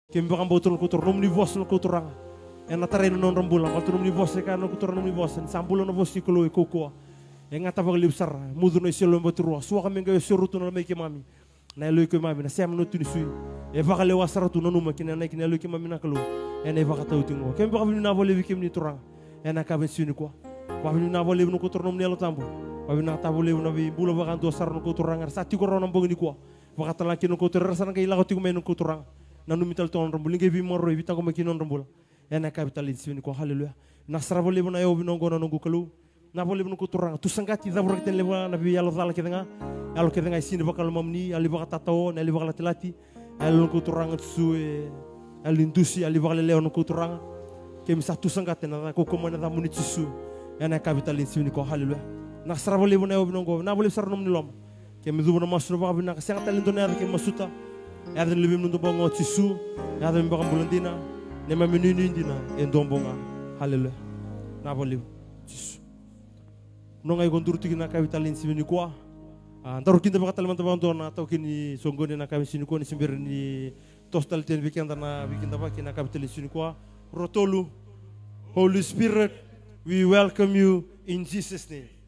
Kemi bakam bautur kutur nom ni vos no kuturanga. En atare non rembulan kalau nom ni vos ka no kutur nom ni vos en sambulo no vos ni kolo kokua. En ngata bag libsar mudu no iselo mbaturua. Suwa kami ngayo surutu no mai ke mami. Na elo ke mami na sem no tuni sui. E vaka le wasaratu no numa kina na kina elo ke mami na kolo. En e vaka tau tingo. Kemi bakam na vole vikem ni turanga. En akabe suni kwa. Wabini na vole no kutur nom ni elo tambo. Wabini na tabole no vi bula baka ndo sar no kuturanga. Sati ko ron mbong ni kwa. Vaka talaki no kutur rasana ke ilago tigo me no kuturanga. Nanu mital ton rambul nge vi morro vi tango makinon rambul ena capital sini ko haleluya nasra vole bona yo binongo nongo kalu na vole binongo turang tu sangati da borok ten lewa na bi yalo dala kedanga yalo kedanga sini bakal mamni ali bakata tawo ali bakal telati ali ko turang su ali indusi ali bakal leon ko turang ke mi satu sangati na ko komana da munit su ena capital sini ko haleluya nasra vole bona yo binongo na vole sarnom ni lom ke mi zubo na masro ba bina ka sangata lindona ke masuta ada lebih menunggu bangot sisu, ada membakam bulandina, nema menunu indina, endombonga, haleluya, napa liu, sisu. Nongai kontur tiga nak kami talin sini kuah, antar kita bakal teman teman dona atau kini songgoni nak kami sini kuah ni sembir ni tostal tian bikin tanah bikin apa kini nak kami talin sini kuah, rotolu, Holy Spirit, we welcome you in Jesus name.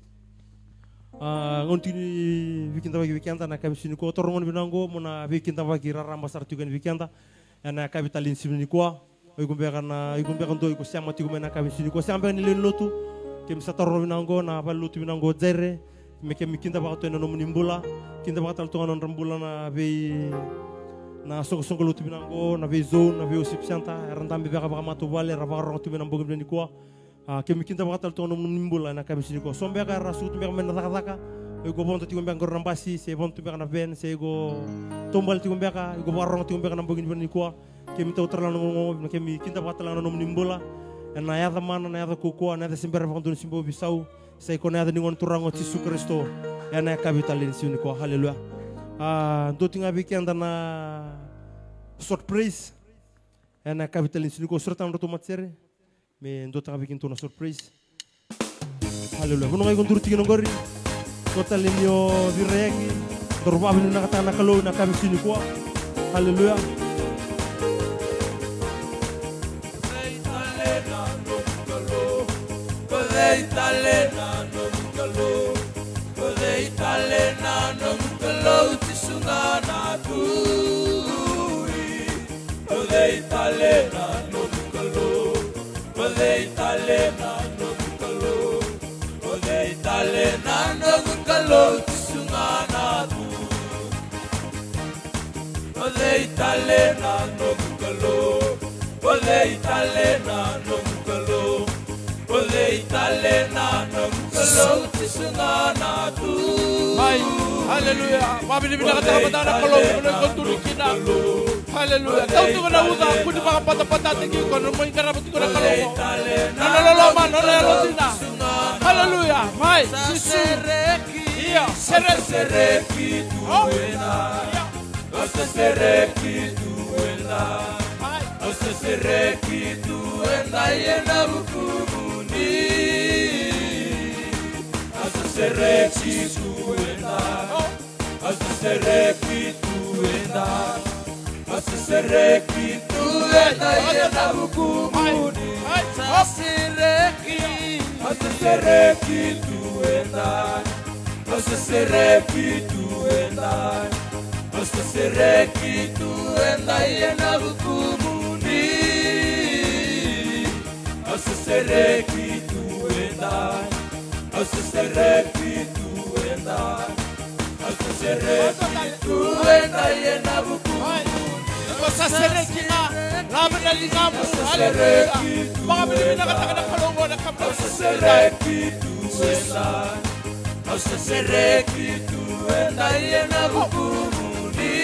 Ngontini bikin tabagi vikanta na kami sini ko torongon binango mona bikin tabagi raramba sartugan vikanta na kami talin sini ko ay gumbekan do ko siama tigo na kami sini ko siamba ni lotu kem sa torongon binango na balutu binango jere me kem kinta ba to no mnimbula kinta ba tal to non rambula na be na soko lutu binango na be zone na be osipsanta randambe baka baka matubale rabaka rontu binango ni ko kemi kinta bakatal tono mnimbula na kami sini ko sombe ka rasu tumbe ka mena taka e go bonto ti gombe ngor rambasi se bonto be kana ben se go tombal ti gombe ka go warong ti gombe kana bogin ni ko kemi taw terlan ngo kemi kinta bakatal no mnimbula na ya mana na ya ko na ya sember ba ndon simbo bisau se ko na ya ningon turango ti su Kristo na kapitalin sini ko haleluya do tinga weekend na surprise na kapitalin sini ko surtan roto matsere me ndo tanga bikin tuna surprise haleluya kuno ngai kontur tigino ngori total mio virengi dorba binu nakata nakalo nakami sini kwa haleluya Haleluya, wabili bina kata kapatana kalau boleh konturi kina. Haleluya, kau tu kena uga, kau tu pakai patah-patah tinggi kau nombor ikan apa tu kena kalau. Nololoma, nololotina. Haleluya, mai, sisu. Iya, sereki tuena. Osta sereki tuena. Osta sereki tuena yena bukumuni. Osta sereki tuena. Osta sereki tuena. Osta sereki tuena yena bukumuni. Osta sereki tuena. Osta sereki tuena. Osta sereki tuena yena bukumuni. Osta sereki tuena. Osta sereki tuena. Osta sereki tuena yena bukumuni. Osta sereki na lamena lingamu. Haleluya. Baka bilibina kata kalongo na kapla. Osta sereki tuena. Osta sereki tuena yena bukumuni.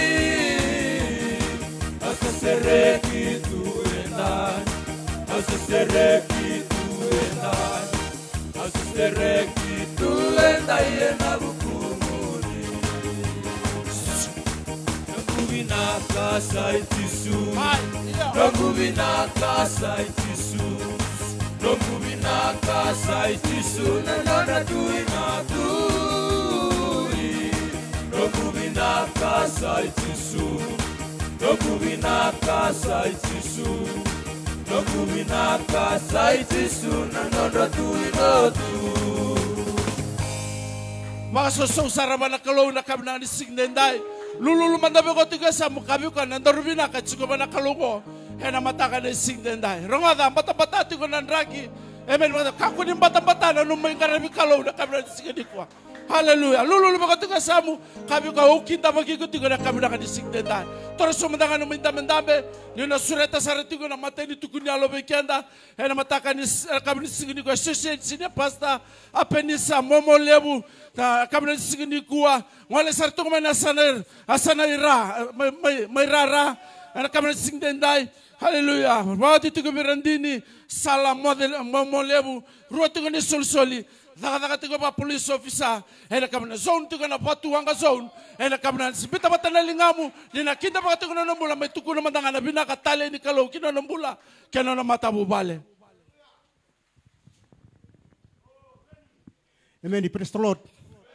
Osta sereki tuena. Osta sereki tuena. Osta sereki tuena yena bukumuni. Nangubina kasa itisu. Nangubina kasa itisu. Nangubina kasa itisu. Nanona tuina tui. Nangubina kasa itisu. Nokubinaka saitisu, nokubinaka saitisu, nanondo tuinotu. Makasosong sarama na kalaw na kami na nisigninday. Lululu mandabi ko tiga sa mukabi ko, nandarubinaka chiko ba na kalaw ko. Hena mataka na nisigninday. Rongada, matabata ko nandragi. Amen. Kakunin bata-bata na nung may karami kalaw na kami na nisignin ko. Hallelujah. Lulu ba ka sa mo? Kami ka ukinta magikuti ko na kami na kanisigninday. Toro sumandangan ng mindamendame. Yun na sureta sa reti ko na matay ni tukunya lo bekenda. Hena mataka ni kami nisignin ko. Sisi sini pasta apenisa momo lebu. Kami na nisignin ko. Ngale sarto ko may nasaner. Asanayra. May rara. Hena kami na nisigninday. Hallelujah. Wakati tuko mirandini sala molebu ruoti ko ni solsoli. Daka tuko pa police officer. Hena kami na zone tuko na patuanga zone. Hena kami na sibita matanalingamu. Lina kinda pa tuko na nambula may tuko na mandanga na binakatale ni kalaw kino nambula kino na matabubale. Amen. Praise the Lord.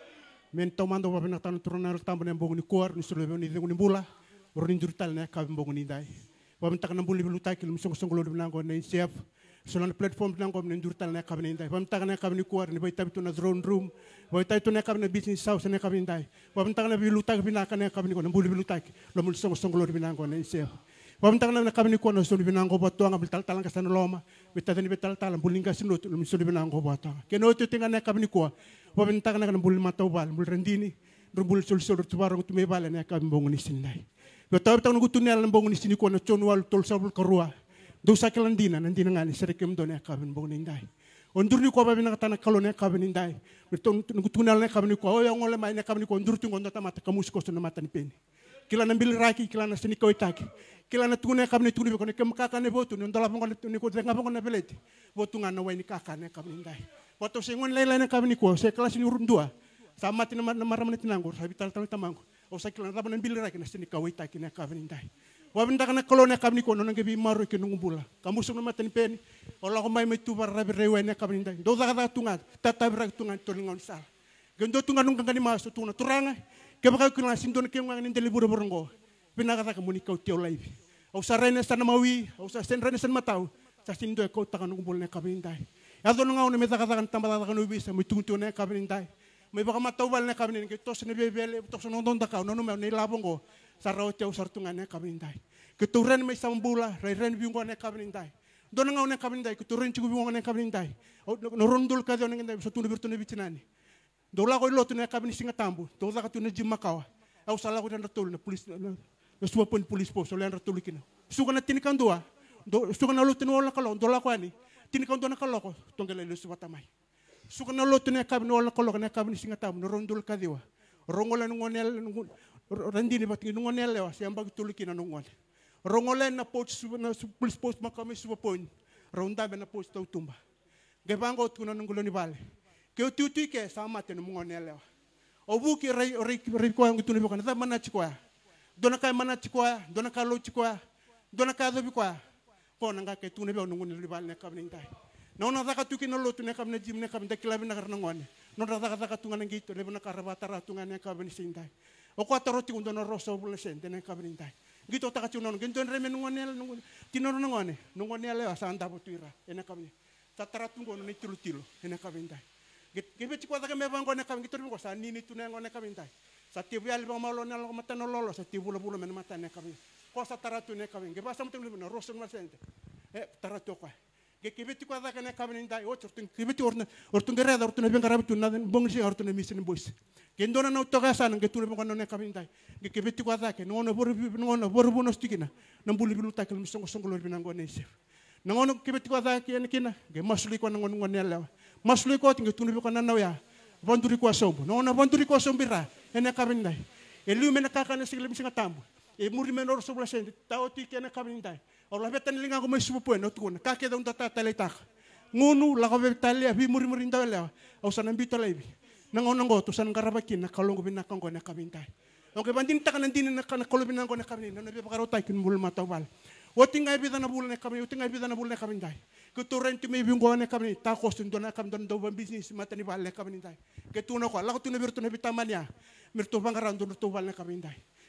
Men tomando pa pinatano turunal tambo na mbong ni kuar ni sulebe ni dengu ni bula. Urin jurtal na kabi mbong ni dai. Pamtak na buli bilutai kilum song-song lo nango na chef solan platform nango na jurtal na kabi ni dai. Pamtak na kabi ni kuar ni boy tabi to na drone room. Boy tabi to na kabi na business house na kabi ni dai. Pamtak na bilutai binaka na kabi ni ko na buli bilutai lo mul song-song lo nango na chef. Pamtak na kabi ni ko na sulu binango bato ang bital-talang kasano loma. Bitatan ni bital-talang bulinga sinut lo sulu binango bato. Keno to tinga na kabi ni ko. Pamtak na buli matawal bul rendini. Rumbul sul-sul tuwarong tumebala na kabi mbong ni sinday. Betul betul nunggu tunel nembong ni sini kuana conwal tol sabul kerua. Dosa kelandina nanti nangani serikem dona kabin bong nindai. Ondur ni kuaba bina katana kalau ne kabin nindai. Betul nunggu tunel ne kabin kuah. Oh yang oleh main ne kabin kuah ondur tu ngonda tamata kamu sikos na mata ni peni. Kila nambil raki kila na sini kau itaki. Kila na tunel kabin tu ni bekone kemakakan ne botu. Nondala pun ni kau tengah pun ne peleti. Botu ngana wai ni kakan ne kabin nindai. Waktu sengon lele ne kabin kuah. Saya kelas ini urun dua. Sama tina marah menit nanggur. Saya bital tahu tamangku. O sa kila raban ng bilira kina sini kawai ta kina kavin dai. Wabin ta kana kolone kavni ko nang gebi maru kina ngumbula. Kamu sung na matan peni. Ola ko may tu bar rabi rewe na kavin dai. Do za tunga tata bra tunga tolingon sal. Gendo tunga nung kangani maso tunga turanga. Ke baka kuna sindo na kenga ni deliburo borongo. Pinaka ka muni kau tio live. O sa rene sa namawi, o sa sen rene san matau. Sa sindo ko ta kana ngumbula na kavin dai. Ado nga ona meta ka tambata ka no bisa mo tuntu na kavin dai. May baka matawal na kami ni tos na bebele tos na nondon takaw no may nilabong ko sa rautyaw sartungan na kami nday. Keturen may sambula ren biung ko na kami nday. Do na nga na kami nday keturen chigu biung na kami nday. No rondol ka do na nday sa tunu birtu na bitinani. Do la ko lotu na kami singa tambo. Do za ka tunu jim makawa. Aw sala ko na ratul na pulis na suwa pon pulis po so len ratul kina. Suka na tinikan doa. Do suka na lotu wala kalon do la ko ani. Tinikan do na kaloko tonggele lu suwa tamay. Suka na lotu na kabin wala kolok na kabin singa tam norondol ka diwa rongola ngonel randini bat ngonel lewa siya bag tuliki na nongol rongola na post na police post makami suwa pon ronda na post tau tumba gebango tuna nongulo ni bale ke tutu ke sama ten ngonel lewa obu ki rai ko ang tunu bokana ta mana chikwa dona kai mana chikwa dona ka lo chikwa dona ka do bikwa po nanga ke tunu be nongol ni bale na kabin dai. Nona zaka tuki no lotu ne kabne jim ne kabne kilabi na karna ngone. Nona zaka tunga ngito le na karabata ratunga ne kabne sindai. O ko taroti undo no roso bule sente ne kabne ndai. Gito taka chuno ngento reme ngone tinoro ngone. Ngone le asanda botira ene kabne. Tataratung ngono ni tilu ene kabne ndai. Gebe chikwa zaka me bango ne kabne gito ko sa nini tune ngone kabne ndai. Sa tibu ali bang malo ne lo mata no lolo sa tibu bulo men mata ne kabne. Ko sa taratu ne kabne. Geba sam tulu no roso no sente. Taratu kwa. Kibeti kwa zaka na kabin dai o churtun kibeti ortun gereda ortun ben garab tun naden bongsi ortun misin boys kendona na toga sana ngetul ben kono na kabin dai kibeti kwa zaka no boru bono stikina na buli bilu takal misong songolo binango ne chef na ngono kibeti kwa zaka en kina ge masuli ko ngono ngonela masuli ko tinga tunu be kono na ya bonduri ko sombo no na bonduri ko sombira en kabin dai elu men ka kana sigle misinga tambo e muri men or sobla sende tawti kena kabin dai. Orang betan linga ko may supo no tukuna kake daw tata talitak ngunu la ko betalia bi muri ndawela o sanan bitolay bi nangon ngo to san karabakin na kalongo binakang ko na kabintay okay bandin ta kanan din na kalobin ko na kabin na be pakarotay kin bul matawal woting ay bida na bul na kabin woting ay bida na bul na kabintay ko to rent may bingo na kabin ta cost ndo na kabin do business matani bal na kabintay ke tuno ko la ko tuno birto na bitamanya mirto bangaran do to bal na kabintay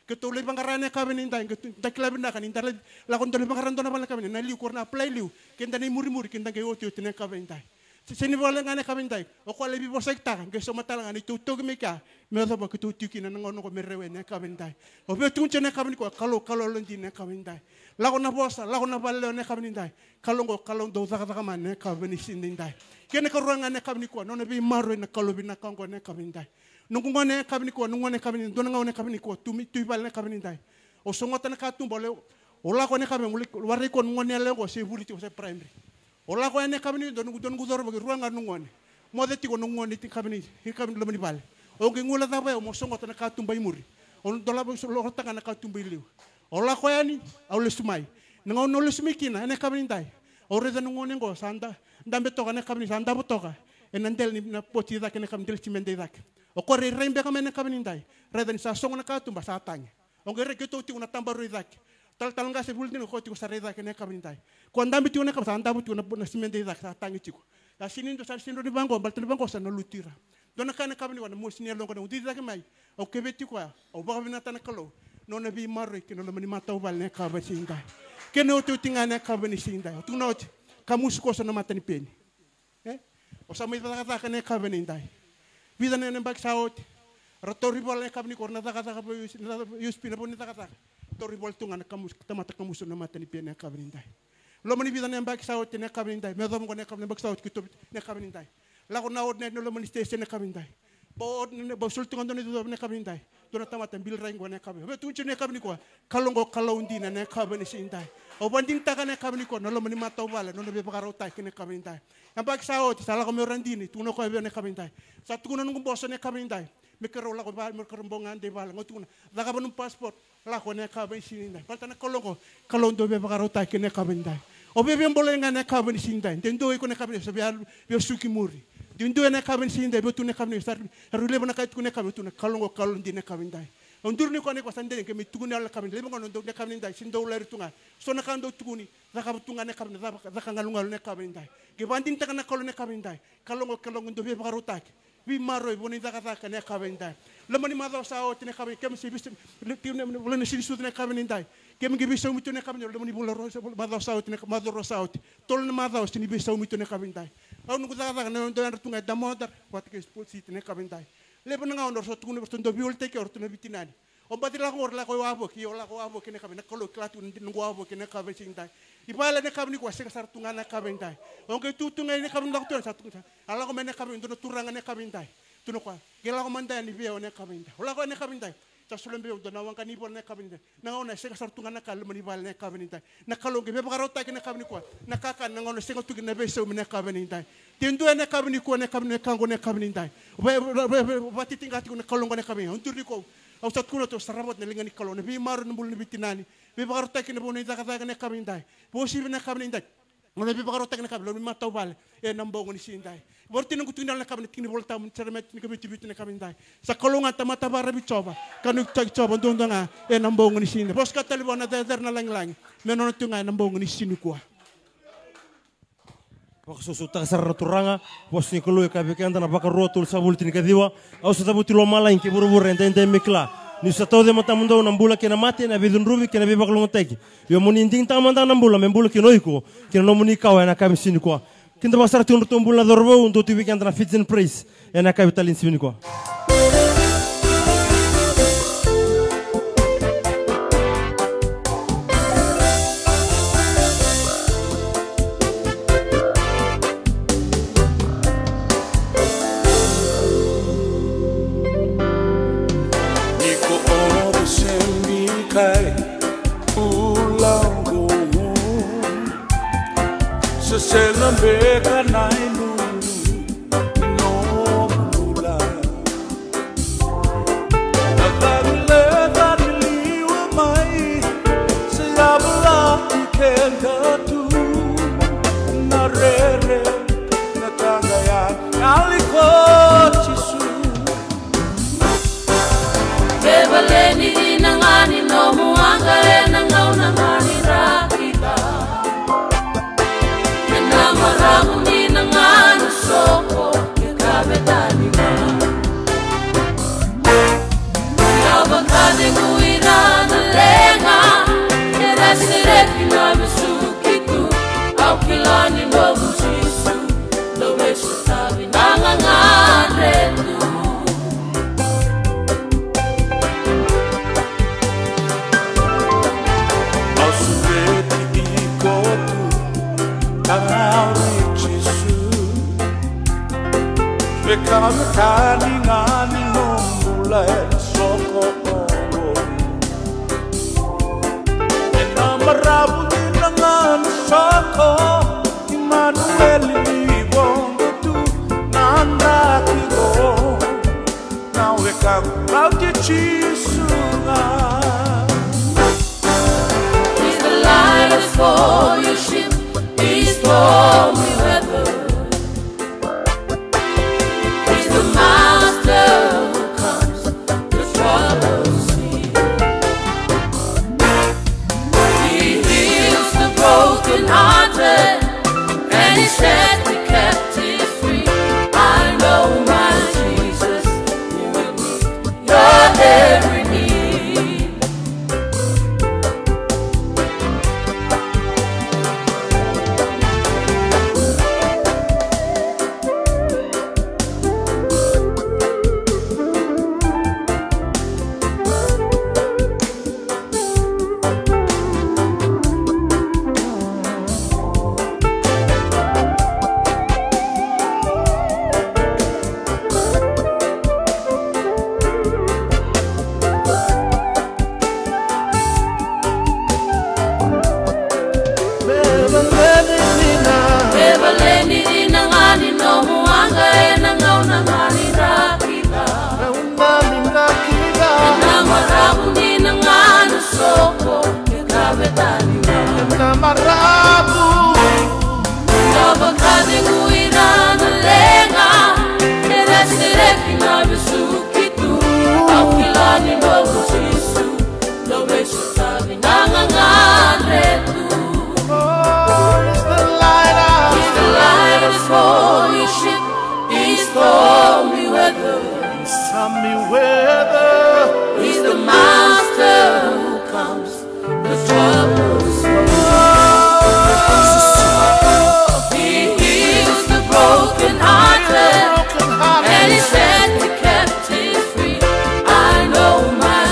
Ketuli pangarane kabin intai, ketakila benda kan intai lakon tuli pangaran tona bala kabin, na liu korna play liu, kenta ni muri kenta ke oti ne kabin intai. Sini bala ngane kabin intai, o ko lebi bosek ta, ke so matala ngani tutu meka, me so ba kutu kina ngono ko merewe ne kabin intai. O be tunche ne kabin ko kalo londi ne kabin intai. Lakon na bosa, lakon na bala ne kabin intai. Kalong do zaka man ne kabin intai. Kene ko ruanga ne kabin ko, no ne bi maro ne kalo bi na kango ne kabin intai. Nungone kabini ko nungone kabini dona ngone kabini ko tumi tuibal ne kabini dai o songota na katum bole ola ko ne kabini wari ko ngone le ko se buri ti se primary ola ko ne kabini don gudor bagi ruanga nungone mode ti ko nungone ti kabini le mani bal o ke ngula ta ba mo songota na katum bai muri on dola bo lo ta na katum bai liu ola ko yani au le sumai ngo no le sumikina ne kabini dai o re da nungone ngo sanda ndambe to ne kabini sanda botoka enandel ni na poti da ke ne kabini chimende dak o kore rembe ka mena kabini ndai reda ni sa songo na katumba sa tanya o ngere ke to ti una tamba ro idak tal nga se bulti ko ti ko sa reda ke ne kabini ndai ko ndambi ti una ka sa ndambi ti una na simende idak sa tanya ti ko ya sinin do sa sinin di bango bal ti bango sa na lutira dona ka ne kabini wana mo sinel longo na udi dak mai o ke beti ko o ba bina tan kalo no na bi marre ke no mani mata bal ne ka ba sindai ke no ti tinga ne kabini sindai tu no kamus ko sa na mata ni peni o sa mai ta ka ne kabini ndai vida ne mbak saot ratori bol ne kabni korna taka yus pina poni taka tori bol tunga na kamus tamata kamus na mata ni pene kabni ndai lo mani vida ne mbak saot ne kabni ndai me dom ko ne kabni mbak saot kito ne kabni ndai la ko na od ne lo mani station ne kabni ndai bo ne bo sul tunga ne do ne kabni ndai dona tamata bil rango ne kabni be tunche ne kabni ko kalongo kalaundi ne kabni sindai o banding taka ne kabni ko no lo mani mata wala no be bakaro ta ne kabni ndai ambak saot sala ko merandini tuno ko be ne kabni ndai sa tuna nung boso ne kabin dai me kero la ko ba me kerombongan de bal ngotuna la ka banum passport la ko ne kabin sini dai palta na kolongo kalon do be bakaro ta ke ne kabin dai o be mbole nga ne kabin sini dai tendo ko ne kabin so be suki muri dindo ne kabin sini dai be tu ne kabin sar rule bana ka tu ne kabin tu ne kalongo kalon di ne kabin dai on durni ko ne ko sande ke mi tuguni ala kabin le ngono do ne kabin dai sin do ler tunga so na kan do tuguni za ka tunga ne kabin za ka ngalungal ne kabin dai ke banding ta kana kolon ne kabin dai kalongo do be bakaro ta vi maro boni zaka ne kabin dai lamani mazo sao tene kabin kem si bis le si su ne kabin dai kem ngi biso mi tene kabin lamani bulo mazo sao tene mazo sao tol ne mazo tene biso mi tene kabin dai au ngu zaka ne do tunga da modar wat ke sport si tene kabin dai le bana ngawno so tugune do biol te ke orto ne bitinani o badila ko la ko wabo ki ola ko wabo ke ne kabin ko lo klatu ngu wabo ke ne kabin sing dai ipala ne kabin ko se kasar tunga na kabin dai o ke tutunga ne kabin doktor satu ala ko mena kabin do turanga ne kabin dai tuno ko gela ko manda ni biyo ne kabin dai ola ko ne kabin dai ta sulembe do na wanka ni bol ne kabin dai na ona se kasar tunga na kal mani bal ne kabin dai na kalong ke be bagarota ke ne kabin ko na kaka na ngono se ngotu ne be se ne kabin dai tindu ne kabin ko ne kabin kango ne kabin dai ba titingati ko ne kalong ne kabin on turri ko au sat kuno to sarabot ne lingani kalong ne bi maru ne bul ne bitinani be bagarota ke ne bo ne zaka ne kabin dai bo si ne kabin dai ngone bi bagarota ke ne kabin lo mi mataw bal e nambo ngoni sindai borti ngu tunal na kabin kini bolta mun cermet ni kabin tibitu ne kabin dai sa kolonga tamata bara bi coba kanu tak coba ndonga e nambo ngoni sindai bos ka telefon na der na lang menono tunga nambo ngoni sinu kwa Wakasusuta kasar turanga bos ni kulu ka be kanda na baka rotul sabulti ni kadiwa au sa tabuti lo mala inke buru ente mikla ni sa tode mata mundo na mbula kena mate na bidun rubi kena be baklo ngoteki yo muni nding tamanda na mbula membula kinoiko kena no muni kawa na kami sini kwa kinda basar tun tumbula dorbo untuk tiwi kanda na fits and praise na kapitalin sini kwa Selambeka nainu no mula Nagagile dadiliwa mai Sayabla ikenda tu Narere natangaya Aliko chisu Bebaleni nangani no muanga nangau nangani rakita Maranguni nangan soko ke kabetani ma Yabang kade kuira tani ngani numbula soko marabu dinangan soko Emmanuel libongo tu nanda kigo nawe kakauti chisunga. He's the light for your ship, he's stormy weather. He's the master who comes to trouble sea. Broken hearted, and he set the captive free. I know my Jesus will meet your every need. He's the master who comes to trouble He heals the broken hearted, and he set the captive free. I know my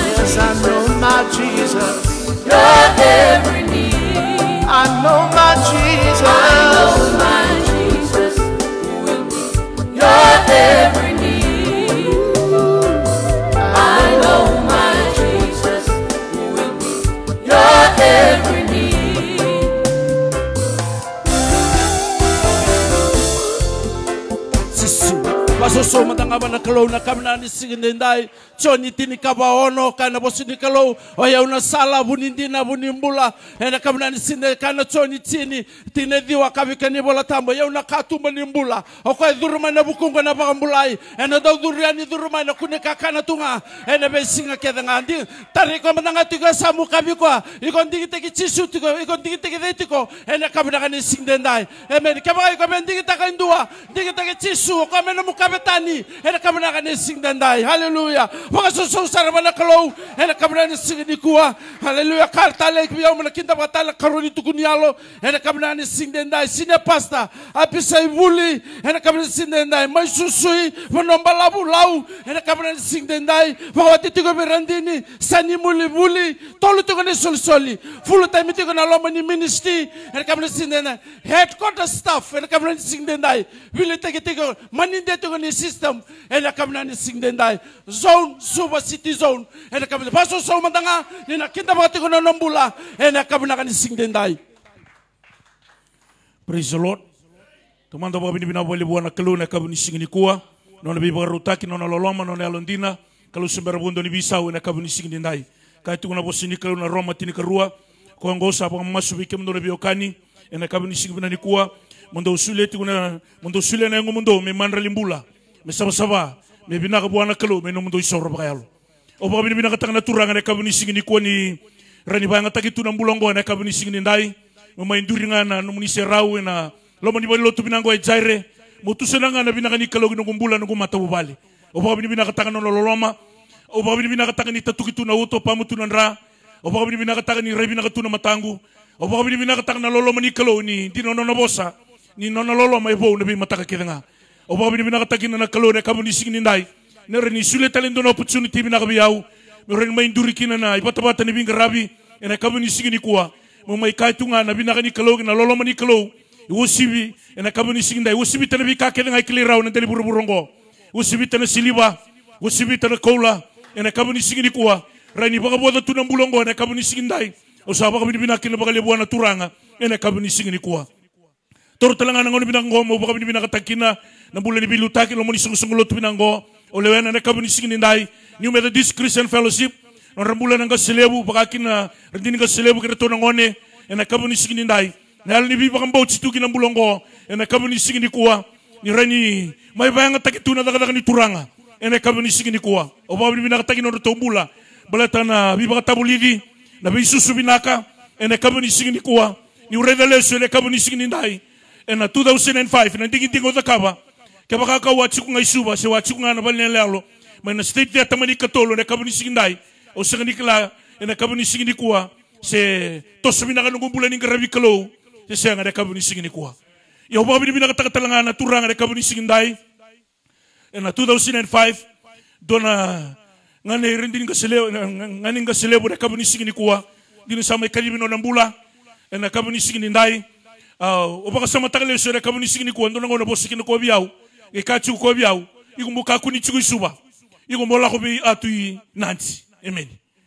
Jesus, your every need. I know my Jesus. I know my Jesus will meet your every need. I know my Jesus will meet your every need. Masoso matanga bana kalau na kamna ni singindai choni tini kabaono kana bosini kalau oya una sala bunindina bunimbula ena kamna ni sinde kana choni tini tine diwa kavikani bola tambo ya una katumba nimbula okwa duruma na bukunga na bagambulai ena do duriani duruma na kunika kana tunga ena besinga keda ngandi tari ko matanga tiga samu kabikwa ikon digite chisu tigo ikon digite detiko ena kamna ni singindai emen kabai ko ben digite kandua digite chisu ko mena betani ena kamana ka sing dandai haleluya waka so sarabana kalau ena kamana sing di kuwa haleluya karta le biya mo kinda batala karoni tukunialo ena kamana sing dandai sine pasta apisai buli ena kamana sing dandai mai susui monomba labu lau ena kamana sing dandai wawati tigo berandini sani muli buli tolu tigo ne soli fulu time tigo na loma ni ministry ena kamana sing dandai headquarters staff ena kamana sing dandai wili tigo maninde tigo ni system ena kamna ni singdendai zone super city zone ena kamna baso so matanga ni na kinda bakati ko na nombula ena kamna ni singdendai. Praise the Lord. Tumanda babi ni binaboli buana kalu na kabuni singini kuwa nona bi barutaki nona loloma nona alondina kalu sembera bundo ni bisau na kabuni singdendai kai tu na bosini kalu na Roma tini karua ko ngosa pa masubi kemdo na biokani ena kabuni singina ni kuwa mundo usule tikuna mundo usule na ngo mundo me manra limbula me saba me binaka buana kalo me no mundo isoro bakayalo o ba binaka tanga turanga ne kabuni singini ko ni rani banga takitu na mbulongo ne kabuni singini ndai mo mainduri ngana no munise rawe na lo mani bolo tu binango e jaire mo tusenanga na binaka ni kalo no ngumbula no mata bubali o ba binaka tanga no loloma o ba binaka tanga ni tatukitu na uto pamutu nra o ba binaka tanga ni rebinaka tu na matangu o ba binaka tanga na loloma ni kalo ni dino no bosa ni nona lolo mai bo nabi mataka kedenga o ba bini binaka takina na kalone kabuni singini ndai ne reni sule talendo no opportunity binaka biau me reni mai nduri kina na ibata bata ni binga rabi ena kabuni singini kuwa mo mai kaitunga na binaka ni kalo na lolo mani kalo wosibi ena kabuni singini ndai wosibi tanabi ka kedenga ikili raw na tele buruburongo usibita na siliba, usibita na kola, ena kabuni sigini kuwa, rani baka buat tu nambulongo, ena kabuni sigindai, usaba kabuni binakin baka lebuana turanga, ena kabuni sigini kuwa. Toro talangan ngoni binango, mo baka binakatakina, nambulani bilutaki, lo moni sungu tu binango, olewena ena kabuni sigindai, New Methodist Christian Fellowship, non rambulan nga selebu, baka kina, rendini nga selebu kira to nangone, ena kabuni sigindai. Nal ni biba kang bauts itu kinambulongo, ena kabuni sigini kuwa, ni rani may bayang takituna daga ni turanga, ena kabuni sigini kuwa. O ba binakataki no tombula, balata na biba katabulidi, na bisusu binaka, ena kabuni sigini kuwa, ni uredaleso ena kabuni sigini ndai, ena 2005 na tingo zakaba, kaya baka watsi ko nga isuba, se watsi ko nga nabalin lalo, may na state ya tamani katolo ena kabuni sigini ndai, o sa kanikla ena kabuni sigini kuwa, se tos binaka nung bulan ng karabi kalo, se nga ena kabuni sigini kuwa. Yo ba binakatakatalanga na turanga ena kabuni sigini ndai, ena 2005 dona ngane rendin ka selebo ngane ka selebo ena kabuni sigini kuwa, dino sa may kalibino ng bula, ena kabuni sigini ndai, o baka sa matakale so ena kabuni sigini kuwa, dona ngona boss sigini kuwa biyaw, ikachu kuwa biyaw, igumuka kuni chugu suba, igumbola ko bi atui nanti, amen.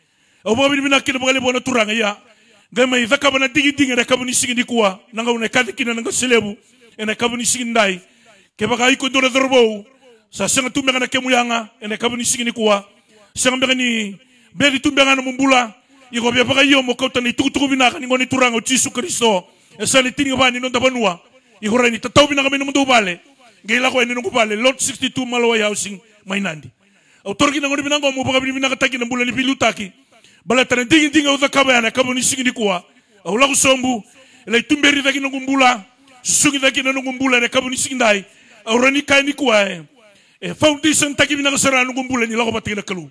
O ba binakina baka lebo na turanga ya, gamay zakaba na digi-digi ena kabuni sigini kuwa, nanga una katikina ng selebo, ena kabuni sigini ndai, kaya baka iko dora dorbo, sa sanga tumbanga na kemuyanga, ena kabuni sigini kuwa, sanga mbanga ni bedi tumbanga na mumbula, iko bia baka iyo mo kauta ni tukutuku binaka ni ngoni turanga o Jesu Kristo, esa ni tini ngabani nonda banua, iko rani tatau binaka minu mundu ubale, ngaila ko eni nungu bale, Lot 62 Malawai Housing, Mainandi. Autor kina ngoni binanga mo baka binaka taki na mbula ni pilutaki, balata na digi-digi o zakaba ena kabuni sigini kuwa, au laku sombu, ila tumberi taki na ngumbula, susungi taki na ngumbula ena kabuni sigini ndai, au rani kaini kuwa foundation taki binaka sara ngumbula ni lako batigina kalu.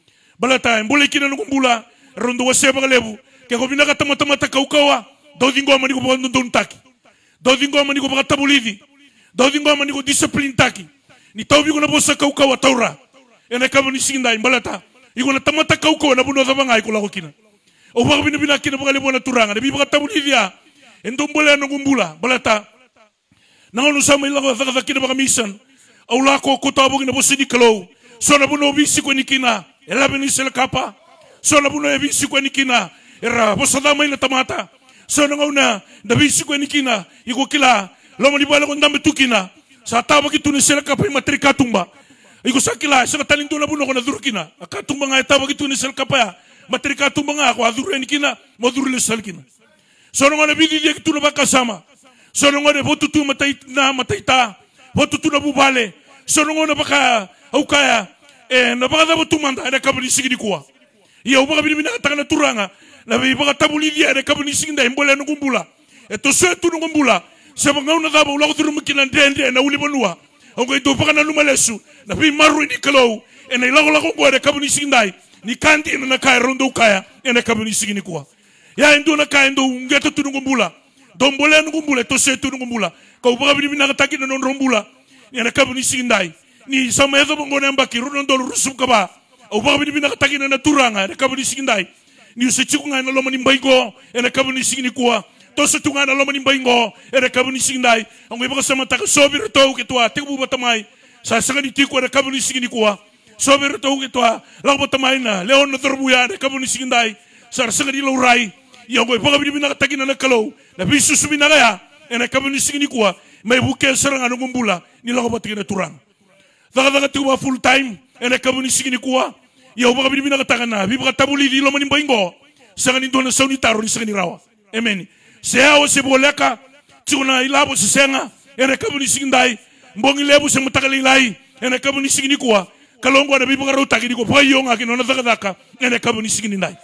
Balata mbule kina ngumbula rondo wase bagalebu ke ko binaka tamata kaukawa dodi ngoma ni ko bondon taki. Dodi ngoma ni ko bakatabulidi. Dodi ngoma ni ko discipline taki. Ni tawbi ko na bosa kaukawa taura. Ena kabuni sinda balata. Iko na tamata kaukawa na buno za bangai ko lako kina. O baka binaka kina bagalebu na turanga. Bi bakatabulidi ya. Endombole na ngumbula balata. Nangono sama ilako za kina baka mission. Au lako ko tawbo na bosa ni kalo. So na buno bisi ko ni kina. Elabe ni sel kapa. So na buno bisi ko ni kina. Era bosa da mai na tamata. So na ngauna da bisi ko ni kina. Iko kila lomo di bala ko ndambe tukina. Sa tawa ki tuni sel kapa matri katumba. Iko sakila sa talindo na buno ko na durkina. Akatumba nga tawa ki tuni sel kapa ya. Matri katumba nga ko aduru ni kina, mo duru le sel kina. So na ngona bidi ki tuna bakasama. So na ngona botutu mataita. Botutu na bubale. So na ngona baka au kaya na baka da botumanda ena kabuni sigini kuwa. Iya ubaka binibina kataka turanga na baka tabulidia ena kabuni siginda imbola ngumbula. Eto setu ngumbula. Seba ngauna daba ula kuturu mkina ndende na uli banua. Ongo ito baka na lumalesu na bi maru ni kalau ena ilago lako kwa ena kabuni sigindai. Ni kandi ena na kaya rondo ukaya ena kabuni sigini kuwa. Ya endo na kaya endo ngeta tu ngumbula. Dombole ngumbula eto setu ngumbula. Ka ubaka binibina kataki na nonrombula ena kabuni sigindai. Ni sama ezo bongone mbaki rondo rusum kaba. Au baka binibina kataki na turanga ena kabuni sigindai. Ni usechiku nga na loma ni mbaingo ena kabuni sigini kuwa. Tosa tunga na loma ni mbaingo ena kabuni sigindai. Ango ibaka sama taka sobiro tau ketua teku batamai. Sa sanga ni tiku ena kabuni sigini kuwa. Sobiro tau ketua lau batamai na leon na terbuya ena kabuni sigindai. Sa sanga di laurai. Ango ibaka binibina kataki na kalau. Na bisu subina kaya ena kabuni sigini kuwa. May buke saranga ngumbula ni lau batiki na turang. Daga tiku full time ena kabuni sigini kuwa. Ya ubaka binibina kataka na bibaka tabuli di loma ni mbaingo. Sanga ni dona sauni taro ni sanga ni rawa. Amen. Seawa seboleka tuna ilabo senga ena kabuni sigindai. Mbongi lebu se mutakali lai ena kabuni sigini kuwa. Kalongo na bibaka rota ki diko payonga ki nona daga ena kabuni sigini ndai.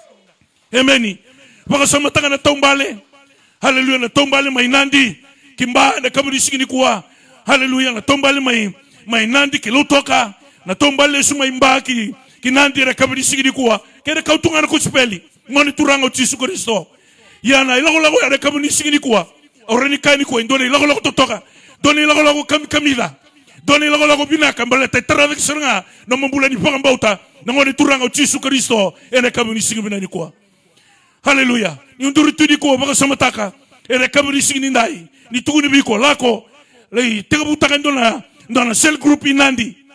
Amen. Baka sama tanga na tombale. Haleluya na tombale mainandi kimba ena kabuni sigini kuwa. Haleluya na tombale mainandi kilotoka na tombale suma imbaki kinandi ena kabuni sigini kuwa. Kena kautunga na kuspeli ngoni turanga o Jesu Kristo. Yana ilago ya kabuni sigini kuwa. Orani kani kuwa indone ilago totoka. Doni ilago kamida. Doni ilago binaka mbale tetara de sanga no mbula ni panga mbauta ngoni turanga o Jesu Kristo ena kabuni sigini binani kuwa. Haleluya. Ni nduri tudi kuwa baka samataka ena kabuni sigini ndai. Ni tuguni biko lako lei tegabutaka ndona sel group inandi.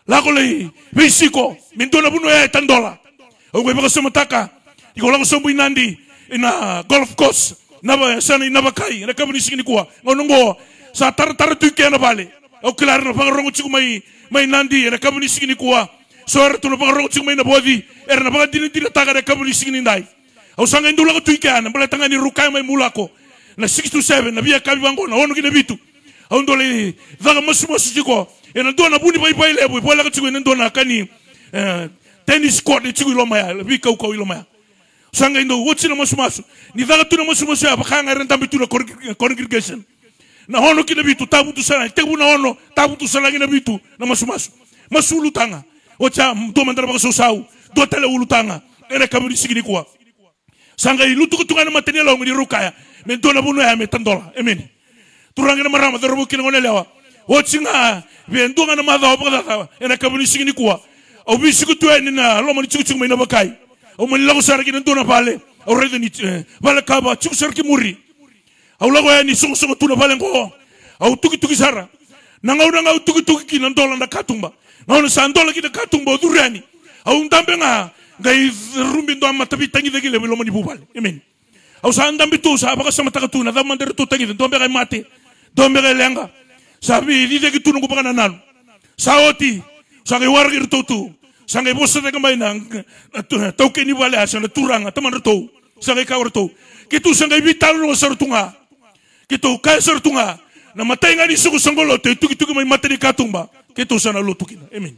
Lako lei beisiko mindona buno ya tandola. O we baka somataka. Iko lako sombu inandi ina golf course. Naba sana inaba kai na kabuni sigini kuwa. Ngonongo sa tar tuke na bale. O kilar na pangarongo chiku mai nandi na kabuni sigini kuwa. So ara tu na pangarongo chiku mai na bodi. Era na pangadini dina taga na kabuni sigini ndai. Au sanga indula ko tuke ana bala tangani rukai mai mulako. Na 6 to 7 na bia kabi wango na ono kina bitu. Au ndole daga masu chiko. Ena dona buni bai lebo bola ka chiku ena dona kani tennis court ni chiku ilomaya bika uka ilomaya. Sanga indo wotsina masu ni daga tuna masu ya bakanga renta bitu na congregation na hono kina bitu tabu tu sana tebu na hono tabu tu sana kina bitu na masu lutanga ocha do mandara baka sosau do tele ulutanga ere kaburi sigini kuwa sanga ilutu kutungana matenia la ngini rukaya men dona buno ya metandola amen turangina marama dorobo kina ngone lewa otsinga be ndonga na madha obaka ere kaburi sigini kuwa obishi kutueni na lo mani chuchu mai na bakai o mani lago sara kina ndona pale o rede ni pale kaba chuchu sara ki muri au lago ya ni songo tuna pale ngo au tuki sara nangau tuki kina ndola na katumba ngau sa ndola kina katumba odurani au ndambe nga ngai rumbi ndo matabi tangi de gile lo mani bubale amen au sa ndambe tu sa baka sama takatuna da mandere tu tangi ndombe ga mate ndombe ga lenga sabi di de kitu ngo baka nanu saoti sa ga wargir tu sanga bosa de kamay nang tauke ni wala sa na turanga taman to sanga kawar to kitu sanga vital no sartunga kitu kay sartunga na matay nga ni suko sangolo te tuki may matani katumba kitu sana lutukin amen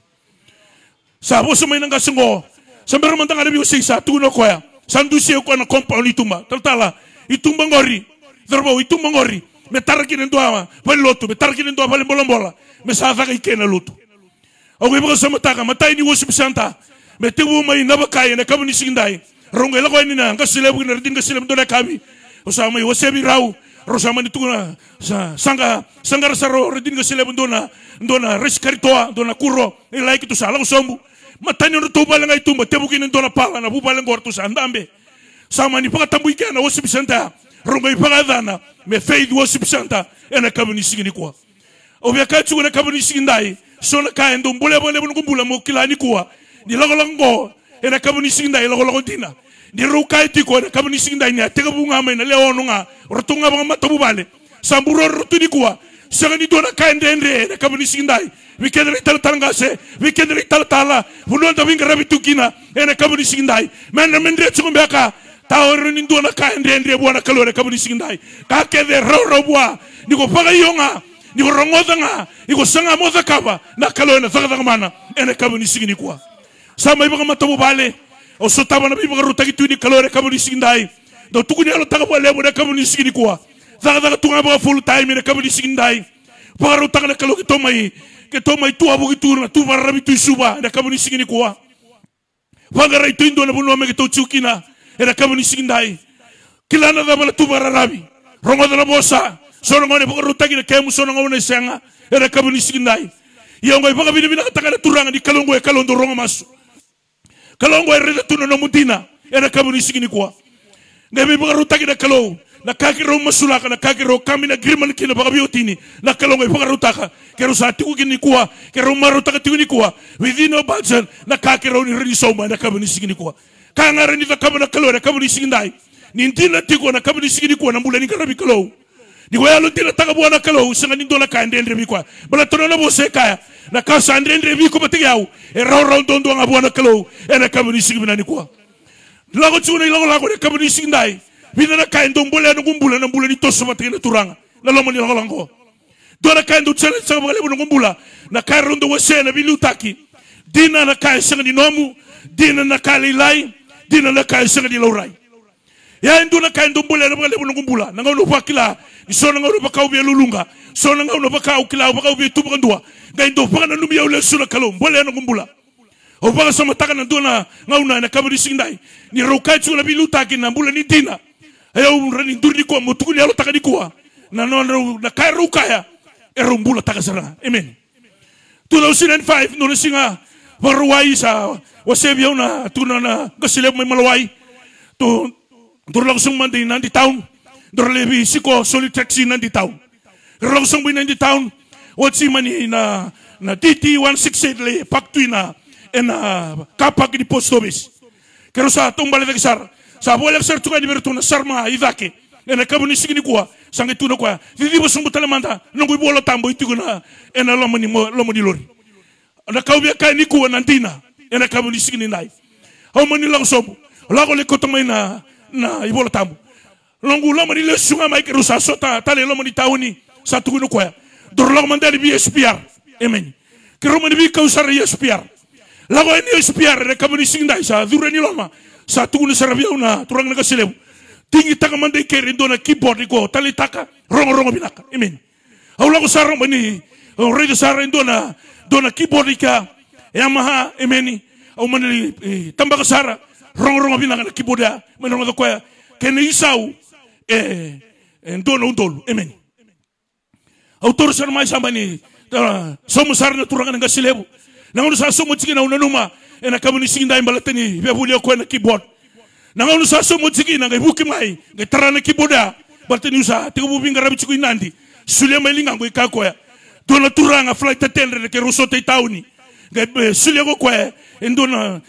sa bosa may nang kasungo sa meron man tanga nabi usisa tuno ko ya sandusi ko na compound itumba tala itumba ngori dorbo itumba ngori me tarakin ndo ama paloto me tarakin ndo pale bolombola me sa fa ikena lutu o we baka samataka matay ni worship center me tebu mai nabakai na kabuni sigindai rongo ela ko ni na ngasilebu na ridin ngasilebu ndo na kami o sa mai wasebi rau rosama ni tuna sanga saro ridin ngasilebu ndo na reskaritoa ndo na kuro ela kitu sala ko sombu matani ndo to bala ngai tumba tebu kin ndo na pala na bubala ngortu sa ndambe sama ni paka tambu ikana worship center rongo ipaka dana me faith worship center ena kabuni sigini kwa o be ka tsu na kabuni sigindai sona ka endo mbole ngumbula mo kilani kuwa ni logo ena kabuni sinda logo dina ni ruka itiko ena kabuni sinda ni atega bunga mai na leono nga rotunga ba matabu bale samburo rotuni kuwa sanga ni dona ka ende ena kabuni sinda wikendri talanga se wikendri tala buno da winga rabitu kina ena kabuni sinda mendre tsumbe aka tawro ni dona ka ende bwana kalore kabuni sinda ka kede robwa ni ko paga yonga ni ko rongoda nga ni ko sanga moza kaba na kalo na zaga mana ene kabuni sigini kwa sama iba matabu bale o sotaba na biba ruta gitu ni kalo re kabuni sigindai do tukuni alo taga bale mo na kabuni sigini kwa zaga tunga ba full time ne kabuni sigindai pa ruta na kalo ke tomai tu abu gitu na tu barabi tu suba na kabuni sigini kwa pagara itu indo na buno me ke to chukina ene kabuni sigindai kilana da bala tu barabi rongoda na bosa sono ngone poko rutagi na kemu sono ngone senga era kabuni sigindai yongo ipaka bina takana turanga di kalongo e kalondo rongo masu kalongo e reda tuno no mutina era kabuni sigini kwa ngebe poko rutagi na kalo na kakiro masulaka na kakiro kamina griman kina paka biotini na kalongo ipaka rutaka kero sa tiku kini kwa kero marutaka tiku ni kwa within no budget na kakiro ni redi soma na kabuni sigini kwa kangara ni takabana kalo era kabuni sigindai ni ntina tiku na kabuni sigini kwa na mbula ni karabi kalo ni waya lutina taka buana kalo sanga ni dola ka ndendre bi kwa bala tono na bose kaya na ka sa ndendre bi ko batigyaw e raw dondo nga buana kalo ena kabuni sigibina ni kwa lago tsuna lago de kabuni sigindai bina na ka ndombole na ngumbula na mbula ni toso batigena turanga na lomo ni lago dola ka ndo tsele sanga bale buno ngumbula na ka rondo wasena bi lutaki dina na ka sanga ni nomu dina na ka lilai dina na ka sanga ni laurai ya nduna ka ndombole na bale buno ngumbula na ngolo pakila sona ngau bakau be lulunga sona ngau bakau kila bakau be tu bandua ngai ndo panga numi ya ule sura kalom bole na ngumbula o banga sama taka na dona ngau na kaburi sindai ni rokai tu na biluta kina mbula ni dina ayo rani durni ko motukuni alo taka ni kwa na no na kai rukaya erumbula taka sara amen 2005 no singa warwai sa wasebi una tuna na gasile mai malwai to durlang sumandi nanti town Dorlebi siko solid taxi nanti town. Rongsong bi nanti town. Watsi mani na na DT 168 le paktuina ena kapak di post office. Kero sa tumbale de sar. Sa boleh ser tuka di bertuna sarma idake. Ena kabuni sigini kuwa sange tuna kuwa. Didi bosumbu talamanda nunggu bolo tambo itiguna ena lomoni lori. Ana kaubia kai ni kuwa nantina ena kabuni sigini nai. Au mani lang sobu. Lago le kotomai na ibolo tambo. Longu lomoni le sunga mai kero sa sota tale lomoni tauni sa tugunu kuwa. Dorlog mandali bi espiar. Amen. Kero mani bi kausar espiar. Lago ini espiar re kabuni sigindai sa durani loma. Sa tugunu sarabia una turang na kasilebu. Tinggi taka mandai keri dona keyboard ko tali taka rongo binaka. Amen. Au lago sarong mani redo sarang dona keyboard ka Yamaha amen. Au mani tambaka sara rongo binaka na keyboard ya menongo ko ya kene isau dona undol. Amen. Au toro sar mai sambani somo sarna turang na kasilebu. Nangono sa somo tsiki na unanuma ena kabuni sigindai balatani bebuli ko na keyboard. Nangono sa somo tsiki na ngai mai ngai tarana keyboard ya balatani usa tigo bubinga rabi tsiki nandi sulia mai linga ngoi kako ya dona turanga flight attendant ke ruso te tauni ngai sulia ko kwa endona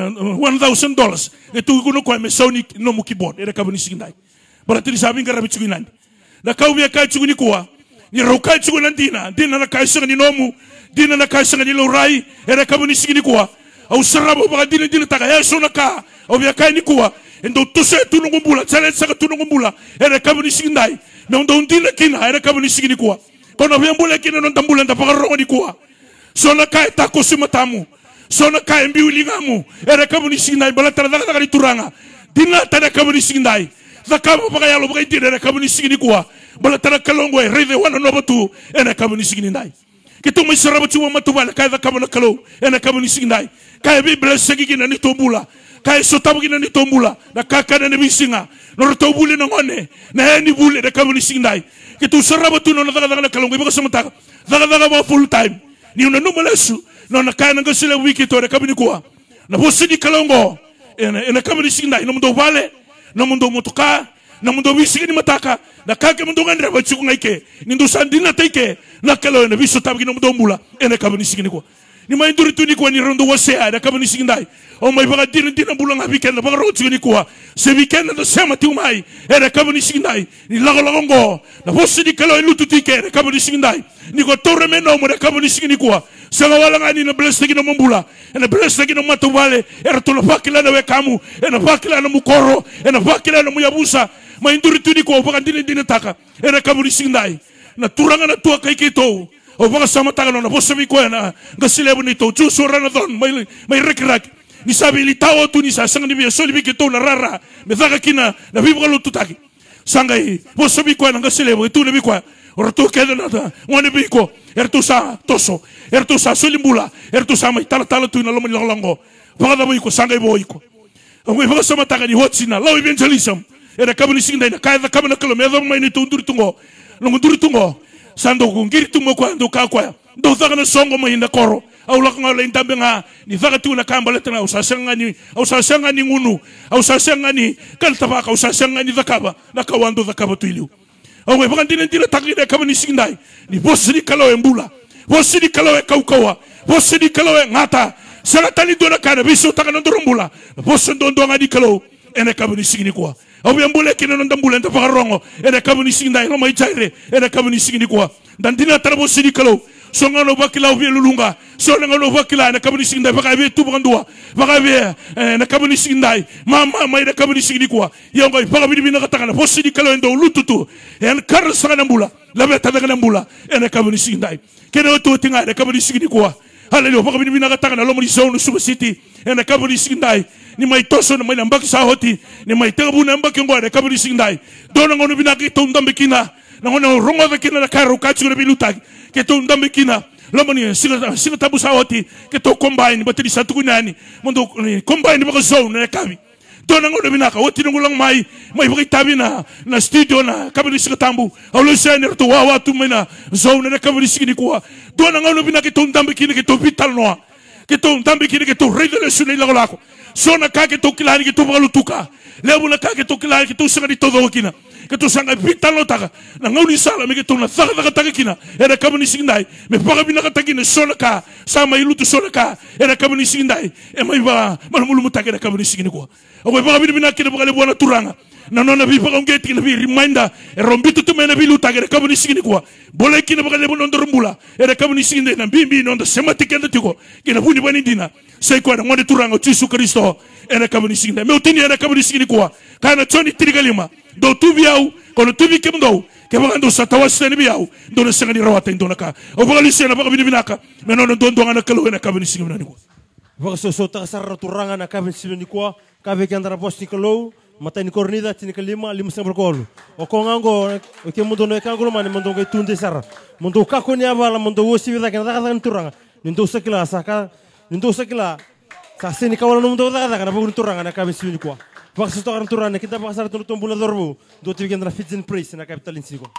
$1,000 e tu kuno kwa me sony no mu keyboard ena kabuni sigindai balatani sa binga rabi tsiki nandi na kaubia kai tsiki ni kwa ni rokai tsiki nandina dina na kai sanga ni nomu dina na kaisa ngani lorai era kabuni sigini kuwa au sarabo baga dina taka ya sona ka au ya kai ni kuwa endo tuse tunungumbula chale saka tunungumbula era kabuni sigindai me ndo ndina kina era kabuni sigini kuwa kono vyambula kina no ndambula ndapaka rongo ni kuwa sona kai tako simatamu sona kai mbiulingamu era kabuni sigindai balatara daga ni turanga dina tada kabuni sigindai zakabo baga yalo baga dina era kabuni sigini kuwa balatara kalongwe rede wana nobatu era kabuni sigindai Kita mai saraba cuma matubala kai da kabana kalau ena kabani sigindai kai bibla segigina ni tombula kai sotabugina ni tombula da kakana ni bisinga no tobule na ngone na ni bule da kabani sigindai kita saraba tu no daga kalau ngi bakasama daga ba full time ni una numalesu no na kai na ngasile wiki to da kabani kuwa na bosidi kalongo ena kabani sigindai no ndo vale no ndo motoka na mundo bisigini mataka na kake mundo ngandre bachuku ngaike nindu sandina taike na kalo na biso tabgi no mundo mbula ene kabani sigini ko ni mai nduri tuni ko ni rondo wasea na kabani sigindai o mai baga dina mbula ngabike na baga rotsi ni ko se weekend na sema ti mai ene kabani sigindai ni lago ngo na bosi di kalo lutu tike na kabani sigindai ni ko torre meno mo na kabani sigini ko sanga wala ngani na blessing no mbula ene blessing no matubale era to pakila na wekamu ene pakila na mukoro ene pakila na muyabusa mainduri tuni ko baga dina taka era kabuni sigindai na turanga na tua kai kito o baga sama taka no na bosabi ko na ngasilebu ni to ju sora na don mai rekrak ni sabi li tawo tu ni sa sanga ni bi so li kito na rara me daga kina na bi baga lutu taki sangai bosabi ko na ngasilebu tu ne bi ko orto keda na ngone bi ko ertu sa toso ertu sa solimbula ertu sa mai tala tu na lomo longo baga da bi ko sangai bo iko o baga sama taka ni hotsina law evangelism era kabuni sigindai na kai da kabana kalo me do mai ni tunduri tungo no nduri tungo sando ngiri tungo kwa ndo ka kwa ndo zaga na songo mai na koro au la ngala intambe nga ni zaga tu na kamba letna au sasanga ni ngunu au sasanga ni kaltaba au sasanga ni zakaba na kawando zakaba tu iliu au we bagandina dina takire kabuni sigindai ni bosri kalo embula bosri kalo kaukawa bosri kalo ngata sala tani dona kana biso takana ndorumbula bosso ndo ngadi kalo ene kabuni sigini kwa au yambule kina ndambule ndapaka rongo ene kabuni sigindai no mai chaire ene kabuni sigini kwa dandina tarabo sidi kalo songa no bakila u lulunga songa no bakila ene kabuni sigindai baka be tu bandua baka be ene kabuni sigindai mama mai ene kabuni sigini kwa yongo baka bi bina katakana bosidi kalo ndo lututu en kar sanga ndambula labe tadaga ndambula ene kabuni sigindai kene to tinga ene kabuni sigini kwa haleluya baka bi bina katakana lo muri zone super city ene kabuni sigindai ni mai toso na mai nambaki sa hoti ni mai tebu na mbaki ngore kaburi singdai dona ngono binaki to ndambe kina na ngono rongo de kina na karo kachu na bilutaki ke to ndambe kina lomani singa tabu sa hoti ke to combine bateri satu kunani mondo combine bako zone na kabi dona ngono binaka hoti ngulang mai baki tabi na studio na kaburi singa tambu aulo sene to wawa tu mena zone na kaburi singi kwa dona ngono binaki to ndambe kina ke to vital noa ke to ndambe kina ke to revelation ila lako sona kake to kilani ke to balutuka lebu na kake to kilani ke to sanga di todo kina ke to sanga pitalo taka na ngauni sala me ke to na thaka taka kina era kabani singdai me paga bina ka takina solaka sama ilutu solaka era kabani singdai e mai ba malumulu mutaka era kabani singini ko o paga bina kina paga le buana turanga na nona bi paga ngeti na bi reminder e rombito to mena bi luta era kabani singini ko boleh kina paga le bono ndorumbula era kabani singindai na bimbi no semati kenda tiko kina buni bani dina sei ko na ngode turanga Yesu Kristo era kabani singindai me utini era kabani singini ko kana choni trigalima do tu biau kono tu bi kemdo ke bagando sa tawas ni biau do na sangani rawata indona ka o bagali sena baga binaka me no don na kalo na kabani singindai ko baga so ta sarra turanga na kabani singindai ko ka be kendara posti kalo mata ni kornida tini kalima lima sa berkolo o kongango o ke mundo no kango mane mundo ke tunde sarra mundo ka ko ni abala mundo wosi vida ke na turanga nindo sakila saka nindo sakila sa seni kawala no mundo da kana bugun turanga na kabani singindai ko baga so ta turanga kita baga sarra tunu tombula dorbo do te kendra fits and praise na capital singindai ko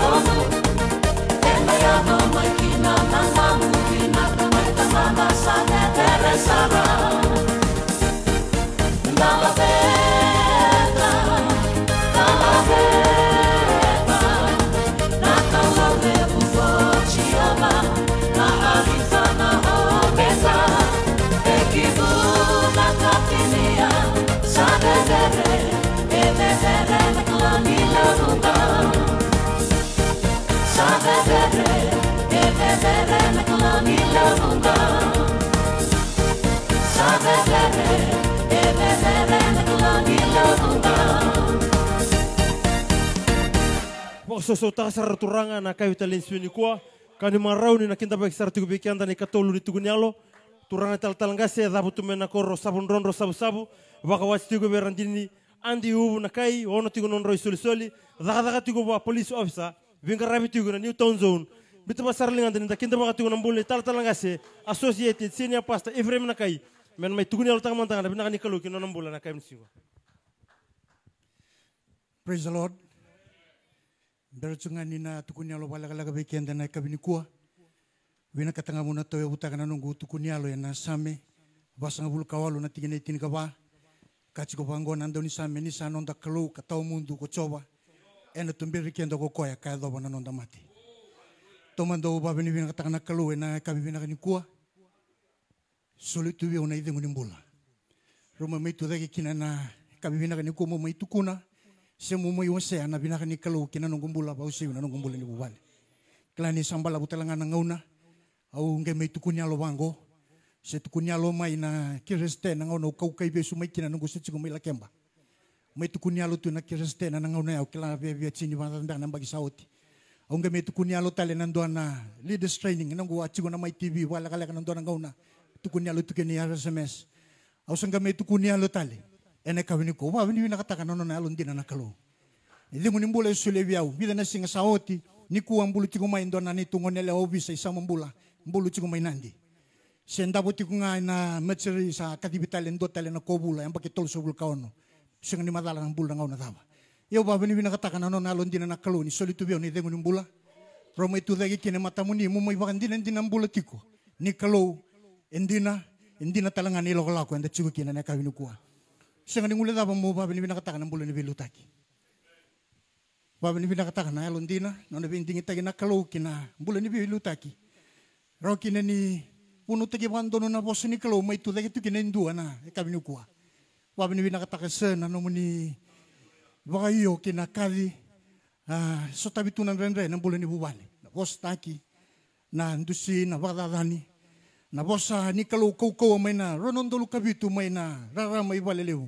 Mama, So tasar turanga na kayo talin suni kwa kani marau ni nakinta bek sar tugu beki anda ni katolu ni tugunyalo turanga talangase dabu tumena korro sabun ronro sabu waka wati tugu berandini andi ubu na kai ono tugu non roi soli daga tugu wa police officer vinga rabi tugu na new town zone bitama sarlinga anda ni nakinta baka tugu nambuli talangase associated senior pastor Ephraim na kai men mai tugunyalo tagamantanga na binaka ni kalu kino nambula na kai msingo. Praise the Lord. Bercungan nina tukunyalo wala weekend na kabinikua. Wina katanga muna toyo utaka na nungu tukunyalo ya nasame. Basang bulu kawalu na tingene tin kawa. Kachiko pango nando ni same ni sanonda kalu katau mundu ko coba. Ena tumbiri kendo ko koya kaya doba na nonda mati. Tomando uba bini wina katanga na kalu na kabibina kanikua. Solitu una ideng unimbula. Roma meitu dagi kina na kabibina kanikua mo meitu kuna. Semu mo yose ana binaka ni kalu kina nungumbula ba usi na nungumbula ni bubale. Klani sambala butalanga na ngauna au nge mai tukunya lo bango. Se tukunya lo mai na kireste na ngauna kau kai besu mai kina nungu setiko mai la kemba. Mai tukunya lo tu na kireste na ngauna au kila bebia chini banda na bagi sauti. Au nge mai tukunya lo tale na ndona leaders training nangu achiko na mai TV wala kala na ndona ngauna. Tukunya lo tukeni RSMS. Au sanga mai tukunya lo tale. Ene kawini ko wa wini nakataka nono na alondina na kalu. Ile munimbula usuleviau bila na singa saoti ni kuwa mbulu tiko mai ndona ni tungonele obisa isama mbula mbulu tiko mai nandi. Senda boti kunga na metseri sa kadibitale ndotale na kobula yang pakai tol sobul kaono. Singa ni madala na mbula ngauna tawa. Yo wa wini nakataka nono na alondina na kalu ni solitu biau ni dengu nimbula. Roma itu dagi kine matamuni mu mai bakandina ndina mbula tiko. Ni kalu endina talangani lokolako enda tiko kina na kawini kuwa. Sanga ni ngule daba mo babini binakataka na mbula ni bilutaki. Babini binakataka na alondina nona bindingi tagi na kalau kina mbula ni bilutaki. Roki na ni puno tagi bandono na boso ni kalau mai tu tagi tu kina indua na kabini kuwa. Babini binakataka sana no muni bagayo kina kadi so tabi tu na rendre na mbula ni bubale. Na bos taki na ndusi na badadani. Na bosa ni kalau kau mai na ronondolu kabitu mai na rara mai valeleu.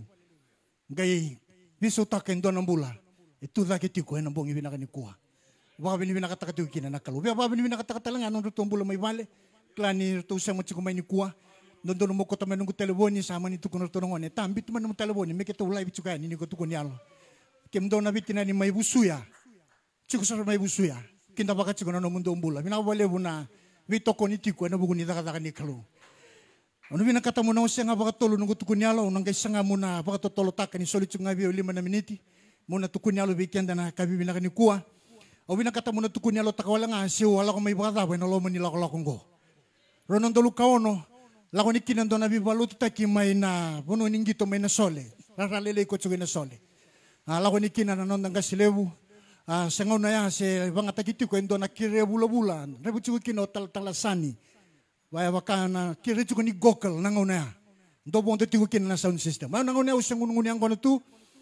Gai biso taken dona mbula. Itu dake tiko na bongi binaka ni kuha. Wa bini binaka takatu kina na kalau. Wa bini binaka takatalangan no tombula mai vale. Klani to sa mo chiko mai ni kuha. Nondono mo kota menunggu telefoni sama ni tukun tonongone. Tambi tu menunggu telefoni meke to live chuka ni ko tukun yalo. Kem dona bitina ni mai busuya. Chiko sa mai busuya. Kinda baka chiko no mundo mbula. Bina vale buna Vitoko ni tiko na buguni daga ni kalu. Ano bina kata mo na usia nga baka tolo nungu tukunyalo nang kaisanga mo na baka tolo taka ni solitu nga bio 5 na miniti. Mo na tukunyalo weekend na kabibina ka ni kuwa. O bina kata mo na tukunyalo takawala nga siyo wala ko may baka dawe na lomo nila ko ko. Ronon dolu kaono lako ni kinando na bibaluto taki may na puno ninggito may na sole. Raralele ko tsugi na sole. Lako ni kinana non nang kasilewu. Sengaw na ya se banga takiti ko endo na kire bula-bulan. Rebu chuko kino talasani. Waya waka na kire chuko ni gokal nangaw na ya. Ndo bonto tiko kino na sound system. Ano nangaw na ya usang unungunyang ko na tu.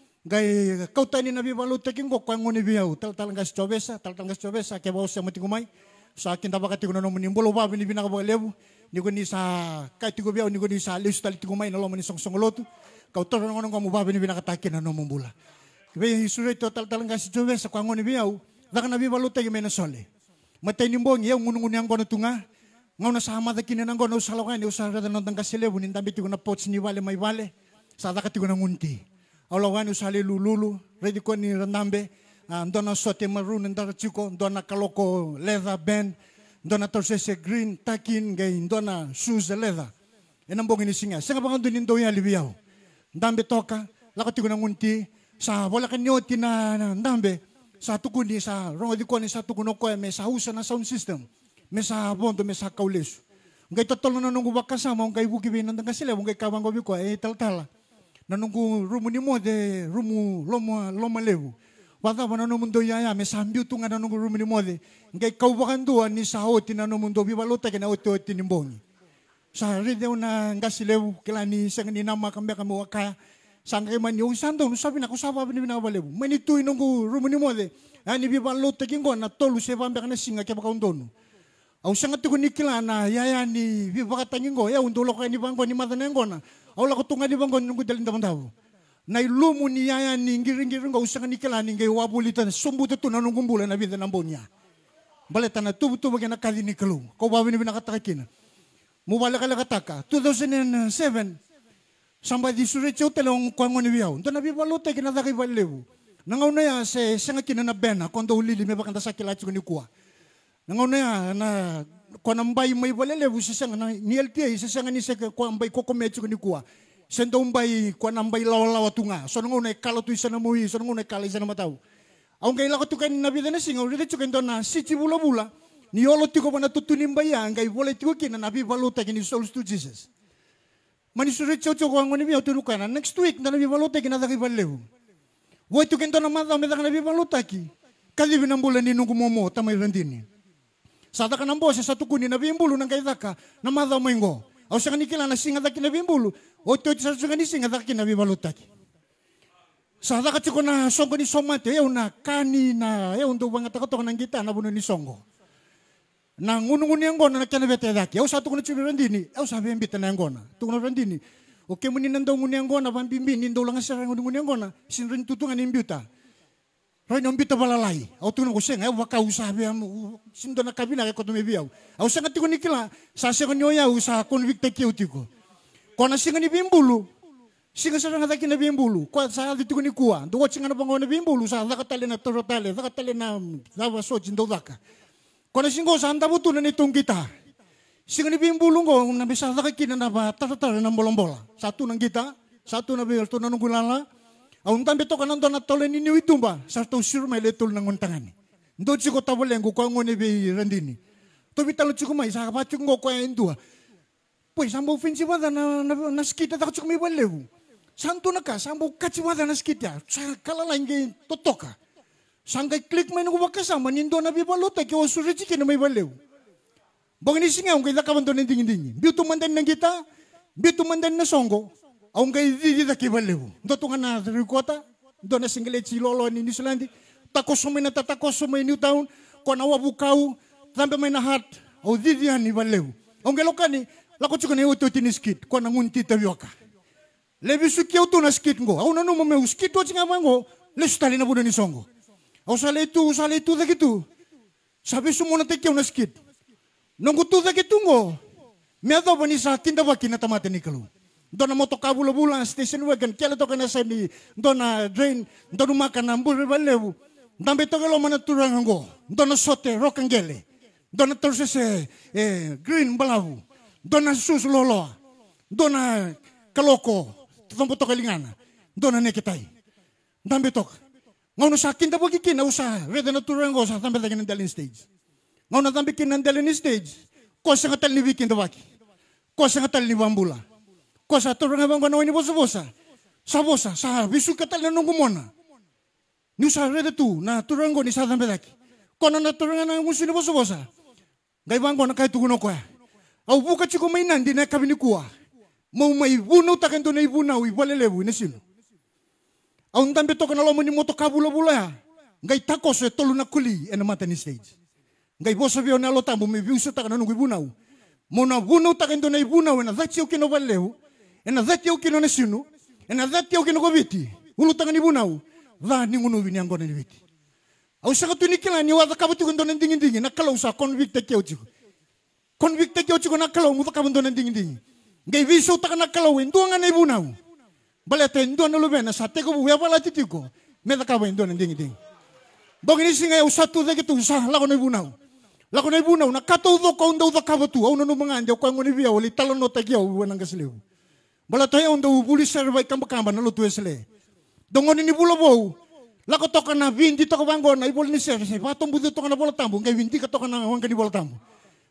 Gay kautani na bibalut taking go kwa ngoni biyaw. Talangas chobesa kaya bawa usang matikumay. Sa akin tabaka tiko na nomo ni mbolo babi ni binakabalebu. Ni ko ni sa kay tiko biyaw ni ko ni sa leus tali tikumay na lomo ni song-songolotu. Kautor na ngonong mo babi ni binakatakin na nomo mbula. Kaya isuray total talaga si Joves sa kwangon ni biyaw, daka na bibaluta yung may nasole. Matay ni mbong yaw ngunungunyang ko na tunga, ngaw na sa hamada kinanang ko na usalawan, usara na nang kasilebu, nindamit ko na pots ni wale may wale, sa dakat ko na ngunti. Aulawan usali lululu, ready ko ni Randambe, doon na sote maroon, ndara chiko, doon na kaloko leather band, doon na torsese green, takin, doon na shoes leather. Yan ang mbong inisinga. Sa nga bang doon yung doon libiyaw. Ndambe toka, lakat ko na ngunti, sa wala kanyo tinandambe sa tukuni sa rongo di ko ni sa tukuno ko me sa usa na sound system me sa bondo me sa kaulis Ngai totol na nunggu bakasama, ngai buki be nandang kasile, ngai kawang gobi ko tal-tala. Na nunggu rumu ni mo de rumu loma lewu. Wata ba na mundo yaya me sambiu tunga na nunggu rumu ni mo de. Ngai kau bakandua ni saoti na mundo bibalota kena oti ni mbongi. Sa ride na ngasilewu kelani sangani nama kambe kamu wakaya. Sangkai mani o sando no sabi na ko saba ni binabalewu. Mani tu nunggu rumu ni mo de. Ani bibalota kingo na tolu se bambe kana singa ke bakaundono. Au sangat tu nikila na yaya ni bibakatangingo ya undulo ka ni bangko ni matanengona. Au la ko tunga ni bangko nunggu dalin tamandaw. Na ilumu ni yaya ni ngiring-ngiring go usang nikila ni ngai wabulita sumbu tu na nunggu bulan na bidan nambonya. Baleta na tubu bagana kali ni kalu. Ko bawi ni binakatakin. Mubala kala kataka 2007 sampai di Surečau telong kuangon ni biau. Ndo na bibalota kina daki balewu. Nangaw na ya se sanga kina na bena kondo ulili me bakanta sakila chu ni kuwa. Nangaw na ya na kwa nambay may balelewu sa sanga na ni LTA sa sanga ni sa kwa nambay kokometsu ni kuwa. Sendo umbay kwa nambay lawalawa tunga. So nangaw na kala tu isa na muhi, so nangaw na kala isa na mataw. Aung kay lako tu kan nabida na singaw rede chu kendo na siti bula-bula. Ni yolo tiko pa natutunin ba yan kay wala tiko kina nabi baluta kini souls to Jesus. Manisuri chow chow kwa ngoni biya tunukan na next week na nabi baluta kina daki balewu. Woi tu kento na mata me nabi baluta ki. Kali binambulan ni nunggu momo tamay randini. Sa ka ng boses sa tukuni na bimbulu ng kaitaka na madaw mo ingo. Aw sa kanikila na singa daki na bimbulu. O ito sa sungani singa daki na bibalutaki. Sa ka chiko na songo ni somate yaw na kani na yaw ndo bang takatok ng gita na buno ni songo. Na ngunungun yang gona na kanabete daki. Aw sa tukuni chibi randini. Aw sabi ang bita na yang gona. Tukuna randini. O kemunin nandaw ngun yang gona pambimbi nindo lang sa ngun yang gona sinrin tutungan ng biuta. Rai nombita balalai, au tu nunggu seng, au waka usahabi am, sindo na kabina ko tume biau. Au sangat tiko nikila, sa seng nyoya usaha konvikte kiu tiko. Kona singa ni bimbulu, singa sa nga taki na bimbulu, ko sa tiko ni kuwa, do singa na bango na bimbulu sa zakatale na torotale, zakatale na dawa so jindo daka. Kona singo sa anda butu na nitong kita. Singa ni bimbulu ngo na bisa zakakina na ba tatatare na bolombola. Satu nang kita, satu na biar tu na nungulala. Aung tambe to kanan to na tole ni niwi tumba sa to sure may letul ng untangan. Ndo chiko tabuleng ko kwa ngone be randini. To bitalo chiko mai sa pa chiko ko endua. Pois sambo ofensiva na skita ta chiko mai balewu. Santo na ka sambo kachiwada na skita. Sa kala langi totoka. Sangkai klik mai ngo bakasama nindo na bibalota ki osure chiki na mai balewu. Bang ni singa ngai lakaban to nding-nding. Biutu mandan ng kita, biutu mandan na songo. Aung kay di taki balewu. Ndo tunga na rikota, ndo na single chilolo ni New Zealand. Takosumay na tatakosumay New Town, ko na wabukau, tambe may na heart. Au di ni balewu. Aung gelokani, lako chuko ni uto tiniskit, ko na ngunti tawioka. Lebi sukiau tu na skit ngo. Au nanu mo skit to chinga mango, lestali na budo ni songo. Au sale tu dakitu. Sabi sumo na tekiau na skit. Nunggu tu dakitu ngo. Meado ba ni sa tinda ba kinatamate ni kalu. Dona moto kabula-bula station wagon kela to kana sa ni dona drain dona makan ambul balewu dambe to gelo mana turang ngo dona sote rokangele dona torse green balawu dona sus lolo dona kaloko tombo to kalingana dona nekitai dambe to ngono sa kinda bogi kina usa reda na turang ngo sa dambe tagan dalin stage ngono dambe kina dalin stage ko sa ngatal ni weekend baki ko sa ngatal ni bambula. Ko sa turang abang ko ni bosa-bosa. Sa bosa, sa bisu katal na nung gumona. Ni sa reda tu, na turang ko ni sa tambedaki. Ko na turang na musi ni bosa-bosa. Gay bang ko na kahit tuguno ko. Au buka chiko may nandi na kabini kuwa. Mau may bunaw takan to na ibunaw, ibalelewu na sino. Au tambe to ka na lomo ni moto kabula-bula. Gay takos e tolo na kuli e na mata ni stage. Gay bosa biyo na lotambo, may biusa takan na nung ibunaw. Muna bunaw takan to na ibunaw, e na dhatsi kino balelewu. Ena dati au kino na sinu, ena dati au kino kobiti, ulutangan ibu nau, la ni ngunu bini anggo na nibiti. Au sa katuni kila ni wada kabatu kondo na dingin-dingin, nakalaw sa convicte kyo chiko. Convicte kyo chiko nakalaw, muta kabando na dingin-dingin. Ngay viso taka nakalaw, endo nga na ibu nau. Balete, endo na lubena, sa teko buya pala titiko, meta kawa endo na dingin-dingin. Bang inisi nga au satu dagi tu, sa lako na ibu nau. Lako na ibu nau, nakataw do ka unda uda kabatu, au nanu mga andi, au kwa nguni biya, wali talon no tagyaw, wanang kasiliw. Bala tayo unda ubuli servay kamba-kamba na lutuwe sila. Dongon ni bulabaw. Lako to ka na, hindi to ka banggo na ibol ni sir. Patong budo to ka na bola tambo. Ngay hindi ka to ka na wangga ni bola tambo.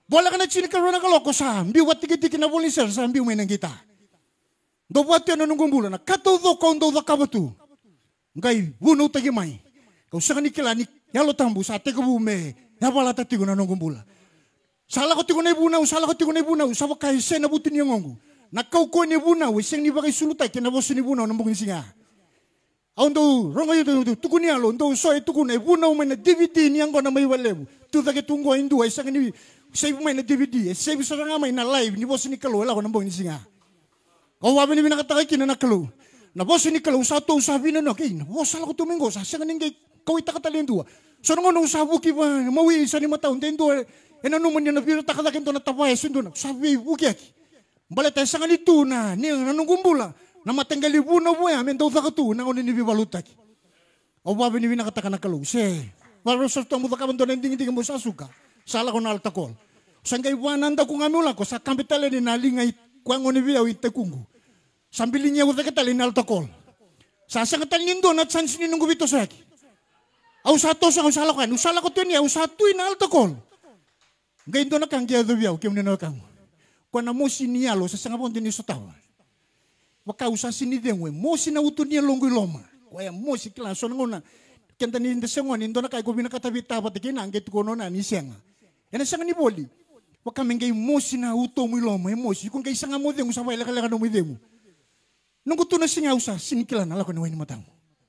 Bola ka na chini karona kaloko sa mbi watiki-tiki na volunteer sa mbi umainang kita. Do wati ano nung gumbula na kato do kondo do kabatu. Ngai buno tagi mai. Kau sa kanikila ni yalo tambu sa teka bume. Yabala tatigo na nung gumbula. Sala ko tigo na ibunaw, sa wakay sen na butin yung ngongu. Nakauko ni bunaw, isang ni bakay sulutay, kinabos ni bunaw ng bukong singa. Aun do, ronga yu tukuni alo, do soy tukuni, bunaw may na DVD niyang ko na may walebu. Tuta ke tunggo hindu, isang ni, save may na DVD, save sa nga may na live, ni boss ni kalo, wala ko ng bukong singa. Kawabi ni binakatakay kinanakalo. Na boss ni kalo, sato usabi na na, kay, boss ala ko tumingo, sa siya nga kawita katalendo. So nung ano usabuki ba, mawi sa ni mataon, tendo, naman niya na pirata katakin to na tapay, sundo na, sabi, buki aki. Balita sa ganito na, niya nanungumbula, na matanggali po na po yan, daw sa kato, na unin ni Bibalutak. O babi ni binakataka na kalo, siya, para sa ito mo ka banto na hindi mo sa suka, sala ko na altakol. Saan kayo nanda ko nga mula ko, sa kampitala ni nalingay, kuwang unin biyaw itakungo. Sambili niya ko sa katali na altakol. Sa katalin doon at saan sininong gubito sa aki. Aw sa to sa usala ko, usala ko to niya, usa to na altakol. Ngayon doon na kang kaya biyaw, kaya mo kang. Kung mo siniyalo sa sanga ponte ni sotawa. Waka usa sinidengwe mo sinauto niya longo loma. Kaya mo si klaso ngona. Kenta ni ndesengon indo na kay go binakatabi tapat kina anget kono na ni senga. Ena sanga ni boli. Waka mengay mo sinauto mo loma mo si kung kay sanga mo deng usaway la kala no mo demu. Nung kuto na singa usa sinikila na la ko ni wani matang.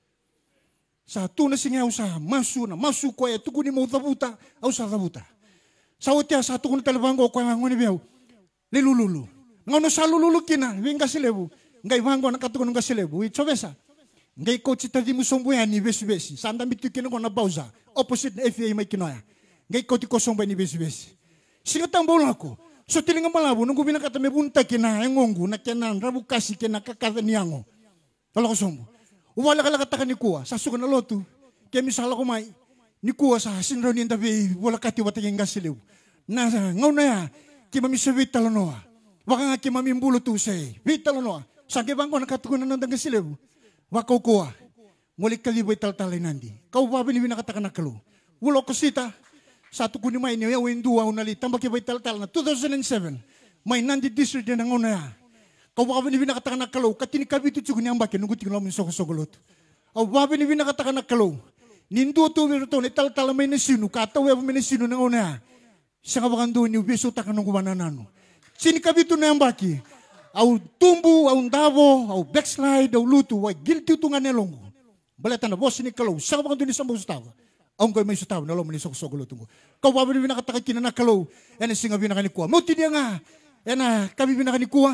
Sa tu na singa usa masu ko e tukuni mo tabuta au sa tabuta. Sa otia sa tukuni talabango ko ngoni biaw. Lululu. Ngono sa lululu kina, winga silebu. Ngai wango nakatuko nga silebu. Ichobesa. Ngai coach tadi musombo ya ni besi. Sanda mitu kino ko na bauza. Opposite na FA may kinoya. Ngai coach ko sombo ni besi. Singa tambol ako. So tilinga malabo nung binakata me bunta kina engongu na kenan rabu kasi kina kakata niyango. Wala ko sombo. Uwala ka lakata ni kuwa. Sasuko na lotu. Kaya misala ko may ni kuwa sa sinro ni ndabi wala kati watingin nga silebu. Na ngaw na ya. Kimami sa vitalonoa. Waka nga kimami mbulo tu say. Vitalonoa. Sa kibang ko nakatukunan ng dangasilebu. Wakaw kuwa. Ngulik kaliboy taltalay nandi. Kau babi ni binakataka na kalo. Wulo ko sita. Sa tukuni may niya wenduwa unali. Tambak ibay taltal na 2007. May nandi district din ang una. Kau babi ni binakataka na kalo. Katini kabito tsukuni ang bakin. Nugutin ko namin sokosogolot. Kau babi ni binakataka na kalo. Nindo tu wirto ni taltal may nasinu. Katawe may nasinu ng una. Sa kabakan ni ubeso takan ng kumananano. Sinikabito na yung baki. Au tumbu, au ndavo, au backslide, au luto, au guilty ito nga nelongo. Balatan na, boss ni kalaw. Sa kabakan doon ni Sambo Sutawa. Ang ko'y may sutawa, nalaw mo ni Sokosogolo tungo. Kawawa ni binakatakay kinanakalaw. Yan ang singa binakanikuha. Mauti niya nga. Yan na, kami binakanikuha.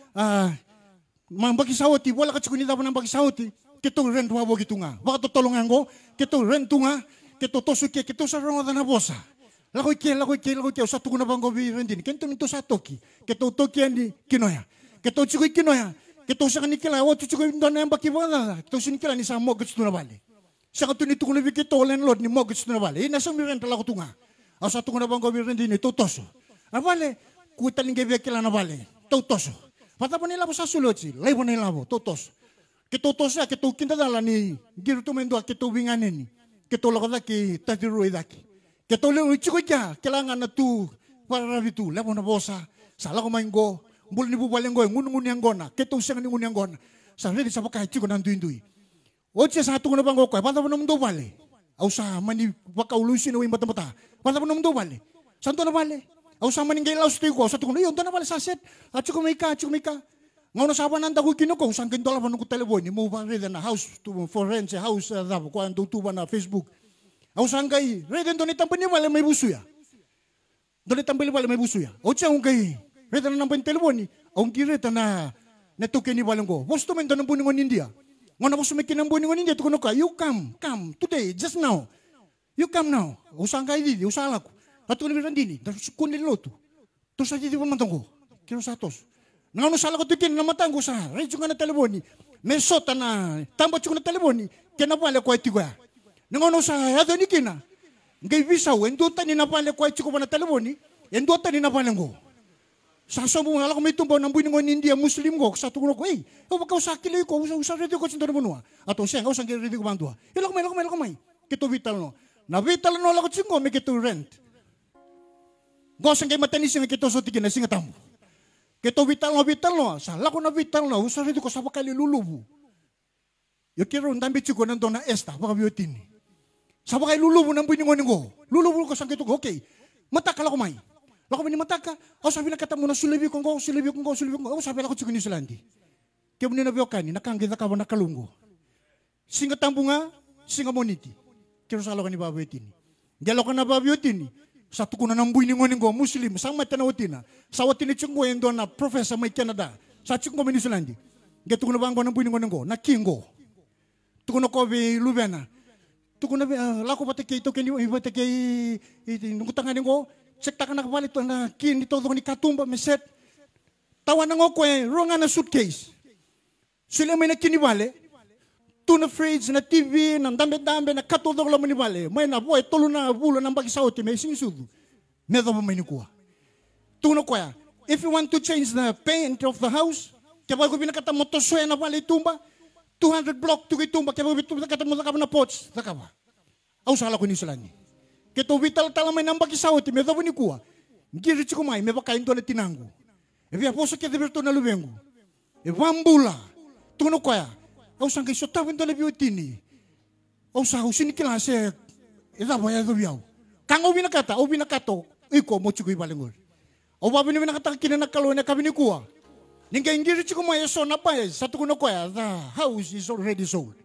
Mga bakisawati, wala ka tsukunita mo ng bakisawati. Kitong rento wabo gitu nga. Baka tutulungan ko. Kitong rento nga. Kitong tosuki, kitong sa rongotan na bosa. Lakoy kia, sa tuko na banggo birendin. Kento nito sa toki. Keto toki andi kinoya. Keto chikoy kinoya. Keto sa kanikila, o chikoy ndona yung bakibana. Keto sinikila ni sa mogets na bali. Sa katunito ko na bikito, landlord ni mogets na bali. Nasa mirenta lako tunga. O sa tuko na banggo birendin, tutoso. Abale, kutaling gaya kila na bali. Tutoso. Patapon nila po sa sulotsi. Laibo nila po, tutoso. Keto tosa, keto kintadala ni giruto mendo, keto winganin. Keto lako daki, tatiruay daki. Ketole chiko kya kailangan na tu para itu labo na bosa sala ko maingo bul ni bubalengo ngunungun yang gona keto siang ni ngun yang gona sa ready sa pakai chiko nan duindui oche sa tu na bango ko pata bonom do bale au sa mani baka ulusin o imbata mata pata bonom do bale santo na bale au sa mani ngai laus ko sa tu ko yon na bale sa set at chiko mai ka ngono sa banan da ko kinoko sang kendola banu ko telefon ni mo ba ready na house to for rent house da ko an tu na Facebook. Au sangkai, reden doni tampani wala may busuya. Doni tampani wala may busuya. O siya ungkai, reden na nampani telefoni. Ang kireta na netuke ni walanggo. Bosto men donon buningon India. Ngona bosto men kinang buningon India tukono ka. You come today, just now. You come now. O sangkai di, usala ko. Atu ni randini, kunin lotu. To sa di matango. Kiro satos. Nangono sala ko tukin na matango sa. Rejo nga na telefoni. Mesota na tambo chuko na telefoni. Kenapale ko itigoya. Nangono sa hado ni kina. Ngay visa o, enduta ni napale ko ay chiko pa na telefoni, enduta ni napale ko. Sa mo nga ako may tumbaw ng buhay ng India, Muslim ko, sa tukulo ko, wag ka usakili ko, usa ready ko sinto na bunua. Ato siya, usang ready ko bandua. Ilako may. Kito vital no. Na vital no lako chingo, may kito rent. Gosang kay matani singa kito so tigina singa tamu. Kito vital no, salah ko na vital no, usah itu ko sa bakali lulubu. Yo kiro ndambi chuko nando na esta, baka biotini. Sa bakali lulubu nang biningo. Lulubu ko sang kito ko, okay. Mataka ko mai. Lako bini mataka, o sabi na kata mo na sulibi ko, o sabi lako chuko ni Sulandi. Kaya mo ninabiokani, nakangkita ka ba nakalungo. Singa tambunga, singa moniti. Kiro sa alo ka ni babiotini. Dialo ka na babiotini. Satu kuna ng biningo Muslim, sang mata na utina. Sa watini chungo yung doon na professor may Canada. Sa chungo may New Zealand. Geto kuna bang ng biningo na kingo. Tukuna ko bi Lubena. Tukuna lako pati kay to kay pati kay nungutangan ngo. Sekta ka nakabali to na kin dito ni katumba meset. Tawa na ngo ko wrong na suitcase. Sila may nakinibale. Tuna fridge na TV, na dambe-dambe, na katodok lang manibali. May na buhay, tulo na bulo ng bagisauti, may sinisudo. Medo pa may nikuha. Tuna ko ya, if you want to change the paint of the house, kaya ko binakata mo to suya na bali tumba, 200 block to tumba, kaya ko binakata mo na pots, nakaba. Aw sala ko ni Sulani. Kaya to vital may ng bagisauti, medo pa nikuha. Ngiri ko may bakain to na tinanggo. E via poso kaya diverto na lubengo. E wambula. Tuna ko ya, au sang kay sotawin to lebi utini. Au sa usini kilase ida boya do biao. Kang obi nakato, iko mo chugo ibalengol. Au babi ni nakata kinana kalo na kabini kuwa. Ninga ingiri chugo mo yeso na pa satu kuno ko ya, the house is already sold.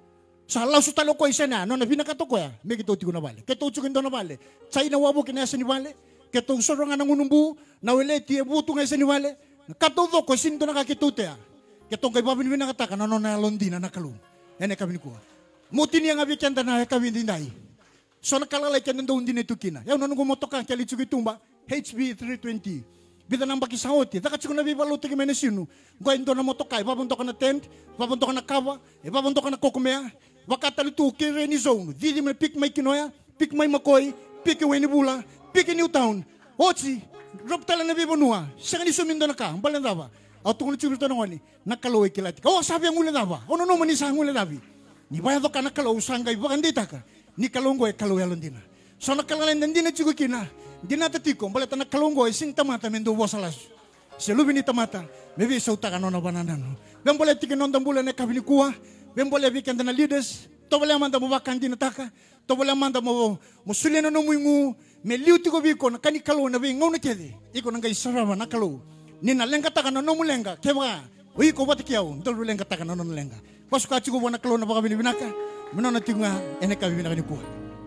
Sa law su talo ko isena no na binakato ko ya, me kito tigo na bale. Keto chugo ndo na bale. Chai na wabo kinasa ni bale. Keto soronga na ngunumbu, na wele tie butu ngasa ni bale. Kato do ko sinto na kakitute ya. Ketong kay babin nakataka na na Londina na kalung. Ene kami kuha. Mutin yang abi kanta na kami dindai. So nakalalay kan nando din ito kina. Yaw nanong gumotoka kali tsugi tumba HB 320. Bida nang bakisauti. Taka tsugo na bibaluti kay menesinu. Goindo na motoka, babonto ka na tent, babonto ka na kawa, babonto ka na kokumea. Wakata lutu kire ni zone. Didi me pik may kinoya, pik may makoy, pik weni bula, pik Newtown. Otsi, drop tala na bibonua. Saka ni sumindo na ka, balandaba. Au tunggu curi to nongoni nakalo ikilati. Oh sabi ang ulan daba. Oh no mani sang ulan dabi. Ni baya to kana kalau sangai bakan dita ka. Ni kalongo kalau ya londina. So nakalalan dina chugo kina. Dina tatiko bala tan kalongo sing tamata mendo bosalas. Selubi ni tamata. Maybe sa utaka no na banana no. Ben bole tikin non dambula na kabini kuwa. Ben bole weekend na leaders. To bole manda mo bakan dina taka. To bole manda mo sulena no muingu. Me liuti ko biko na kani kalo na bi ngona kede. Iko nang gay sarama na kalo. Nina lenga taka no mulenga keba ui ko bati kiau ndol lenga taka no lenga pas ka chigo bona kalo na baka binaka menona tinga ene ka binaka ni ku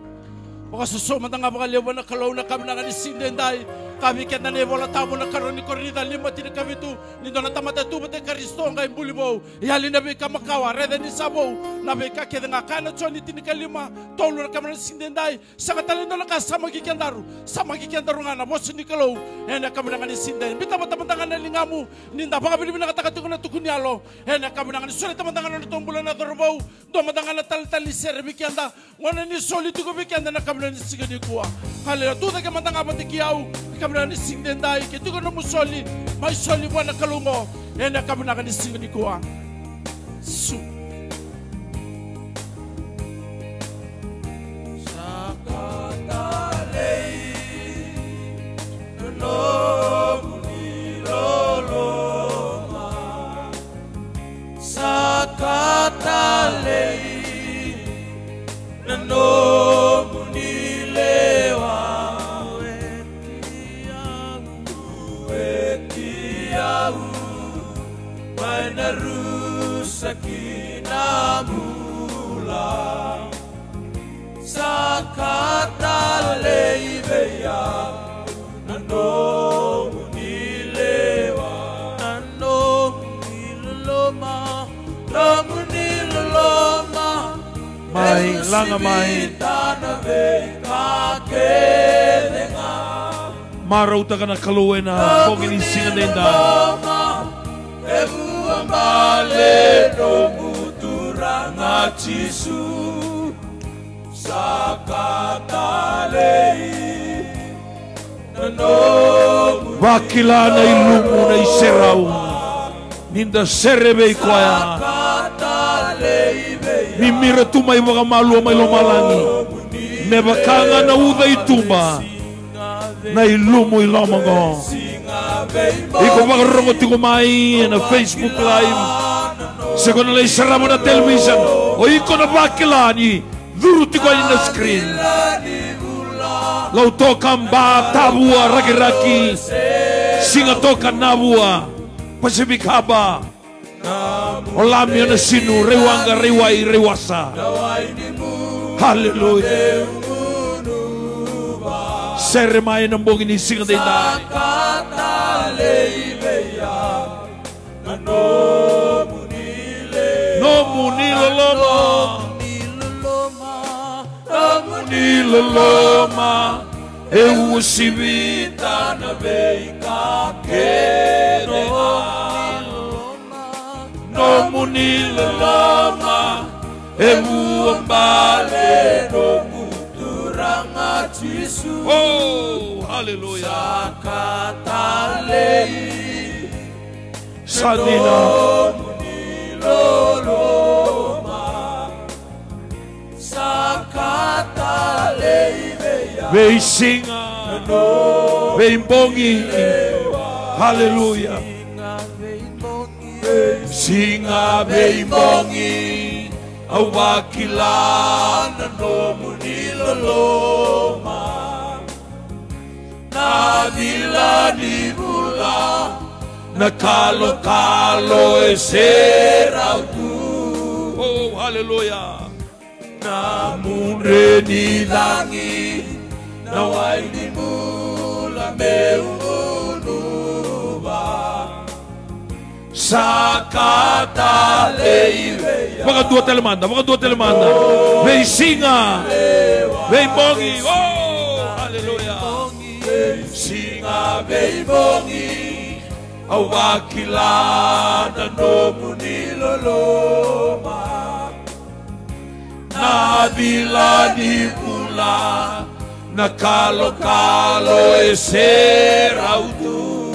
Baka suso matanga baka lewa na kalaw na kami na kanisindendai. Kami kaya na nevola tabo na karon ni kornita lima tini kami tu. Nindo na tamata tu bate karisto nga imbulibo. Yali na bika makawa reda ni sabo. Na bika kaya nga kana choni tini kalima. Tolo na kami na sindendai. Saka talindo na ka sama kikiandaru. Sama kikiandaru nga na bosi ni kalaw. Hena kami na kanisindendai. Bita matamantangan na lingamu. Ninda baka binibina katakatuko na tukunyalo. Hena kami na kanisuli tamantangan na tumbulan na dorobaw. Domantangan na talitali serbikianda. Wana ni soli tuko bikianda na kami na nisigani kuwa. Halila tuta ka matanga matikiyaw. Kami na nisingdendai. Kituko na musoli. May soli mo na kalungo. Hena kami na nisigani kuwa. Su. Sakatalei nano munilewa wetiau manarusaki namula sakatalei beya nano munilewa nano muniloma Mai langa mai Marauta kana kaluena pongini singadenda Ebu ambale no muturanga chisu Sakatalei no Wakila na ilumu na iserau Ninda serebe ikoya Mimira tumai waka malua mai lomalangi Nebakanga na uda itumba na ilumo ilomongo. Iko magarongo tiko mai na Facebook Live. Segundo lei saramo na television. O iko na bakilani. Duru tiko na screen. Lau toka mba tabua raki-raki. Singa toka nabua. Pacific Haba. Olami na sinu rewanga rewai rewasa. Hallelujah. Seremai ng bong inising na dinay. No muniloloma. Muniloloma. Ewusibita na beika kedea. No muniloloma. Ewu-ambale no muturang at Yesu. Oh, hallelujah. Sakatalei Sanina Muniloloma. Sakatalei Vei singa Vei bongi. Hallelujah. Singa vei bongi. Awakilan no muniloloma. Nadila di mula. Nakalo-kalo eseraw tu. Oh, hallelujah. Namun reni langit. Naway di mula meunuba. Sakatalei mga dua telemanda Vei singa Vei bongi. Oh, hallelujah. Singa vei bongi. Awakilan no muniloloma. Nabila di mula. Nakalo-kalo eseraw tu.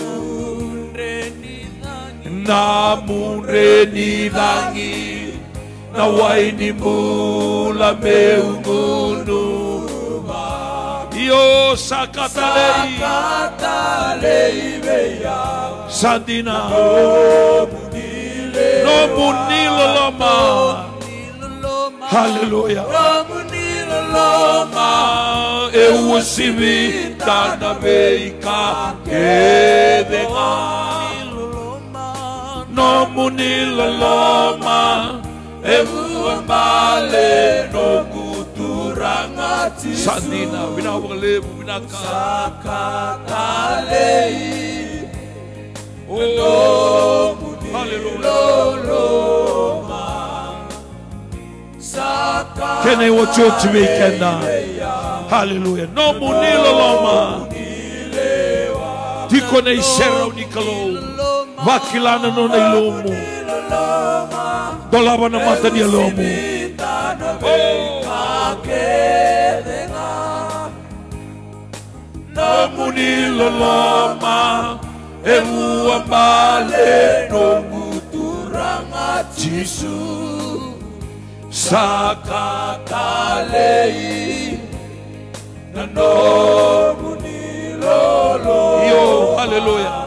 Namun reni langit. Naway ni mula meungunuba. Iyo sakatalei beya. Sandina no muniloloma. Hallelujah. No muniloloma. Ewusibita na beika kedea. No muniloloma. Ewu-ambale no muturang at Yesu. Sandina binawagalebu binaka. Sakatalei. Oh, hallelujah. Can I watch you to weekend? Hallelujah. No muniloloma. Tiko na iseraw ni kalo. Wakilana no na ilomo. Dalawa na mata ni ilomo. No muniloloma. Ewu-ambale no muturang at Yesu. Sakatalei na no muniloloma. Yo, hallelujah.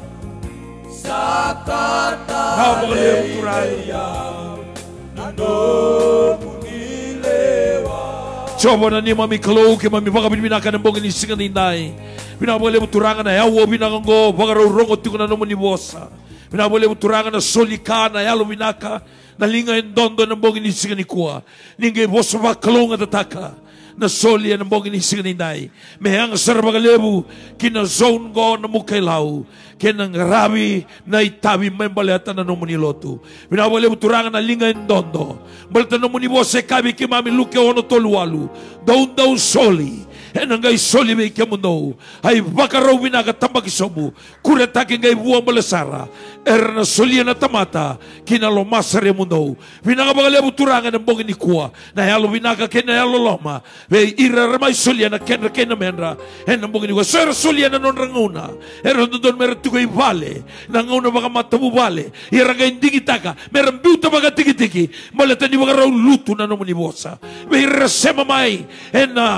Sakatalei na no munilewa. Coba na ni mami kalau ke mami baka binaka ng bongin isingan inday. Binabole muturangan na yawo binanggo baka rongo tiko na no munibosa. Binabole muturangan na solika na yalo binaka. Nalinga yung dondo ng bongin isingan ni kuwa. Ninge boso ba kalunga tataka. Na soli ang bongin isingan inday. Mehang sarabagalebu kina zone go na mukailaw. Kinang rabi na itabi may baleta na no muniloto. Binabole muturangan na linga yung dondo. Balita no munibose kabi kimami luke ono toluwalu. Daun soli. Enangay soli may kamuno. Ay baka raw binakatambag isomu. Kuretakin ngay buwang balasara. Na soli na tamata. Kinalomasare muno. Binakabagale muturangan ng bongin ni kuwa. Na yalo binaka kinayalo loma. May iraramay soli na kenra menra. Ng bongin ni kuwa. So soli na non ranguna. Doon meron tukoy vale. Nanguna baka matabubale. Irangay hindi kitaka. Meron biuta baka tiki-tiki. Malata ni baka raw luto na naman ni bosa. May rasema may.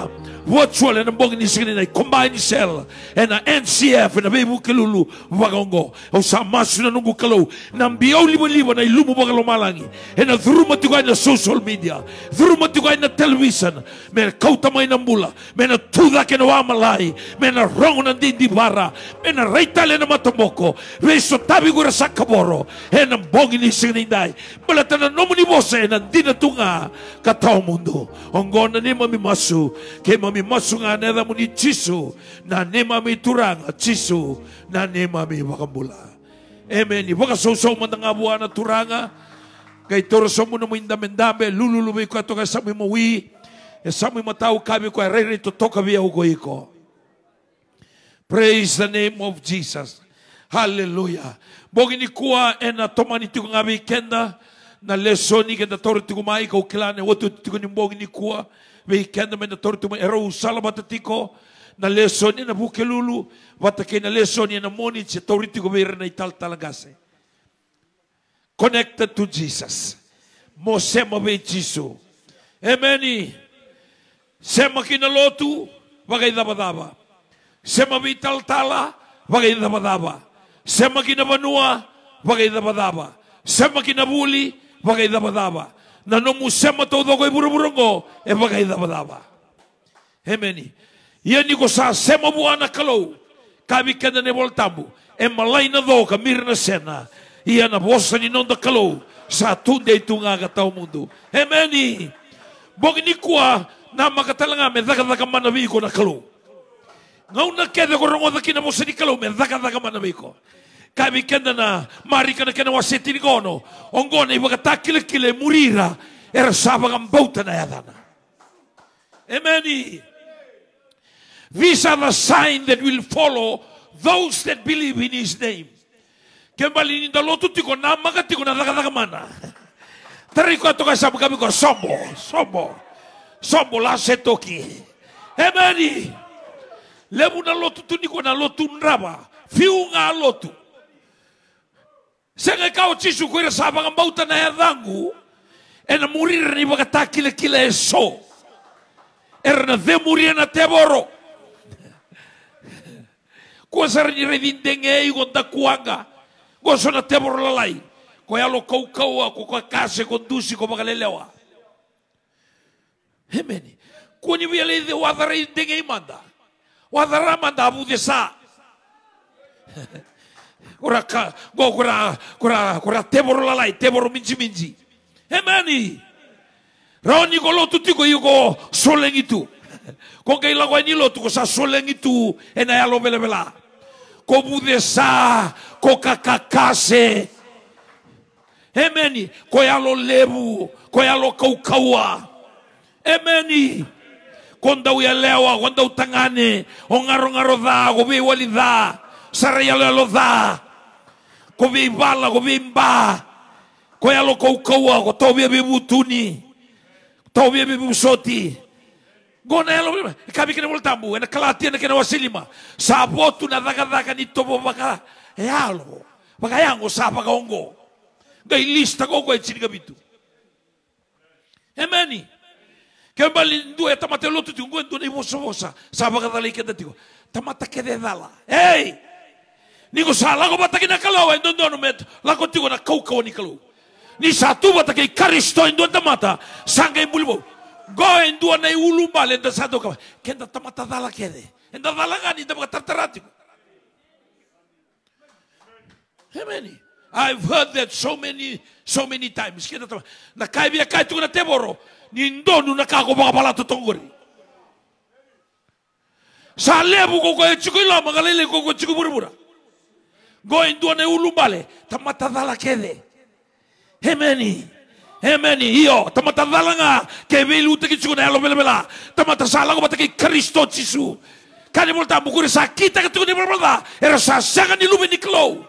virtual and bong ni singin ay combined cell and NCF and bebu kelulu wagongo o sa masu na nungu kalau nang biaw libo na ilumo bagalo malangi and through matigay na social media through matigay na television men kauta may nambula men tuda kenawa malai men rongo na dindi bara men reitale na matomoko reso tabi gura sakaboro and bong ni singin dai balatan na nomuni bose na dinatunga katao mundo ongona ni mamimasu ke mamimasu nga neda muni Jisu na ni mami turanga Jisu na ni mami wakambula amen ibaka so mandanga buwan na turanga kay toro so mo na mo indamendame lululubi ko ato kay sami mawi sami matao kami ko rere to toka biya ugo iko. Praise the name of Jesus. Hallelujah. Bogi ni kuwa ena tomani tiku ngabi kenda na lesoni kenda toro tiku mai ko kilane watu tiku ni bogi ni kuwa we kenda mena toro tiku ero salabata tiko na lesoni na bukelulu watake na lesoni na moni che toro tiku be na ital talagase. Connected to Jesus. Mo sema be Jisu. Amen. Sema kinalotu bagay daba-daba. Sema bital-tala bagay daba-daba. Sema kinabanua bagay daba-daba. Sema kinabuli bagay daba-daba. Nanomu sema todo ko'y buru-burungo bagay daba-daba. Amen. Yan ko sa sema buwan na kalaw kami ka na neboltambu malay na do kamir na sena iyan na bosa ni nonda kalaw sa tunde ito nga katao mundo. Amen. Bog ni kuwa na makatalanga me daga manabi ko na kalo. Ngaw na kede ko rongo da kinamosa ni kalo me daga manabi ko. Kami kenda na mari kana waseti ni kono. Ongona ibaga takile murira era sabang bauta na yadana. Amen. These are the signs that will follow those that believe in His name. Kembali ni dalotu tiko na magatiko na daga mana. Tari ko ato kasama kami ko sombo la setoki. Amen. Lebu na lotu tuniko na lotu nraba. Fiu nga lotu. Senga kao Jisu ko ira sabang bauta na yadangu. Ena murir ni bagata kila eso. Erna de murir na teboro. Ko sar ni redindenge i gonda kuanga. Ko so na teboro lalai. Ko yalo kau ko kase kondusi ko magalelewa. Amen. Ko ni viale de wadara indenge manda. Wadara manda abu desa. Kura teboro lalai, teboro minji. Amen. Raoni ko lotu tiko yuko soleng itu. Ko kay lagwa ni lotu ko sa soleng itu ena yalo bela. Ko budesa, ko kakakase. Amen. Ko yalo lebu, ko yalo kaukawa. Amen. Kondau ya lewa, kondau tangane, ngaro da, ko be walida, sarayalo da. Ko be bala, ko be mba. Ko yalo kaukawa, ko tobia be butuni. Tobia be busoti. Gona yalo, kabi kena multambu, ena kalatian kena wasilima. Sabotu na daga ni tobo baka yalo. Baka yango sa baka ongo. Gay lista ko chini kabitu. Amen. Kembali dua tamate lotu tungo ndo ni bosa. Saba ka dali keda tiko. Tamata kede dala. Hey! Niko sala ko bataki na kalaw ndo no met. Lako tiko na kaukaw ni kalaw. Ni satu bataki karisto ndo tamata. Sangay bulbo. Go ndo na ulu bale ndo sado ka. Kenda tamata dala kede. Ndo dala gani ndo baka tartarati. Amen. I've heard that so many times. Nakaibia kai tu na teboro. Nindonu nakako baka pala tutongori. Sa lebu ko chiku ila magalele ko chiku burubura. Go indu na ulumbale tamatadala kede. Amen. Amen. Iyo tamatadala nga kebelu teki chiku na alo bela. Tamatasala ko bataki Kristo Jisu. Kani multa bukuri sa kita ketu ni bela. Era sa sanga ni lume ni klo.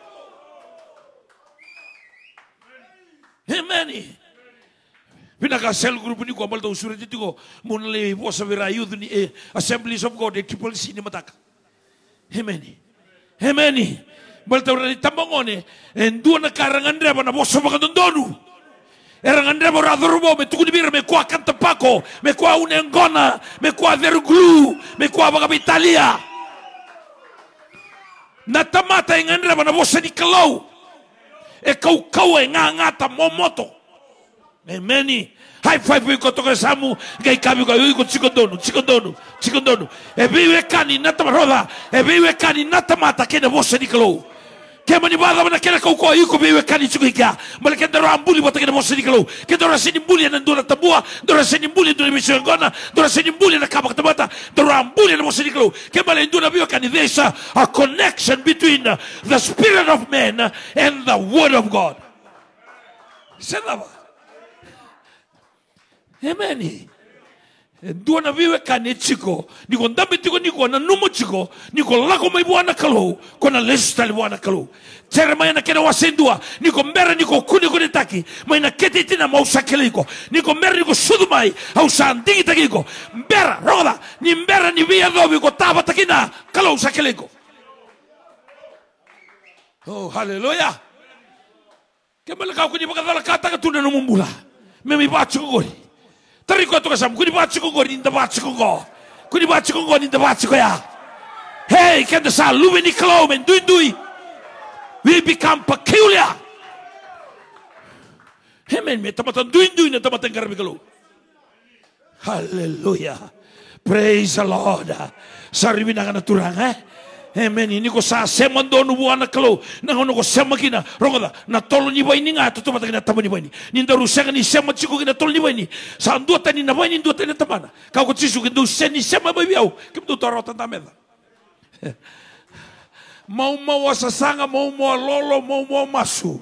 Amen. Pinaka sel group ni ko amal do suri tiko munle bosa vera youth ni Assemblies of God triple C ni mataka. Amen. Balta ora ni tambangone endu na karangan reba na bosa makadondonu. Erangandre boradorbo me tukuni bir me kwa kantapako me kwa unengona me kwa verglu me kwa bagabitalia. Natamata ingandre bana bosa di kalau. E kau e ngata momoto. Amen. High five we ko toka samu gai kabi ko yuko chikodono. E biwe kani natamaroda. E biwe kani natamata kena bosa di kalau. Kema ni bada mana kena kau ko yuko biwe kani chikuika. Mala kena ro ambuli bota kena bosa di kalau. Kena ro sini ambuli na ndora tabua, ndora sini ambuli ndora mishongona, ndora sini ambuli na kabak tabata, ndora ambuli na bosa di kalau. Kema le ndora biwe kani there's a connection between the spirit of man and the word of God. Senaba. Amen. Dua na viwe kani chiko, niko ndambi tiko niko na numo chiko, niko lako mai buana kalau, kona lestali buana kalau. Cere mai na kena wasendua, niko mbera niko kuni taki, mai na keti tina mau sakeliko, niko mbera niko sudu mai, au sandingi takiko, mbera roda, ni mbera ni via dobi ko taba takina kalau sakeliko. Oh haleluya. Kembali kau kuni bakal kata katuna numumbula, memi bacu kori. Tari ko to kasam kuni bacu ko ninda bacu ko. Kuni bacu ko ninda bacu ko ya. Hey, kenda sa lumini kalau men dui. We become peculiar. Amen. Me tamatan dui na tamatan garbi kalau. Hallelujah. Praise the Lord. Saribi na kana turang Amen. Ini ko sa semando no buana kalau nangono ko semakina rongoda na tolo ni baini nga to tamata kina tamani baini ninda rusanga ni sema chiko kina tolo ni baini sa nduata ni na baini nduata ni tamana ka ko chisu kina seni sema babiau kim do toro tantameda mau wasasanga mau lolo mau masu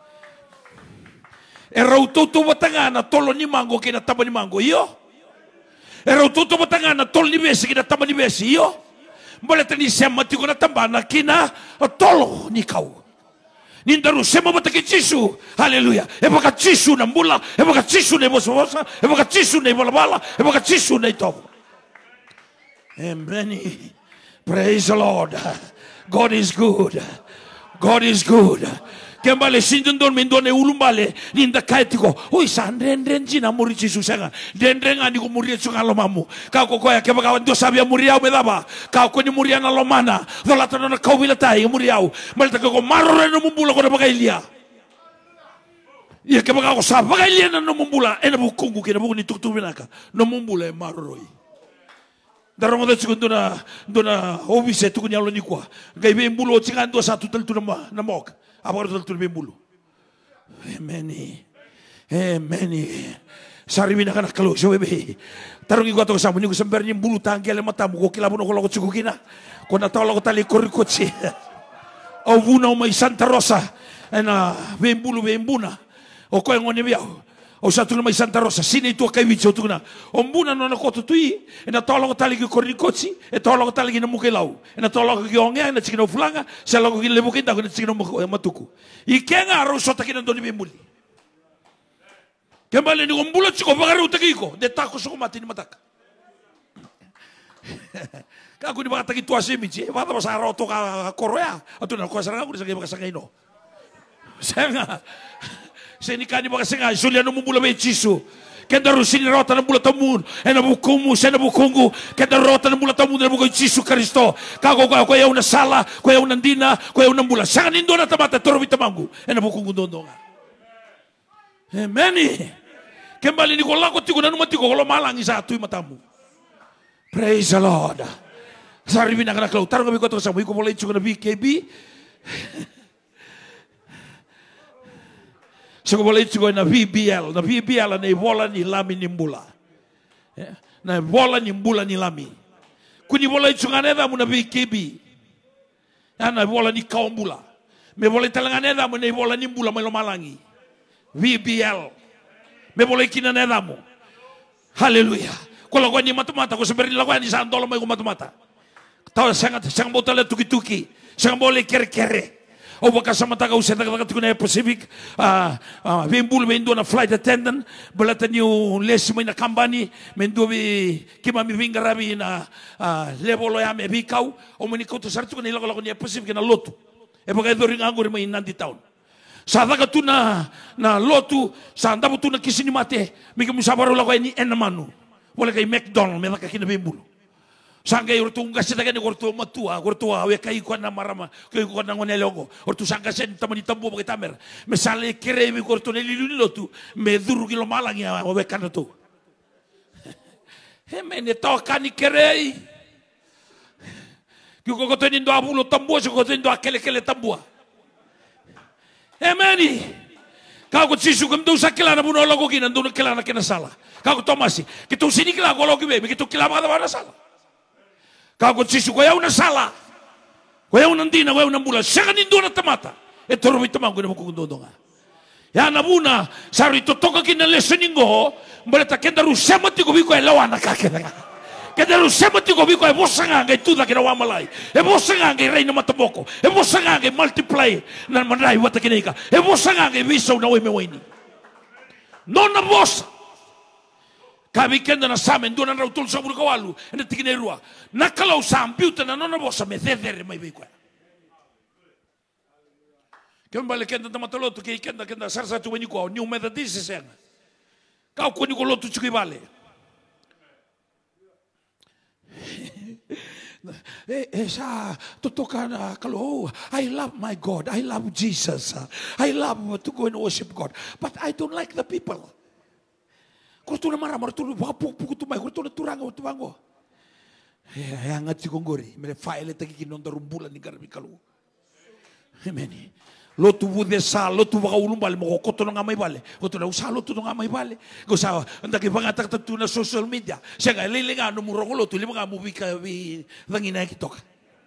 erau toto batanga na tolo ni mango kina tamani mango iyo erau toto batanga na tolo ni besi kina tamani besi iyo boleh tani sema tiko na tambana kina tolo ni kau. Nindaru sema bataki Yesu. Haleluya. Ebaka Yesu na mbula, ebaka Yesu na bosa, ebaka Yesu na balabala, ebaka Yesu na itobo. Amen. Praise the Lord. God is good. God is good. Kembali sindon mendone ulumbale ninda kaitiko. Oi sandren jina muri Yesu sanga. Dendren ani ko muri Yesu ngalo mamu. Kau ko ya kebaka ndo sabia muri au medaba. Kau ko ni muri ana lomana. Dolata na kau bilatai muri au. Malta ko marore no mumbula ko na bagailia. Ia kebaka ko sa bagailia na no mumbula ena bukungu kina buku ni tuktu binaka. No mumbula maroroi. Darong ada segundo na obise tu kunyalo ni kwa. Gai be mbulo chingando sa tutel tu na mok. Apa tutel tu be mbulo. Amen. Amen. Saribina kana kalau so be. Tarong igwa to sa muni ko samber ni mbulo tangele mata ko kilabuno ko ko chukukina. Ko na tawla ko tali korikochi. Au vuna mai Santa Rosa. Ena be mbulo be mbuna. O ko ngone biao. O sa tuna mai Santa Rosa sini tu kai wicho tuna ombuna no na koto tui e na tolo tali ki korikochi e tolo tali ki na mukelau e na tolo ki onge na chikino fulanga sa logo ki lebuki ta ko na chikino matuku I kenga ro so takina ndoni bembuli kembali ni ombula chiko bagaru takiko de tako so mati ni mataka ka ku ni bakata ki tua semichi va ba sa ro to ka korea atuna ko sa ku sa ke bakasa kaino senga Senikani baka senga Juliano mumbula be Yesu. Kenda rusini rota na mula tamun ena bukumu sena bukungu kenda rota na mula tamun na buku Yesu Kristo. Kako ko ya una sala, ko ya una ndina, ko ya una mula. Sanga nindo na tamata toro bitamangu ena bukungu ndondonga. Amen. Kembali ni ko lako tiko na numati ko lo malangi sa tu matamu. Praise the Lord. Saribi na kana klau tarong bi ko to sa mo ko boleh chuko na BKB. Sako boleh itu na VBL na bola ni lami ni mbula, na bola ni mbula ni lami. Kuni boleh itu nganeda mu na VKB, na bola ni kau mbula. Me boleh talanganeda mu na bola ni mbula melo malangi. VBL, me boleh kina neda mu. Haleluya. Kalau kau ni mata-mata, kau sebenarnya lakukan di sana tolong mai kau mata-mata. Tahu sangat boleh tuki-tuki, sangat boleh kere-kere. O baka sama taga usenda ka tukuna Pacific bembul mendo na flight attendant balata ni lesi mai na kambani mendo bi kima mi vingarabi na level ya me bikau o mani ko to sartu ni lago ni Pacific na lotu e baka do ring angor mai nandi town Sa daga tu na lotu sa andabu tu na kisini mate mi musabaro la ko ni enamanu. Wala kay McDonald me ka kinabimbulo. Sangga urtu ngasi daga ni urtu matua we kai ko na marama kai ko na ngonelongo. Urtu sangga sen tamani tambo ba tamer. Me sale kere mi urtu ne lilu lotu me duru kilo malang ya we kana tu. He me ne to kani kere. Ki ko to ni ndo abulo tambo so ko ndo akele tambo. Emeni. Kau ko sisu kam do sakila na buno logo kina do kila na kena sala. Kau ko tomasi. Kitu sini kila ko logo be, kitu kila ba na sala. Kau ko sisu ko yauna sala. Ko yauna ndina, ko yauna mula. Saka nindo na tamata. E toro mi tamango na ko ndonga. Ya na buna sari to toka kina listening go, mbeleta kenda ru semati ko biko elawana kakena. Kedaru semati ko biko e bosanga ngai tuda kina wa malai. E bosanga ngai reina mataboko. E bosanga ngai multiply na manai wata kinika. E bosanga ngai viso na we me waini. Nona bosa. Kabi kenda na samen do na rautul sabur kawalu. Ena tikine rua. Na kalau sampiuta na nona bosa me dedere mai biko. Kembali kenda tamatoloto ke kenda sarsa tu weniko ni umeda dise senga. Kau ko ni ko lotu chukui vale. Esa tutokana kalau I love my God, I love Jesus, I love to go and worship God, but I don't like the people. Kau tu na marah tu wapuk tu mai, kau tu na turango tu bango. Yang ngati konggori, mere file tagi kinon terumbulan ni garbi kalau. Amen. Lotu bude sa, lotu baka ulum bale, mo koto na ngamay bale. Koto na usa lotu na ngamay bale. Ko sa anda ki pangatak tu na social media. Siya nga lilinga no muro ko lotu, lima nga mubi ka bi dangina kitok.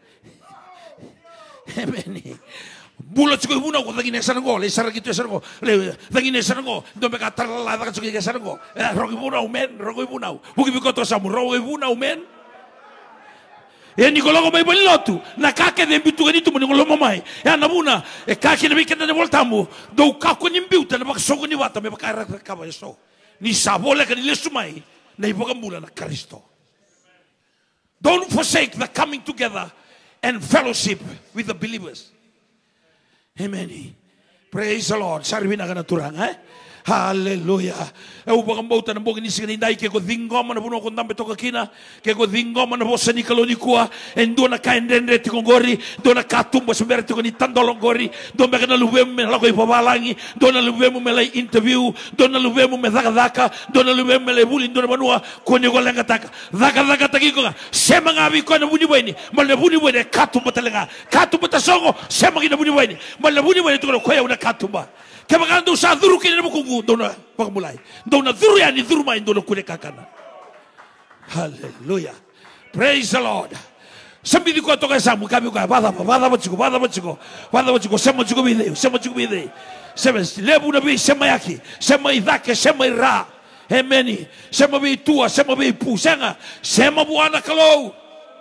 Amen. Bulat ko ibuna ko dangina sango, le sar kito sango. Le dangina sango, do me ka tarla ka suki ka sango. Rogi ibuna umen, rogi ibuna. Buki bikoto sa mu rogi ibuna umen. E Nicolò mai ballotu na kake de bitu gani tu Nicolò mai e anabuna e kake na bikenda ne voltamu do kako ni mbiuta na baksogo ni wata me bakara kaba eso ni sabole kan lesu mai na ibogambula na Kristo. Don't forsake the coming together and fellowship with the believers. Amen. Praise the Lord. Sarvina kana turang Hallelujah. Eu bagambauta na bogi ni sigani dai ke ko dingoma na buno ko ndambe toka kina ke ko dingoma na bosa ni kaloni kuwa endo na kaendende ti kongori do na katumba sembere ti ko ni tandolong gori do me kana lubem me lako ipabalangi do na lubem me lai interview do na lubem me daka do na lubem me le buli do na banua ko ni ko lenga taka daka taki ko sema ngabi ko na buni bweni mal na buni bweni katumba talenga katumba tasongo sema kina buni bweni mal na buni bweni to ko ya una katumba kebagando sa duru kini mo kungu dona pagmulai dona duru ya ni duru main dona kule kakana. Hallelujah. Praise the Lord. Sambil di kota kasamu kami kau bada baciko sema cukup bide sema lebu nabi sema yaki sema idake sema ira Amen. Sema bi tua sema bi pu sema buana kalau.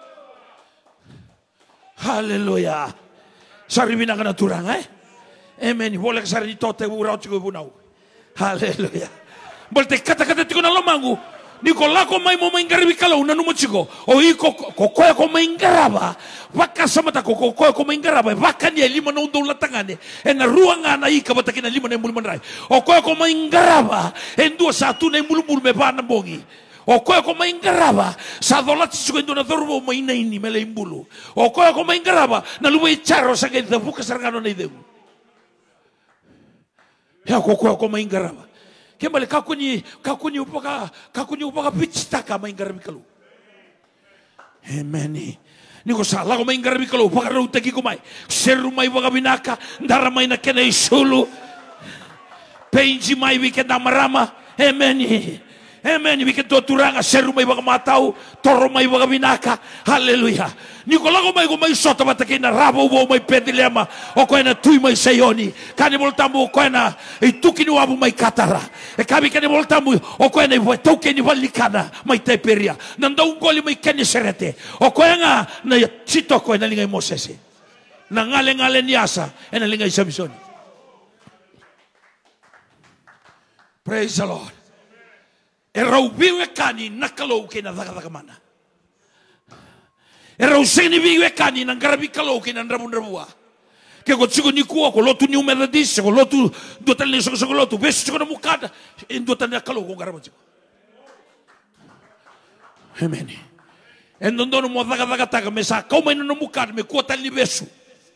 Hallelujah. Saribina kana turang Amen. Boleh kesari tote urau cukup bunau. Haleluya. Boleh kata-kata tiko na lomangu. Niko lako mai mo maingarabi kalau na numo chiko. O iko kokoya ko maingaraba. Baka samata kokoya ko maingaraba. Baka ni lima na undong latangane. Na ruanga na ika batakin na lima na mulu manray. O koya ko maingaraba. Dua satu na mulu me ba na bongi. O koya ko maingaraba. Sa dolat chiko ndo na dorbo maina ini mele imbulu. O koya ko maingaraba na luwe charo sa kay buka sargano na ideu. Ya ko maingaraba. Kembali kakuni upaka pitstaka maingarabi kalu. Amen. Niko salah ko maingarabi kalu upaka rautaki ko mai. Seru mai upaka binaka ndara mai na kena isulu. Penji mai wikenda marama. Amen. Amen. Wikenda turanga seru mai upaka matau, toro mai upaka binaka. Haleluya. Niko lago mai sota batakina rabo ubo mai pedilema. O ko na tui mai sayoni. Kani voltamu ko na itukini wabu mai katara. E kabi kani voltamu o ko na tokeni valikana mai teperia. Nanda ungoli mai keni serete. O ko nga na chito ko na lingai Moses. Na ngale niasa na lingai Samson. Praise the Lord. E raubiwe kani nakalo kina daga mana. Era useni biwe kani nang garabi kalau kina rabun rabua. Ke ko tsiko ni kuwa ko lotu New Methodist ko lotu do tal ni so lotu besu tsiko na mukada indo tan ya kalau ko garama tsiko. Amen. En dono mo daga mesa kau mai no mukada me ko tal ni besu.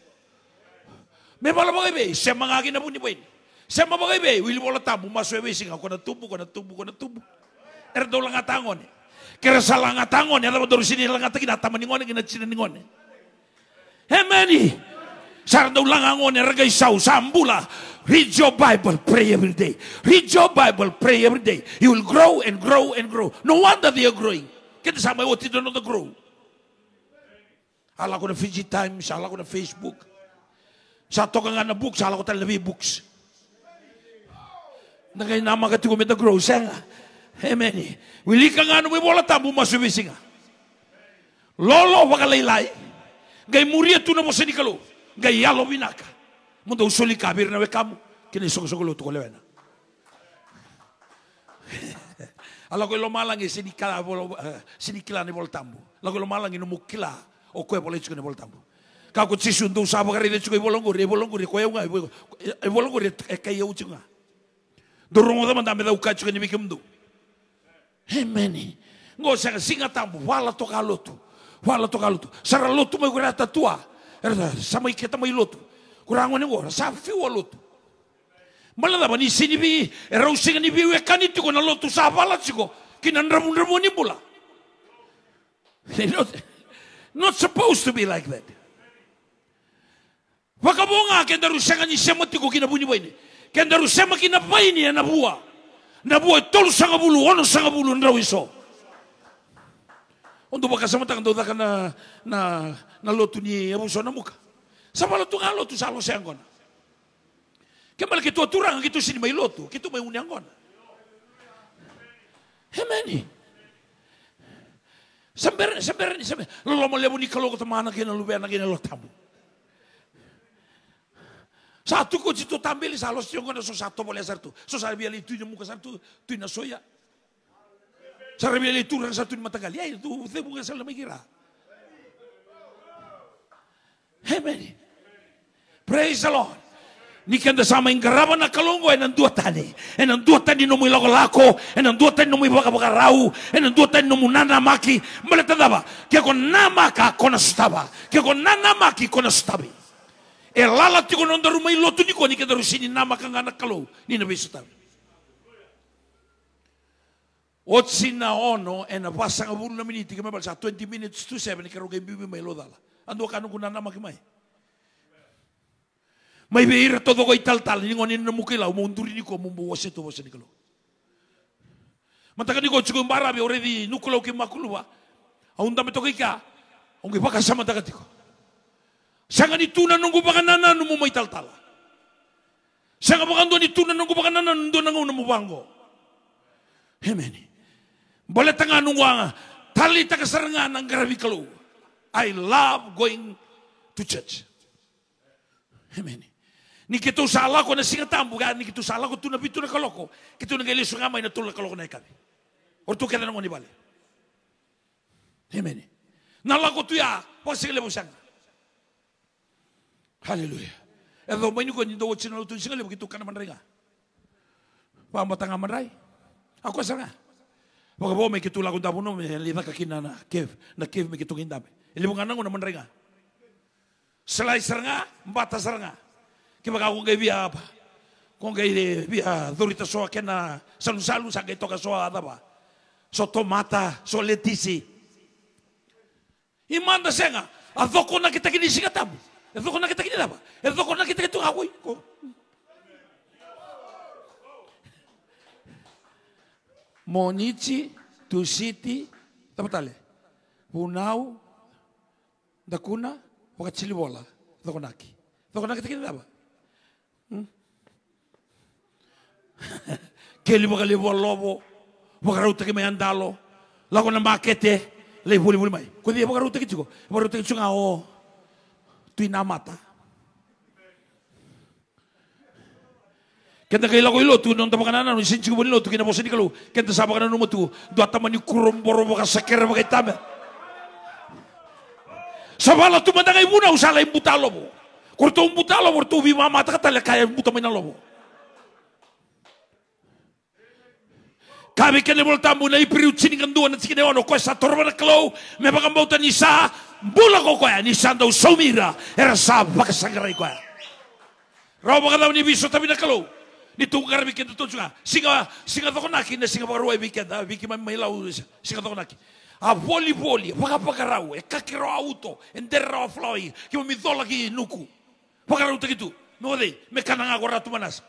Me bala bagai be se mangagi na buni boy. Se ma bagai be wili bola tabu maso be singa ko na tubu. Er do langa tangon. Kera salanga tangon ya do sini langa takina tamani ngone kina cina ngone. Amen. Sardo langangon ergai sau sambula. Read your Bible, pray every day. Read your Bible, pray every day. You will grow and grow and grow. No wonder they are growing. Kita sama what you don't know to grow. Ala ko na Fiji Times, ala ko na Facebook. Sa to nga na books, ala ko tal na books. Nagay nama ka tigo meta grow senga. Amen. Wili ka nga no may bola tabu masubisinga. Lolo wakalaylay. Gay muria tu na mo sinikalo. Gay yalo binaka. Mundo usuli kabir na we kamu. Kini sogolo to kolewena. Ala ko lo malangi sinikala sinikila ni voltambu. La ko lo malangi no mukila o ko bole chiko ni voltambu. Ka ko tsisu ndo sabo gari de chiko bolongori ko yunga bolongori e kay uchunga. Dorongo da mandame da ukachu ni bikimdu. Amen. Ngo sa singa tambu wala to kalotu. Wala to kalutu. Sara lotu mai kurata tua. Sama iketa mai lotu. Kurang wani ngora sa fiwa lotu. Malada bani sini bi erau singa ni bi wekani tu kona lotu sa bala chiko. Kinan ramun ni bula. Not supposed to be like that. Wakabonga kenda rusanga ni sema tiko kina bunyi boini. Kenda rusema kina baini na bua. Na bua tolu sanga bulu ono sanga bulu ndrawiso. Untuk baka sama tangan doda kana na lotu ni abu sona muka. Sama lotu ngalo tu salo seangona. Kemal kitu aturang kitu sini mai lotu, kitu mai uniangona. Hemeni. Samber. Lo mo lebu ni kalau ko tamana kena lu bena kena lo tamu. Satu ko situ tambili salo seangona so satu boleh sartu. So sarbi ali tu muka sartu tu na soya. Sarbi ali tu rang satu ni matagali. Ai tu te bukan salah mikira. Amen. Praise the Lord. Ni kanda sama inggaraba na kalongo enang dua tani no muy lako, enang dua tani no muy baka rau, enang dua tani no munana maki, maletadaba, que con namaka kona sutaba, que con nanamaki kona sutabi. E lala tiko non daru mai lotu ni ko ni kanda rusini namaka ngana kalo, ni na bisutabi. Otsina ono ena pasang abulu na miniti kami balsa 20 minutes to 7 karo kay bibi may lodala. Ando kanu kuna namaki mai. May beira todo ko ital-tal, ningonin na mukila, umunduri ni ko, mumbuwas ito, wasa ni kalo. Mantaka ni ko, tsiko yung barabi, already nukulaw ki makuluwa, ang dami to kay ka, ang iba kasama taga tiko. Sanga ni tunan nung gubakan nanan, nung may tal-tal. Sanga bakan doon ni tunan nung gubakan nanan, doon nang unang mubango. Amen. Balat nga nung wanga, tali taga-sarangan ng garabi kalo. I love going to church. Amen. Ni kitu salah ko na singa tambu ga ni kitu salah ko tu na bitu na kaloko kitu na gali sunga mai na tul kaloko na ikabi or tu kena ngoni bale. Amen. Na lago tu ya posile busang. Hallelujah. Edo mai ni ko ni do chino tu singa le kitu kana manrenga. Pa matanga manrai. Ako sanga. Pag bo mai kitu lago tabu no me lida kakina na kev me kitu kindabe. Ili bungana ngona manrenga. Selai seranga, mbata seranga. Kiba kung kay biya apa? Kung kay biya durita soa kena salu-salu sa kay toka soa ada ba? So tomata, so letisi. Imanda senga, adoko na kita kini singatam. Adoko na kita kini apa? Adoko na kita itu awoy ko. Monichi, Tusiti, tapatale. Punau, Dakuna, Wakachilibola, Dokonaki. Dokonaki kita kini apa? Keli baka levo lobo, baka ruta ke mayandalo, lago na makete, le buli mai. Kodi baka ruta ke chiko, baka ruta ke chunga o tuinamata. Kenta kay lago ilo tu non tabakanana no sinchi ko bonilo tu kina bosi dikalu, kenta sabakana no mutu, do atamani kuromboro baka sakere baka tame. Sabala tu mandangay muna usala imbutalo mo. Korto butalo korto bi mama ta kata kaya buta main lobo. Kami kene volta mu nei priu chini kandu na chini ono ko sa torba na klo me baka bauta ni sa bula ko ko ni sando somira era sa baka sangrai ko. Rau baka daw ni biso tabi na klo. Ni tungar bikin tu juga. Singa to konaki na singa baru bikin da bikin mai lau singa to konaki. A voli baka rau e kakiro auto enderra floi ki mi dola ki nuku. Baka rau takitu. No de me kananga agora tu manas.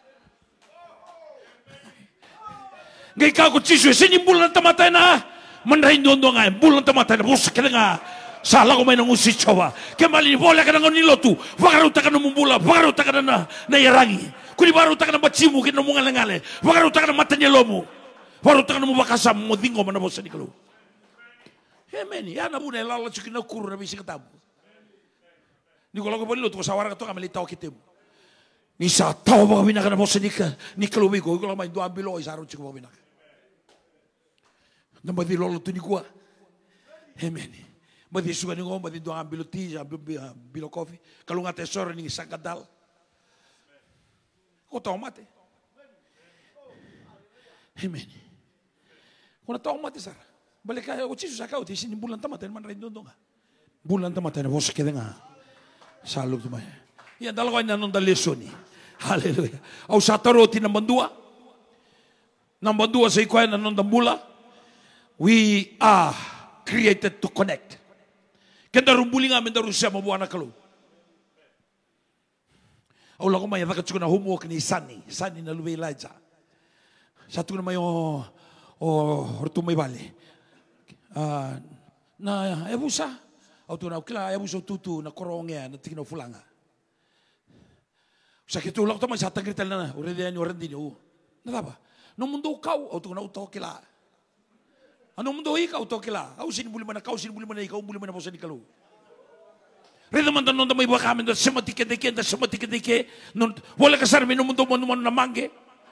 Ngai ka ko tisu sini bulan tamata na mandain dondo ngai bulan tamata na bus kelenga salah ko may nangusi chowa kemali bola ka nang nilotu bakaru ta ka mumbula bakaru ta ka na yarangi kuni baru ta ka bachimu kin mo ngale bakaru ta ka matanya lomu baru ta ka mo bakasa mo dingo mana bosa di kalu hemeni ya na bune lala chukina kuru na bisi katabu ni ko logo bolilo to sawara ka to kamali taw kitemu ni sa taw ba bina ka na bosa ni kalu bi ko may do ambilo isaru chukbo bina na madi lolo tu ni kuah, amen. Madi suka ni ngom madi doang ambil tea, ambil kopi. Kalau nggak tesor ni sakadal, kau tahu mati, amen. Kau tahu mati sar, balik kaya uci susah kau di sini bulan tamatan mana rindu dong, bulan tamatan bos kedengar, salut tu maya. Ya dalam kau ini nonton lesoni, haleluya. Au satu roti nombor dua saya kau ini nonton bula. We are created to connect. Kenda rumbuling amin darusia mabuana kalau. Aulah ko may taka na homework ni Sunny na luwe Elijah. Satu na may orto may bale. Na ebusa. Auto na kila ebusa tutu na korongya na tikino fulanga. Sakit ulak to may sa tagrital na uredian urendin o. Nadaba. No mundo kau auto na uto kila. Ano mundo ikaw to kila? Au sin buli mana kau sin buli mana ikaw buli mana bosan ikalu. Reda man non may baka amin da sematike deke non wala kasar min mundo mo na mange.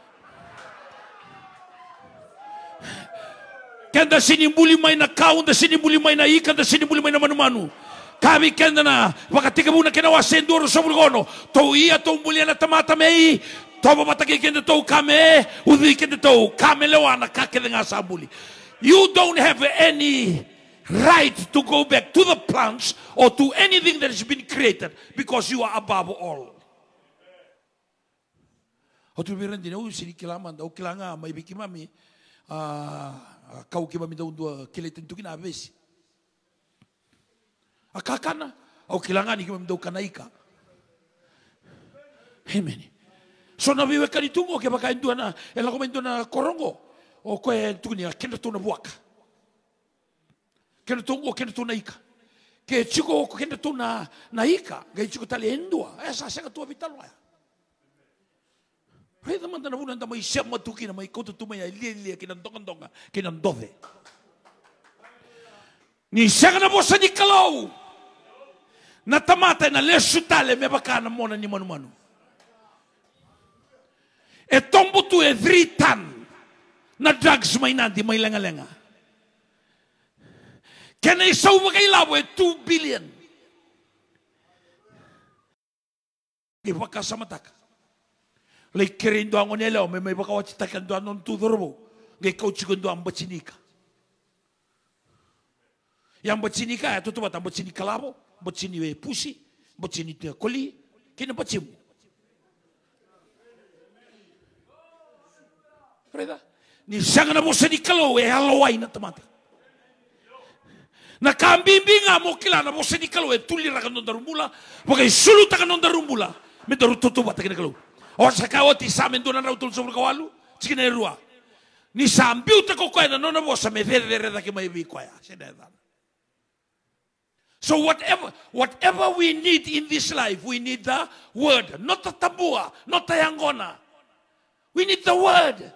Kanda sin buli may na kau da sin buli may na ika da sin buli may na manu. Kami kanda na wakati kabuna kinawa sendoro sa bulgono. To iya to buli na tamata mei. To babatake kenda to kame udi kenda to kame lewana kakede nga sabuli. You don't have any right to go back to the plants or to anything that has been created because you are above all. Hotu biran din o sini kilaman o kilanga may bikimami kau kimami daw dua kiletin tu kinabes. Akakana o kilanga ni kimami daw kanaika. Amen. So nabiwe kanitungo ke baka indua na ela komento na korongo. O koe tukuni kena tu na buaka. Kena tu na ika. Ke chiko kena tu na ika. Gai chiko tali endua. Esa sega tua vitalo ya. Hei teman tanah bulan tamai siap matuki na mai kau tu mai lia kena donga kena dove. Ni sega na bosa ni kalau. Na tamata na lesutale me bakana mona ni manu. E tombo tu e 3 tan. Na drugs may nanti may lenga-lenga. Kena isaw magkailaw 2 billion. Iba ka sa matak. Like kirindo ang onelo, may baka wachitakan doon ng tudorbo. Ngay kauchikon doon ang batsinika. Yang batsinika, ito tumat ang batsinika labo, batsini pusi, batsini koli, kinabatsimu. Reda? Ni sanga na bosa ni kalau halaway na tamata. Nakambibinga mo kila na bosa ni kalau tulira ka non darumbula, bagay suluta ka non darumbula, me darututuba ta kina kalau. O sa kawati sa amin doon na rautul sa kawalu, sige na irua. Ni sambiu ta ko na non na bosa me vere da ki may bikoya. So whatever we need in this life, we need the word, not the tabua, not the yangona. We need the word.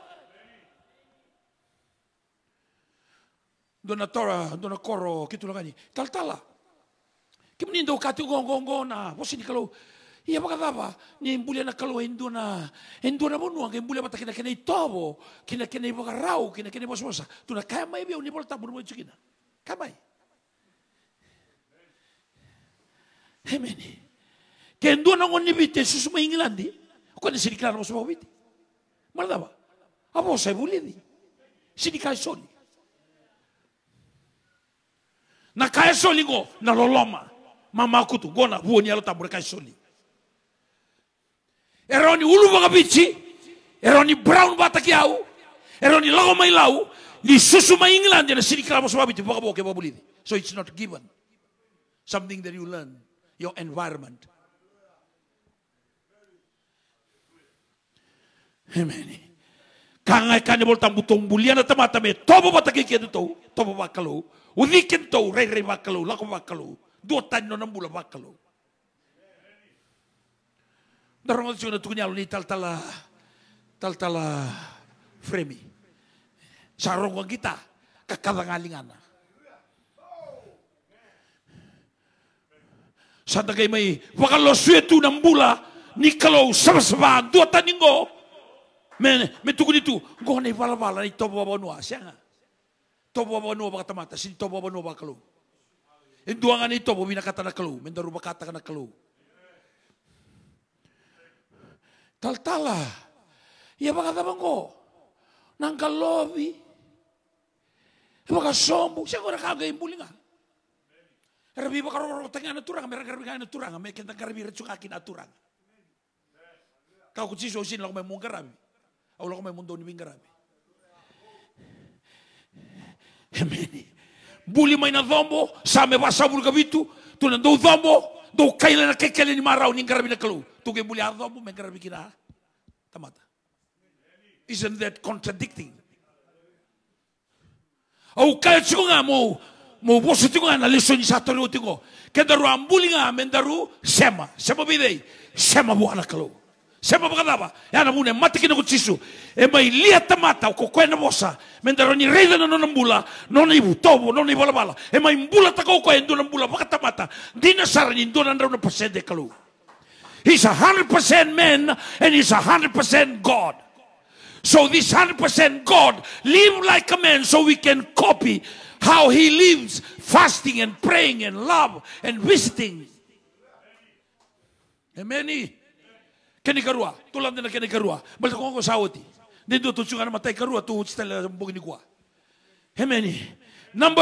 Dona Tora, dona Koro, gitu lagi. Tal-tala. Kemudian do katu gong na, bosi ni kalau iya baka ba ni bulia na kalau enduna monu ang bulia mata kina itobo, kina baka rau, kina bosa. Tu na kaya mai bia ni bolta bunu mo chikina. Kamai. Amen. Kendo na ngoni bite susuma Ingilandi. Ko ni sinikala mo sa bite. Malaba. Abo sa bulidi. Sinikay soli. Na kaya soli go na loloma. Mama kutu gona buoni alo tambure kaya soli. Eroni ulu baga bici. Eroni brown bataki au. Eroni lago mai lau. Ni susuma England na sinikala mo sa bite baga boke babulidi. So it's not given. Something that you learn. Your environment. Amen. Kangai kane bol tambu tombuliana tamata me tobo bataki kedu to tobo bakalo udiken to rei bakalo lako bakalo do tanno nambula bakalo darong sino tunyalo ni taltala fremi sarong kita kakadangaalingana sadagay may bakalo suetu nambula ni kalau sabasaba do taningo me tuku itu gone bala ni tobo bonua sianga tobo bonua bakatamata sin tobo bonua bakalo enduangan ni tobo binakata na kalu mendaru bakata na kalu taltala ya bakata bangko nang kalobi baka sombu sigura kaga imbulinga rabi bakaro tengah naturang mereka rabi kana naturang me kenta rabi recukakin aturang kau kuciso sin lang may mungkarabi Allah ko may mundo ni Bingarabi. Amen. Buli may na dhambo, sa me basa bul kabitu, tu na do dhambo, do kaila na kekele ni maraw ni Bingarabi na kalu. Tu ke buli a dhambo, may Bingarabi kina. Tamata. Isn't that contradicting? Au kaya tsiko nga mo boso tsiko nga na leso ni sa tori utingo. Kaya daru ambuli nga, mendaru sema bidei, sema buwana kalu. Sema bakadaba yana mune mati kina kutsisu e mai lia tamata ko kwena bosa mendaroni reida no nambula non ibu tobo non ibu bala e mai mbula tako ko endo nambula bakatamata dina sarani ndo na 100% de kalu. He's 100% man and he's 100% God. So this 100% God live like a man so we can copy how he lives, fasting and praying and love and visiting. Amen. Keni karua, tulang na keni karua. Balik ko sawati. Dito tutsungan na matay karua tu stella bugin ko. Amen. Number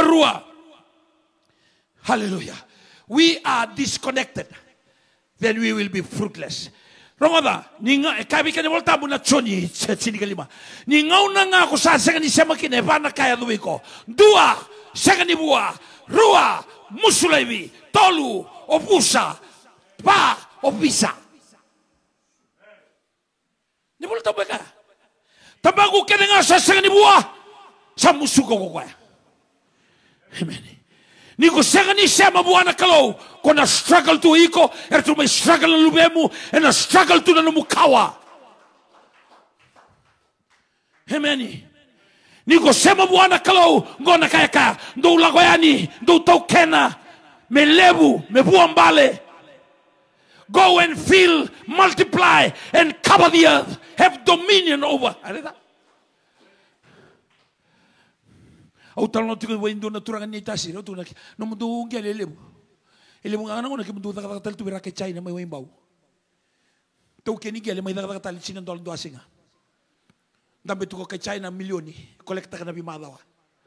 2. Hallelujah. We are disconnected. Then we will be fruitless. Romada, ninga kabi kani volta mo na choni sini kalima. Ningaw na nga ako sa ni sema kine pa na kaya duwi ko. Dua, sanga ni bua, rua, musulaibi, tolu, opusa, pa, opisa. Ni boleh tahu mereka. Tabagu kena ngasa sangat ni buah. Samu suka ko kaya. Amen. Ni ko sangat ni sama buah na kalau. Ko na struggle tu iko. Ertu may struggle na lubemu. E na struggle tu na numukawa. Amen. Ni ko sama buah na kalau. Ngo na kaya kaya. Do lagoyani. Do tau kena. Me lebu. Me buah mbale. Go and fill, multiply, and cover the earth. Have dominion over. Au talo tiko wendo na turangan ni tasi no tunak no mundo ngel elebu. Elebu ngana ngona ke mundo daga tal tu berake China mai wembau. Tau ke ni gele mai daga tal China dol do asinga. Dambe tu ko ke China milioni kolekta kana bi madawa.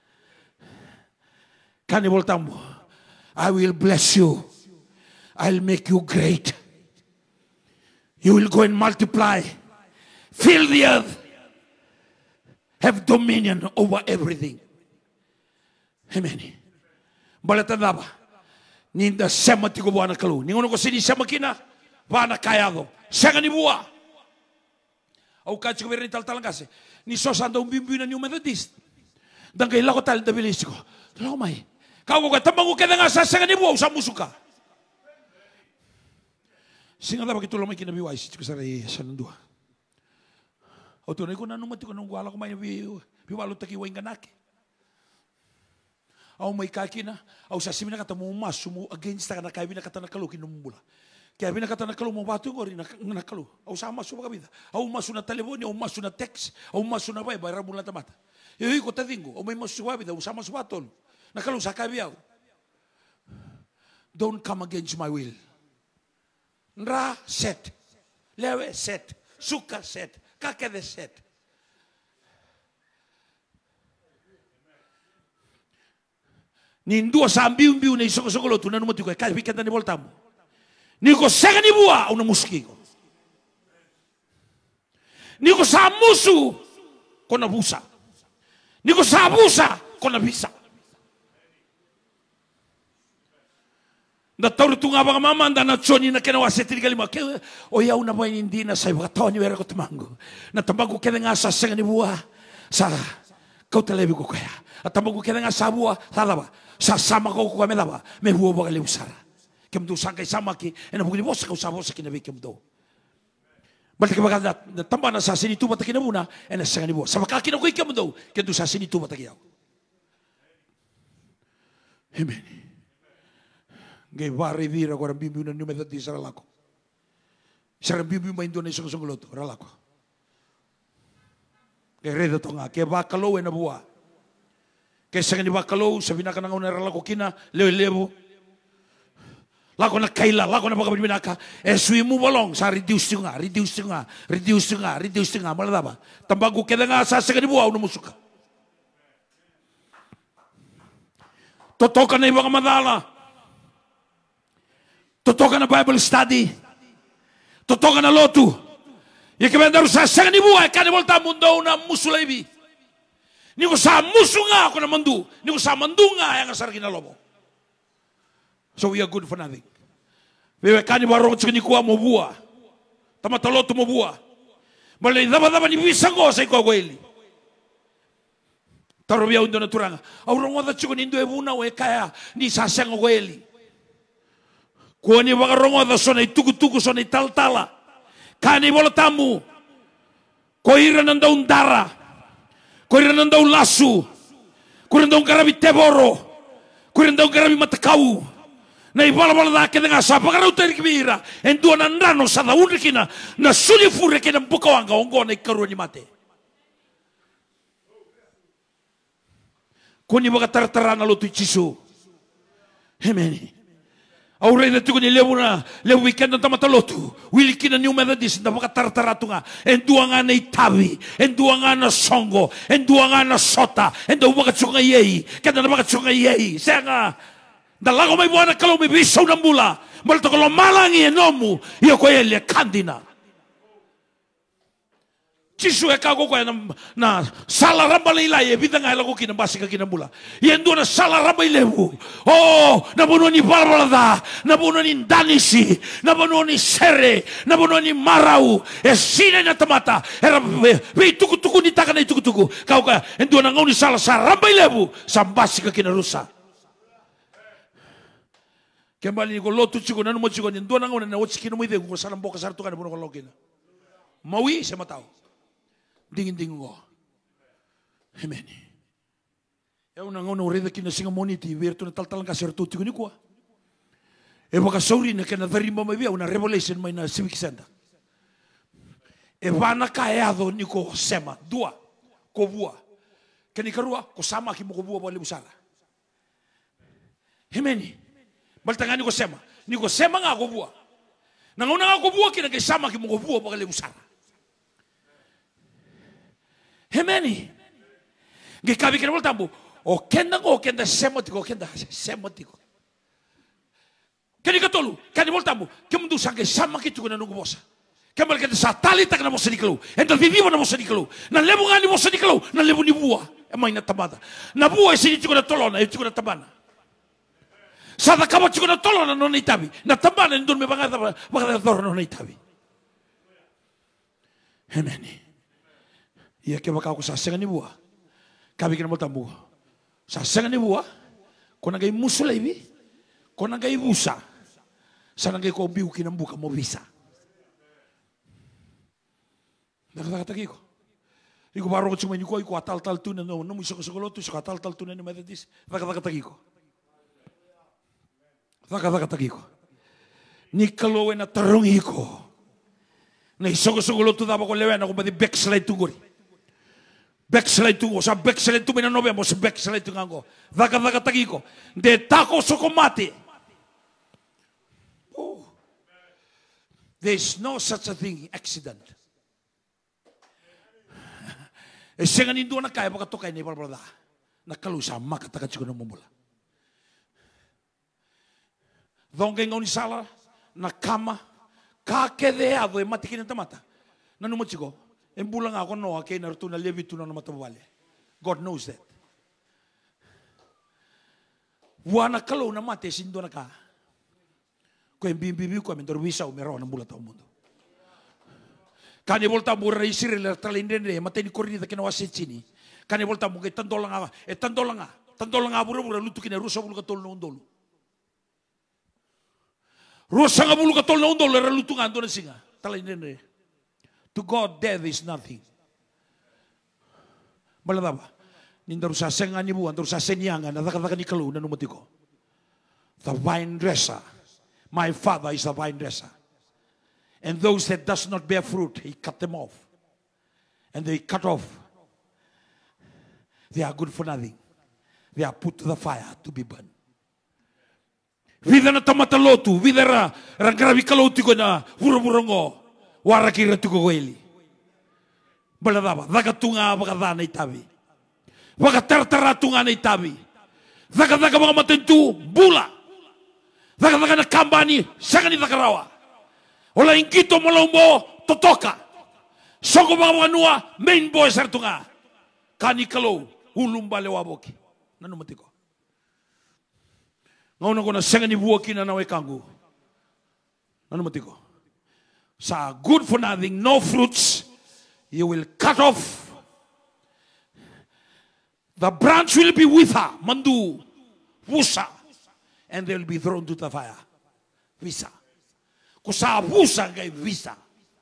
Kani voltambo. I will bless you. I'll make you great. You will go and multiply, fill the earth, have dominion over everything. Amen. Balata daba. Ninda sema tiko buana kalu. Ningono ko sini sema kina bana kayado. Sanga ni bua. Au kachi ko berni tal kasi. Ni sosanda umbimbi na ni Methodist. Dan kay lako tal dabilisiko. Lako mai. Kau ko tambangu keda nga sa sanga ni bua usamu suka. Singa dapat kita lomai kina biwai sih kusari sanandua. Auto neko na numati ko nung wala ko may biwalo taki wain kanaki. Au may kakina, au sa simina kata mo masumu against ta na kay binakata na kalu kinumbula. Kaya binakata na kalu mo batu ngori na kalu. Au sa masu bakabida. Au masu na telefone, au masu na text, au masu na bay bayar mula tamata. Yo ko tadingo, au may masu wabida, au sa masu batol. Na kalu sa kabiyaw. Don't come against my will. Nra set. Lewe set. Suka set. Kakede set. Nindua sa ambiu-ambiu na isoko-soko lotu na numati ko. Kaya pikatan ni voltamo. Niko sega ni bua una muski ko. Niko sa musu ko na busa. Niko sa busa ko na bisa. Na tauro tunga baka mamanda na choni na kena wasetiri kalima ke o ya una boy hindi na sai baka tawani wera ko tumango. Na tambago kena nga sa sega ni bua sa kau telebi ko kaya. At tambago kena nga sa bua talaba. Sa sama ko ko melaba me huo baka le usara. Kem tu sangkai sama ki ena bugni bosa kau sa bosa kina be kem do. Balik ke baka na tamba na sa sini tu bata kina buna ena sega ni bua. Sa baka kina ko kem do kem tu sa sini tu bata kiau. Amen. Gay bari vira ko ran bimbi na numeda di sa ralako. Sa ran bimbi ma Indonesia ko songoloto ralako. Gay redo to nga ke bakalo na buwa. Kaya sa ni bakalo sabi na kanang una ralako kina lewo lako na kaila lako na baka binaka sui mu bolong sa reduce nga malada ba tambago keda nga sa ni buwa una musuka. Totoka na ibang madala. Totoka na Bible study. Totoka na lotu. Ikabendaro sa ni buhay kani volta mundo na musulaibi. Niko sa musu nga ako na mandu. Niko sa mandu nga yang asar kinalobo. So we are good for nothing. Wewe kani barong tsini kuwa mo buwa. Tamatalotu mo buwa. Bale daba ni bisango sa iko kweli. Tarobia undo na turanga. Aurong wada tsiko nindo ebuna we kaya ni sasang kweli. Kuani bakarongo da sona ituku-tuku sona tal-tala. Kani bola tamu. Koira nandaun dara. Koira nandaun lasu. Koira nandaun karabi teboro. Koira nandaun karabi matakau. Na ibala-bala da ke dengan sapa karau teri kibira. Endua nandrano sada unrikina. Na suli fure ke nan bukawanga ongo na ikaruani mate. Kuni baka tartarana lo tu chisu. Amen. Aure na tuko ni lewu weekend na tamatalotu. Wili kina ni umedadis na baka tartaratunga. Endua nga na itabi, endua nga na songo, endua nga na sota, endua baka tsunga yei, kaya na baka tsunga yei. Saya nga, dalago may buwana kalau may bisaw ng mula, malito kalau malangi enomu, iyo ko yeli kandina. Chisu e kago ko na sala ramba leilai e bidang ai lago kina basi ka kina bula. Yendo na sala ramba lewu. Oh, na bono ni balbalada, na bono ni danisi, na bono ni sere, na bono ni marau. E sine na tamata. Era be tuku ni taka na tuku. Kau ka endo na ngau ni sala ramba lewu sambasi ka kina rusa. Kembali ni ko lotu chigo na no mo chigo ni endo na ngau na ochiki no mo ide ko sala mboka sartu ka na bono ko logina. Mawi se matao. Dingin-dingin ko. Amen. Yaw na nga reda kina singa moniti, wirto na taltalang kasertu tigo ni kuwa. E baka sauri na kena dharimba may biya, una revelation may na civic center. E bana kaeado ni ko sema, dua, ko bua. Kani karua, ko sama ki mo ko bua bali usara. Amen. Baltangani ko sema, ni ko sema nga ko bua. Nanguna nga ko bua kina kay sama ki mo ko bua bali usara. Hemeni, gikabi kena bol tambu. O kenda semotiko, semotiko. Kani katolu, kani bol tambu. Kemundu sange sama kitu kena nunggu bosa. Kemal kena satali tak na bosa dikelu. Entar vivivo na bosa dikelu. Na lebu ngani bosa dikelu. Na lebu ni buah. Emang ina tamada. Na buah isi cukup na tolona, cukup na tabana. Sada kaba cukup na tolona no itabi. Na tabana ndon me bangada no itabi. Hemeni. Ia ke baka ko sasenga ni bua. Kabi kena motambu. Sasenga ni bua. Kona gai musulaibi. Kona gai busa. Sana gai ko biu kina buka mo bisa. Nakata kiko. Iko baro cuma ni ko iko atal tuna no no muso sokolotu so atal tuna ni medadis. Nakata kiko. Nakata kiko. Ni kalau na tarong iko. Na sokolotu daba ko lewe na ko badi backslide tugori. Backslide tu, sa backslide tu mina november, sa backslide tu ngango. Daga tagiko. De tako sokomate. Oh. There's no such a thing, accident. Sengan Indo na kaya baka to kay ni balbala. Nakalusa makataka chiko na mumula. Dongeng ngoni sala na kama kakedeado e matikin tamata. Nanu machiko. Embulang ako no kay narto na levitu na matabale. God knows that. Wana kalau na mate sindo na ka. Ko bimbibi ko mentor wisa o meron ang bulat ang mundo. Kani volta mura isir le talindende mateni corrida que no asecini. Kani volta mo kay tandolanga tandolanga bura lutu kine rusa bulu katol no ndolo. Rusa nga bulu katol no ndolo era lutu ngando na singa talindende. To God death is nothing. Baladaba. Nindaru sa senga ni buan, daru sa senyanga na dakadaka ni kalu na numatiko. The vine dresser. My father is a vine dresser. And those that does not bear fruit, he cut them off. And they cut off. They are good for nothing. They are put to the fire to be burned. Vida na tamatalotu, vida ra gravi kalotu ko na vuravurango, warakira tu ko eli. Baladaba, dagatunga bagadana itabi. Bagatartara tunga na itabi. Daga mga matentu, bula. Daga na kambani, saka ni dakarawa. Ola ingkito malombo, totoka. Soko mga nua, main boy sartunga. Kani kalo, ulumba lewaboki. Nanu matiko. Ngauna ko na sanga ni buwaki na nawe kangu. Nanu matiko. Sa good for nothing, no fruits, you will cut off. The branch will be with her, mandu, wusa, and they will be thrown to the fire. Visa. Kusa wusa kay visa.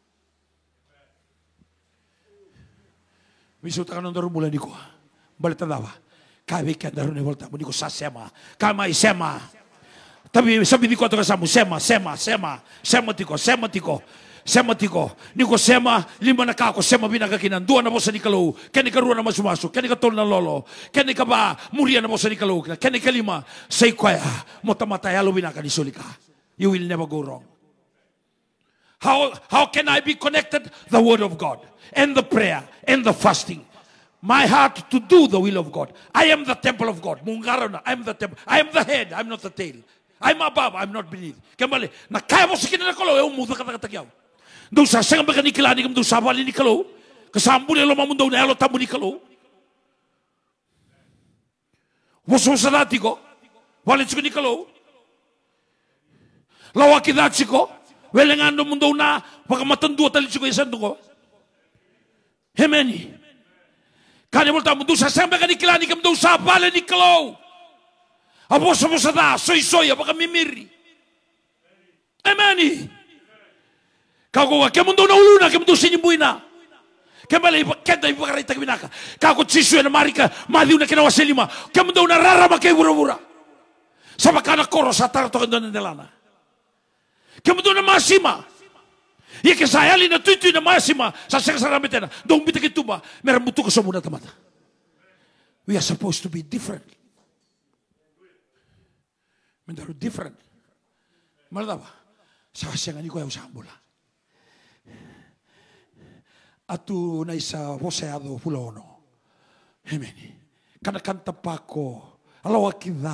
Miso takanong daru mula niko. Balita dawa. Kabi kan daru ne volta mo niko sa sema. Kamay sema. Tabi sabi niko to kasamu sema tiko. Niko sema lima na kako sema binakakinan. Dua na bosa ni kalau. Kani karua na masumaso. Kani katol na lolo. Kani ka ba muria na bosa ni kalau. Kani kalima say kwaya. Motamata yalo binakanisulika. You will never go wrong. How can I be connected? The word of God and the prayer and the fasting. My heart to do the will of God. I am the temple of God. Mungarana, I am the temple. I am the head. I am not the tail. I am above. I am not beneath. Kembali. Na kaya mo sikin na kalau. Eu muda kata-kata. Doon sa sanga baka ni kilani kam doon sa bali ni kalau. Kasambuli lo mamundo na elo tamu ni kalau. Woso sa dati ko. Wali chiko ni kalau. Lawaki dati ko. Welengando mundo na baka matandua tali chiko isan ko. Hemeni. Kani mo tamu doon sa sanga baka ni kilani kam doon sa bali ni kalau. Aboso mo sa da soy baka mimiri. Hemeni. Kako ke mundo na uluna ke mundo sinimbuina. Kembali kenda ibakarita binaka. Kako chisu na marika madiuna kena waselima. Ke mundo na rarama ke bura-bura. Sama kana koro sa tarato kendo ndelana. Ke mundo na masima. Ye ke sayali na tutu na masima sa sekasara metena. Dong bita ke tuba merambutu ko somuna tamata. We are supposed to be different. Mendaru different. Malaba. Sa siyangani ko yung sambula. Atu na isa voseado fulono. Hemeni. Kanakanta pa ko. Alawa kita.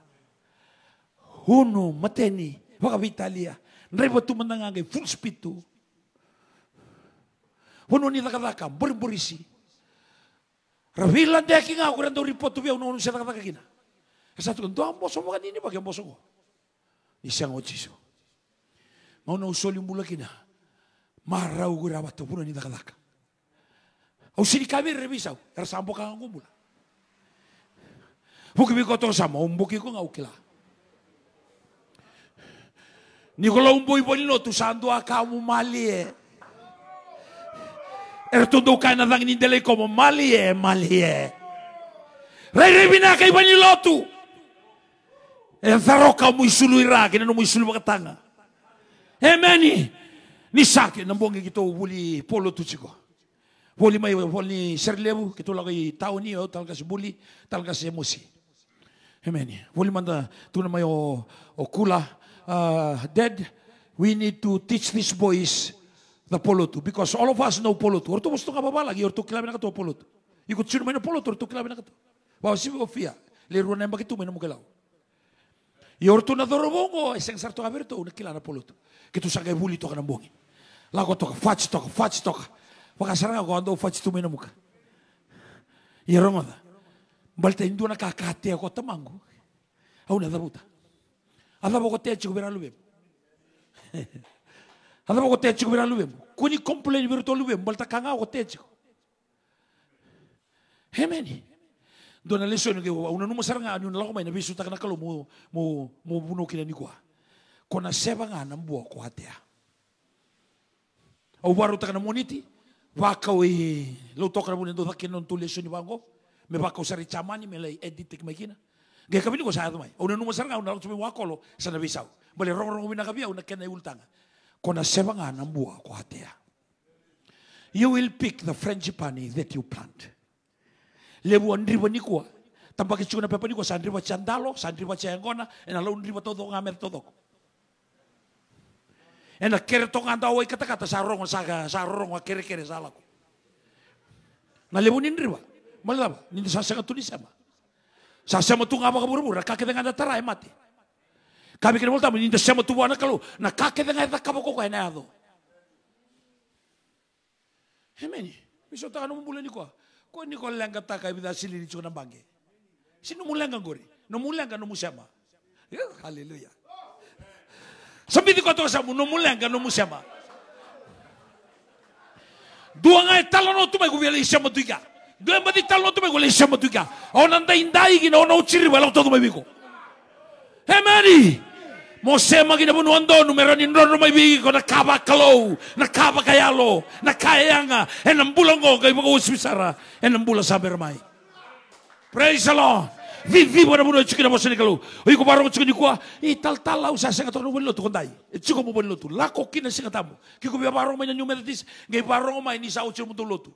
Huno mateni. Waka Italia. Nreba tu manangangay. Full speed tu. Huno ni takadaka. Buriburisi. Ravilan deki nga. Kurang daw report tu biya. Uno siya takadaka kina. Kasatu kan. Doang boso mo kanini. Bagay boso ko. Isang ochiso. Mauna usol yung mula kina. Maraw gurabat tu. Puno ni takadaka. O sini kami revisaw, ersambo ka ng kumula. Buki ko to sa mo, umbuki ko nga ukila. Nikola umboy bolino, tu sando akamu mali eh. Ertundo ka na lang nindalay ko mo, mali eh. Ray na kay banilotu. Tharo ka mo isuluira, kinano mo isulu makatanga. Emeni, ni sakin, nambongi kito, buli polo tutsiko. Boli may boli serlebu kito lagi tao niyo talaga si buli talaga si emosi. Amen. Boli man tu na may o kula dead we need to teach these boys the polotu, because all of us know polotu. Orto musto kababa lagi, orto kilabi na kato polotu. Ikut sino main polotu, orto kilabi na kato. Wow, si Ofia, leruan na bagitu main mugalaw. Yorto na dorobongo, isang sarto aberto, una kilana polotu. Kitu sagay buli to ka ng bongin. Lago to ka, fats to ka. Pakasarang ako ando fats tu main muka. Yerong ada. Balta indu na kakate ako tamango. Au na dabuta. Ada ko te chiku beralubem. Ada ko te chiku beralubem. Kuni complain berto lubem, balta kanga ko te chiku. Hemeni. Dona lesson ke una numa saranga anu na ko mai na bisu ta kana kalo mo buno kina ni kwa. Kona seba nga nambuo ko hatea. Au baru ta kana moniti. Waka we lo toka na bunen do ta non tu lesson ni bango. Me baka usari chamani me lay edit ke makina. Gaya kami ni ko sa ato mai. Una numa saranga una lo tumi wakolo sa na bisau. Bale rong bina kabia una kena ultanga. Kona seba nga nambuo ko hatea. You will pick the frangipani that you plant. Lebu andriba ni kuwa. Tampa ke chuna pepa ni kuwa sa andriba chandalo, sa andriba chayangona, ena lau andriba todo ngamer todo. Ena kere tonga anda oi kata-kata sa rongo kere sa alako. Na lebu ni andriba. Malaba, ni sa sanga tu ni sama. Sa sama tu ngaba kabur-bur, kake dengan anda tarai mati. Kami kena volta ni sama tu wana kalau na kake dengan anda kaboko ko ena ado. Hemeni, miso ta no mbule ni kuwa. Ko ni ko lenga taka ibida sili ni chuna bange. Sino mulenga ngori. No mulenga no musema. Hallelujah. Sabi di ko to sa no mulenga no musema. Dua ngai talo no tu mai gubele isema tuiga. Dua mati talo no tu mai gubele isema tuiga. Onanda indai gina ono uchiri wala todo mai biko. Hemani. Mosema gina bunu ando numero ni ndono mai biko na kaba kalau, na kaba kayalo, na kayanga, enam bulango kay mga usbisara, enam bula saber mai. Praise the Lord. Vivi bona bunu chikina moseni kalau. Oi ko baro chikini kwa, tal usa senga to no bonlo to kondai. Chiko mo bonlo to. Lako kina senga tamu. Kiko bi baro mai nyu medis, ngai baro mai ni sa uchi mo to lotu.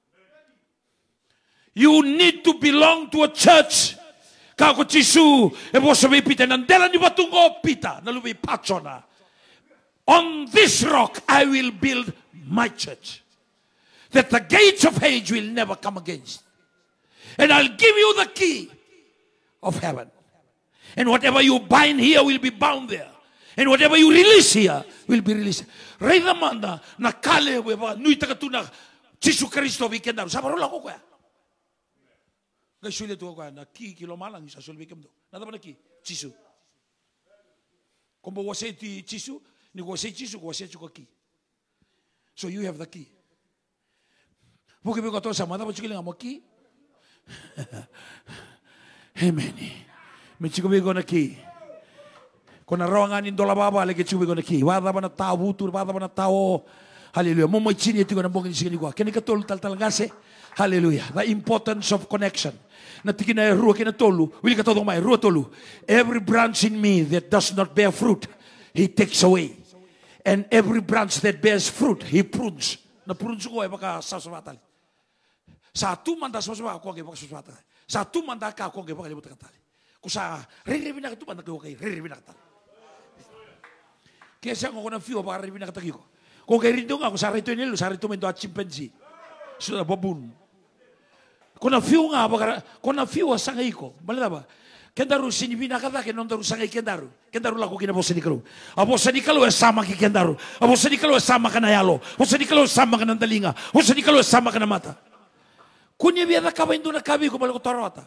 You need to belong to a church. Kako tisu e bosa be pita nandela ni batungo pita na lubi pachona. On this rock I will build my church, that the gates of hate will never come against. And I'll give you the key of heaven. And whatever you bind here will be bound there. And whatever you release here will be released. Reida manda na kale we ba nui takatuna Jesu Kristo weekend sabarola ko kwa. Guys, sulit tu ko na kilo malang sa sulbi kemdo. Nada ba na ki? Chisu. Kombo wase ti chisu, ni wase chisu ko wase chuko ki. So you have the key. Buki ko to sa mada ba chukile ngamo ki? Amen. Me chiko be go na ki. Kona rawangan indola baba leke chiko be go na ki. Wada ba na tao butur, wada ba na tao. Hallelujah. Mo mo chini ti ko na bongin sigini ko. Kani ka tol tal ngase. Hallelujah. The importance of connection. Natikina rua kina tolu. Wili ka todo mai rua tolu. Every branch in me that does not bear fruit, he takes away. And every branch that bears fruit, he prunes. Na prunes ko ay baka sasabatali. Sa tu manda sasabat ko ay baka sasabatali. Sa tu manda ka ko ay baka libut katali. Kusa riribi na tu manda ko kay riribi na katali. Kaya siya ko na fiyo baka riribi na katali ko. Kung kay rindo nga ko sa rito nilo, sa rito mendo at chimpanzee. Sudah babun. Kona fiu nga bakara, kona fiu asanga iko. Malada ba? Kendaru sinibina kata ke non daru sanga kendaru. Kendaru laku kina bosa nikalo. Abosa nikalo sama ki kendaru. Abosa nikalo sama kana yalo. Abosa nikalo sama kana dalinga. Abosa nikalo sama kana mata. Kunya biada kaba induna kabi ko balik torota.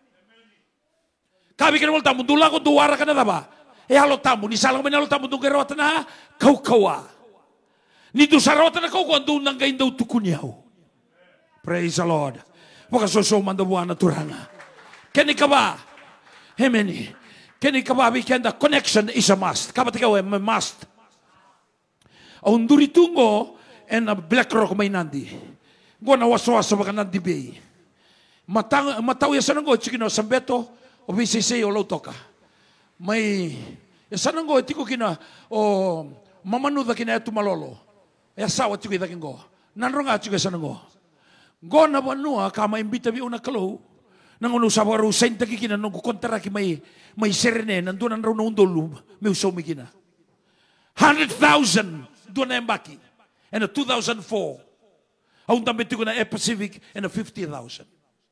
Kabi kena volta mundu laku duara kana daba. E halo tamu ni salang menalo tamu tu gerota na kau kawa. Ni tu sarota na kau ndu nanga indau tukunyau. Praise the Lord. Waka soso manda buana turanga. Keni kaba. Hemeni. Keni kaba weekend connection is a must. Kaba tika we must. Aunduri tungo en Black Rock may nandi. Go na waswasa baka nandi bay. Mataw ya sanango chikino sambeto o BCC o lautoka. May ya sanango tiko kina o mamanuda kina tu malolo. Ya sawa tiko idakingo. Nanronga tiko sanango. Go na banua kama imbita bi una kalau nang unu sabaru senta kikina nung kontra ki may serene nandunan raw na undolo may usaw mikina. 100,000 doon na embaki. And a 2004, ang tambit ko na Pacific and a 50,000.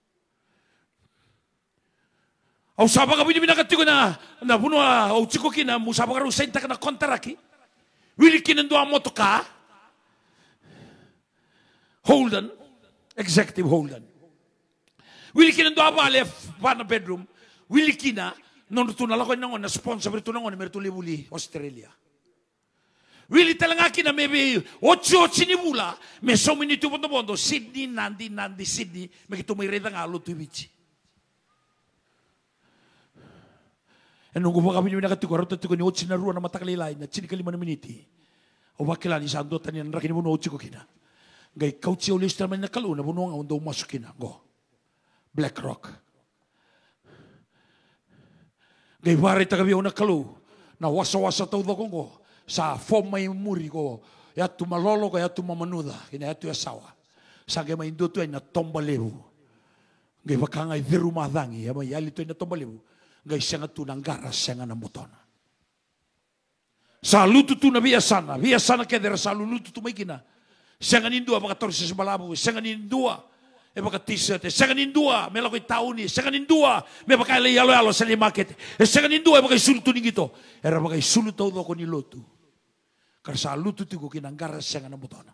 Au saba ka bini binakati ko na puno au chiko kina mu saba ka rusenta kana kontraki. Wili kinendo moto ka. Holden, executive Holden. Wili kinendo abale pana bedroom. Wili kina non tuna la ko na sponsor bertu nangon mertu libuli Australia. Wili talanga kina maybe 8 ni bula me so minute bondo Sydney nandi Sydney me kitu may reda nga lutu bichi. Nunggu mo kami yung nakatiko, rata tiko ni otsi na ruwa na matakalilay na chini kalima na miniti. O bakilani sa ando tani na rakin mo no otsi ko kina. Gay kautsi ulis naman na kalu na buno nga undo masuk kina. Go. Black Rock. Gay wari tagabi na kalu na wasa-wasa tau do ko sa form may muri ko. Yatu malolo ko yatu mamanuda. Kina yatu yasawa. Sa gay may induto ay na tombalebu. Gay bakangay diru madangi. Yama yalito ay na tombalebu. Gay siya nga tunang garas siya nga namutona. Sa luto tu na biasana kedera sa luto tu may kina. Siya nga nindua baka torsi sa balabu, siya nga nindua baka t-shirt, siya nga nindua may lakoy tauni, siya nga nindua may baka yalo sa limakit, siya nga nindua baka isuluto ning ito. Era baka isuluto do ko ni luto. Kar sa luto tu ko kinang garas siya nga namutona.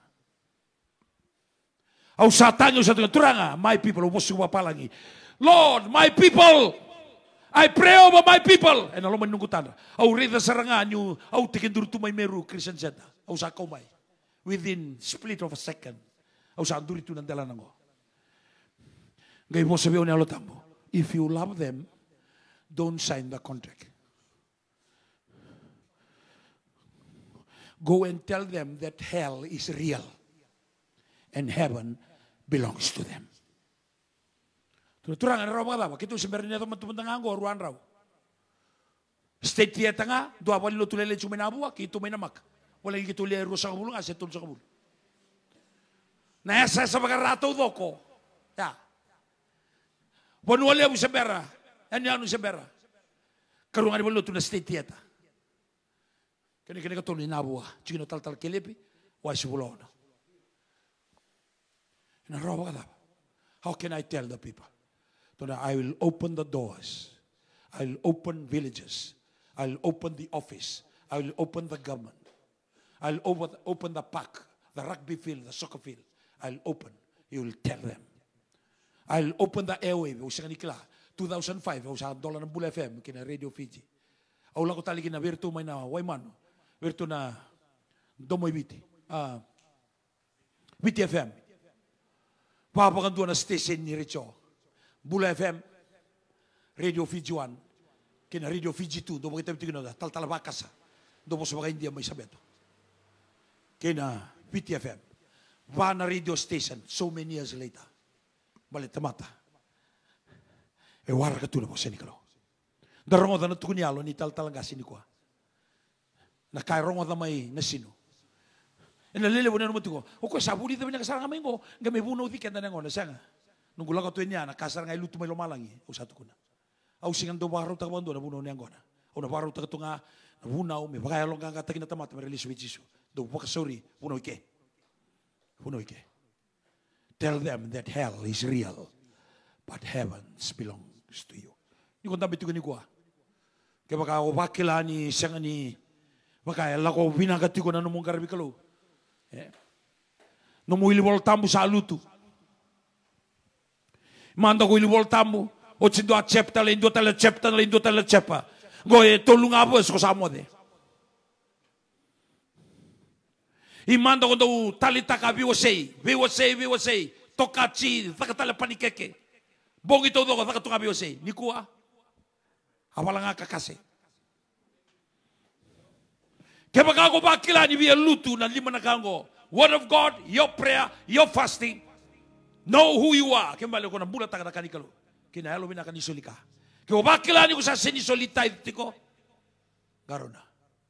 Au sa tanyo sa turanga, my people, ubos ko papalangi. Lord, my people, I pray over my people. And alam mo nunggutan. Au reda sarangan nyo. Au tikindur tu may meru Christian Zeta. Au sa kaumay. Within split of a second. Au sa anduri tu nandala nango. Gay mo sabi o ni alotambo. If you love them, don't sign the contract. Go and tell them that hell is real. And heaven belongs to them. Turang raw mga dawa, kito si Merina ito matupundang anggo, ruan raw. State theater nga, doa wali lo tulele chuminabuwa, kito may namak. Wala yung kituli sa kabul nga, setol sa kabul. Nasa sa magarato do ko. Ya. Wala yung sabera. Ano yung sabera? Karungan wali lo tulele state theater. Kani katuli nabuwa. Chino tal kilipi, wala si bulona. Na raw mga dawa. How can I tell the people? I will open the doors. I'll open villages. I'll open the office. I will open the government. I'll open the park, the rugby field, the soccer field. I'll open. You will tell them. I'll open the airwave. 2005, sa dola ng Bula FM, kina Radio Fiji. Aula ko taligi na virtu may na Waimano. Virtu na Domoy Biti. Biti FM. Papakanduan na station ni Richo. Bula FM, Radio Fiji 1, kina Radio Fiji 2, doon kita bitigin na taltalabakasa, doon mo sa mga India may sabi ito. Kina PTFM, Vana Radio Station, so many years later, balit tamata. Wara ka tulad mo sa Nikalo. Darong na tukunyalo ni taltalangasi ni Kwa. Nakairong may nasino. E naliliw na naman ito ko, o ko sabuli tabi na kasarang kamay ko, gamay bunaw di kanda na nga, nasa nga. Nung gulang ko niya, nakasar nga iluto may lumalangi. O sato ko na. Aw singan do baro ta kwando na buno niya ngona. O na baro ta tunga na bunaw may bagay long kang katagin na tamat may release with Jesus. Do pa sorry, buno ike. Buno ike. Tell them that hell is real, but heaven belongs to you. Ni ko tabi ni ko. Kaya baka o bakila ni siyang ni baka lako binagati ko na numong karabi kalo. Numuilibol tambo sa aluto. Manda ko ilibol tambo. O sindo accepta, la indo tala accepta, la indo tala accepta. Goye tolong apa es ko samo de. Imanda ko daw talita ka biwasay. Tokachi, takatala panikeke. Bongi todo ko takatunga biwasay. Nikua. Awala nga kakase. Kaya baka ako bakila ni biya luto na lima na kango. Word of God, your prayer, your fasting. Know who you are. Kaya balik ko ng bulat na kanikalo. Kinahalo na kanisuli ka. Kaya bakila ni ko sa sinisolita ito ko. Garo na.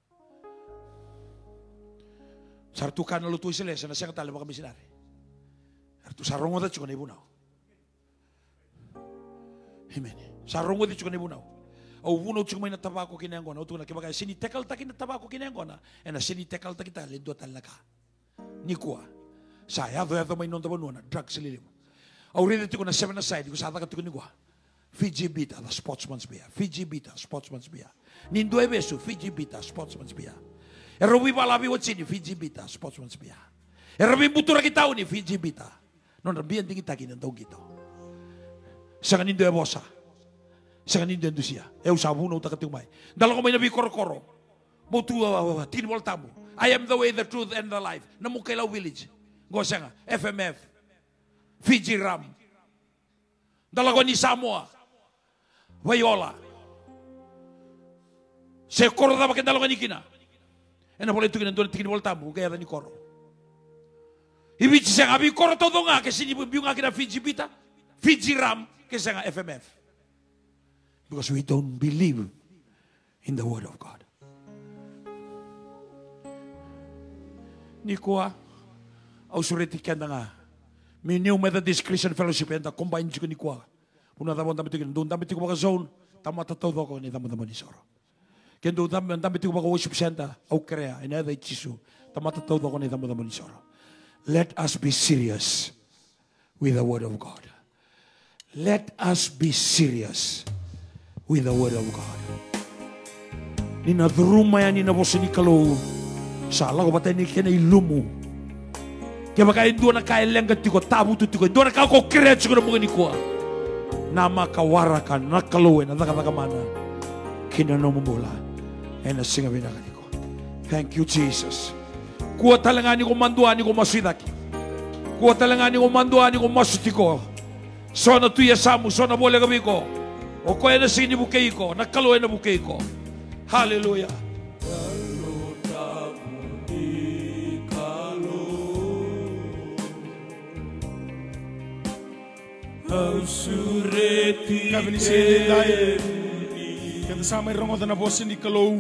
Sartukan na luto sila sa nasiyang tala mga misinari. Sarong mo dito ko na ibunaw. Amen. Sarong mo dito ko na ibunaw. O Au vuno tu mai na tabako kinengona, tu na kibaga sini tekal taki na tabako kinengona, ena sini tekal taki ta le dota laka. Nikua. Saya ado mai non tabanuna, drugs lilim. Au rede tu na 7 aside, ku sata ka tu nikua. Fiji Bita, the sportsman's beer. Fiji Bita, sportsman's beer. Nindo ebesu, Fiji Bita, sportsman's beer. Erobi balabi wachini, Fiji Bita, sportsman's beer. Erobi butura kita uni, Fiji Bita. Non rabian tinggi taki nantau kita. Sangan nindo ebosa. Sangan nindo endusia. Sabu no takatumai. Dalam kau nabi koro-koro. Botu tinwal tamu. I am the way, the truth, and the life. Namukailau village. Gosanga, FMF. Fiji Ram. Dalam ni Samoa. Wayola. Se koro da bakenda lo kina. Ena boleh tu kina dua tikin bol tamu gaya tani koro. Ibi cisa abi koro todo nga ke sini biunga kina Fiji Bita, Fiji Ram ke sanga FMF. Because we don't believe in the word of God. Nikua au sureti kenda nga. Mi New Methodist Christian Fellowship enda combine juga nikua. Puna tamon tambi tikin don tambi tiku baka zone tamata todo ko ni tamon ni soro. Kendo tambi tiku baka worship center au krea ina da chisu tamata todo ko ni tamon ni soro. Let us be serious with the word of God. Let us be serious with the word of God. Nina druma ya nina bosini kalau salah ko batay ni kena ilumu. Kaya baka indo na kaya lenga tiko tabu tu tiko indo na kaya ko krea chiko na mga ni kuwa. Nama kawarakan nakalowe na nakakamana kinanumumula and singa binakani ko. Thank you Jesus. Kuwa talangani ko manduani ko maswidaki. Kuwa talangani ko manduani ko masutiko. Sona tuya samu sona bole gabi ko. O ko na sini bukay ko nakalowe na bukay ko. Hallelujah. Kami sini dai, kita sama rongo na boss ni kalau.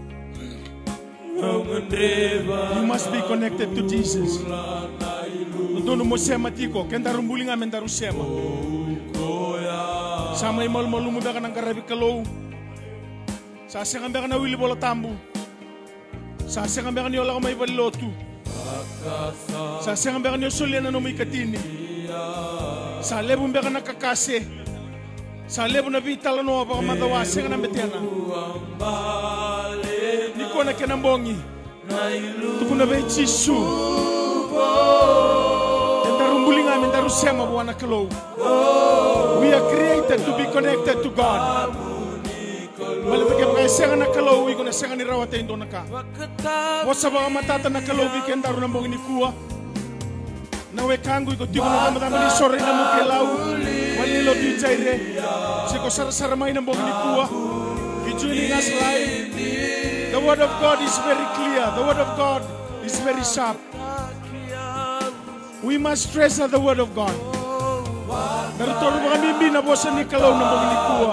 You must be connected to Jesus. Dono mo sema tiko, kenda rumbulinga mendaru sema. Sama imal malumu beka nang karabi kalau. Sa sengan beka na wili bola tambu. Sa sengan beka ni ola ko may balotu. Sa sengan beka ni soliana no may katini. Sa lebu mbeka nakakase. Sa lebu na vitala no apa madawa senga na betena. Niko na kenambongi. Tukuna be chisu. Entarumbulinga mendaru sema bwana kalo. We are created to be connected to God. Malapit kaya senga na kalo wi kuna senga ni rawate indo naka. Wasa ba matata na kalo wi kendaru nambongi ni kuwa. Nawe kangu iko tiko na kama ni sore na mukelau walilo dijaire siko sara mai na bongi ni kuwa joining us live. The word of God is very clear. The word of God is very sharp. We must treasure the word of God. Dari tolu kami na bosan ni kalau na bongi ni kuwa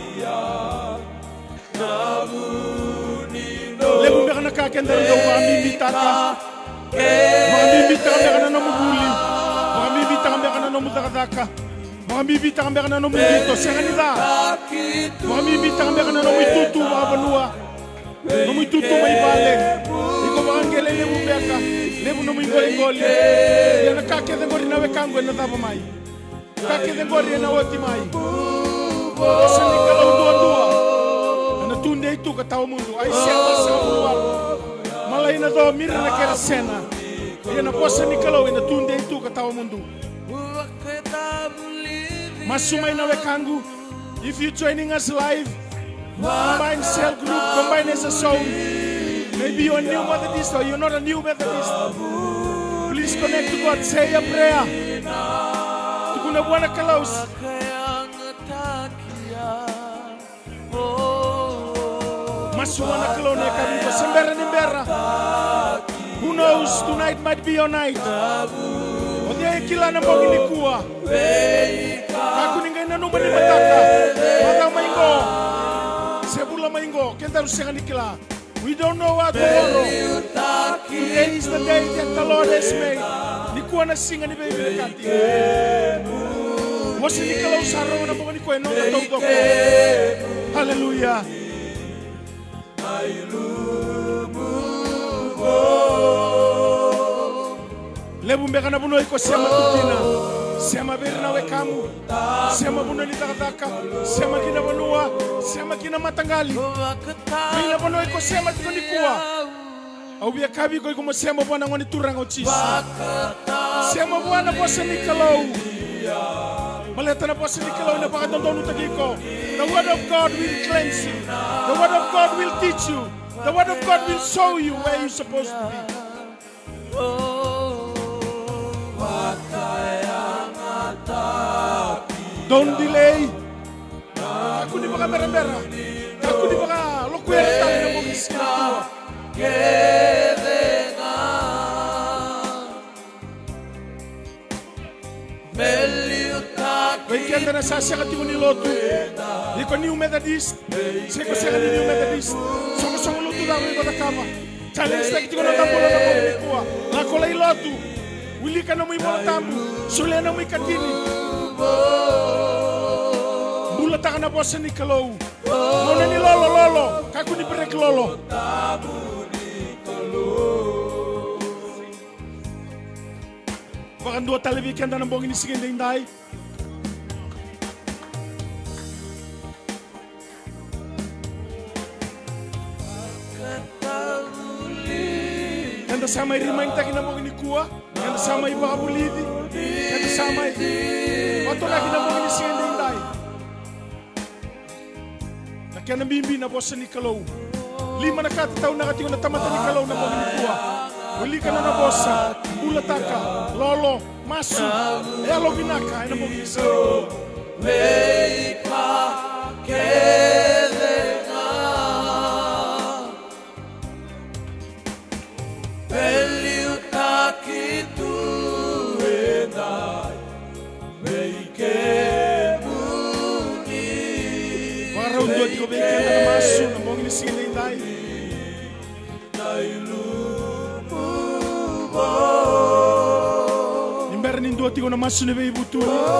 lebu beka na kakenda ndo kami bitaka. Mga bibita kami ka na namubuli. Mga bibita kami ka na namutakataka. Mga bibita kami ka na namudito. Sa kanila. Mga bibita kami ka na namitutu mga banua. Namitutu may bale. Iko mga angele lebu beka. Lebu namigoli-goli. Yan nakakita ngori na wekango na tapamay. Kakita ngori na wati may. Sa nikalaw dua-dua. Natunde itu katawa mundo. Ay siya sa mundo. Malay na do mira na kera sena. Ia na posa ni kalau ina tunde itu katawa mundu. Masumay na wekangu. If you joining us live, combine cell group, combine as a soul. Maybe you're a new Methodist or you're not a new Methodist. Please connect to God. Say a prayer. Tukuna buwana kalaus. Masumana kalone kami ko sembera nimbera. Who knows, tonight might be your night. Odia kila na bongi ni kuwa. Aku ningai na numani mataka. Mata maingo. Sebula maingo. Kenta rusenga nikila. We don't know what tomorrow. Today is the day that the Lord has made. Ni kuwa na singa ni baby kati. Bosi ni kalau sarong na bukan ni ko no na tawag ko. Hallelujah. Lebu mbeka na buno iko sema tukina. Sema beri na wekamu. Sema buno ni takataka. Sema kina banua. Sema kina matangali. Bila buno iko sema tukoni kuwa. Au bia kabi ko iko sema bwana ngoni turang ochis. Sema bwana bosa ni kalau. Maleta na bosa ni kalau na baka tondonu tagiko. The word of God will cleanse you. The word of God will teach you. The word of God will show you where you're supposed to be. Don't delay. Aku di baka merah-merah. Aku di baka lokwenta na mo miskina. Weekend na sasya katigo ni lotu. Iko ni Methodist. Seko seka ni Methodist. Songo lotu da ko takama. Challenge na kitigo na tambola na ko. Na ko lai lotu. Wili ka na mo ibo tambu. Sule na mo ikatini. Bula taka na bosa ni kalau. Mona ni lolo. Kaku ni break lolo. Bahkan dua tali weekend na nambong ini sige ndai. Kanda sama remind taki nambong ini kuah. Kanda sama iba kabulidi. Kanda sama waktu lagi nambong ini sige ndai. Nakian bimbi na bosa ni kalau. 5 na tahun na katigo na tamata ni kalau nambong ini kuah. Uli ka na na bosa, bulataka, lolo, masu, elo binaka, ina mo gisa. Weika kelenga, peliutaki tu enai, weike muni. Para un dua tiga weike na masu, na mo gisa indai. Nimber ni dua tiga na masu ni be butu.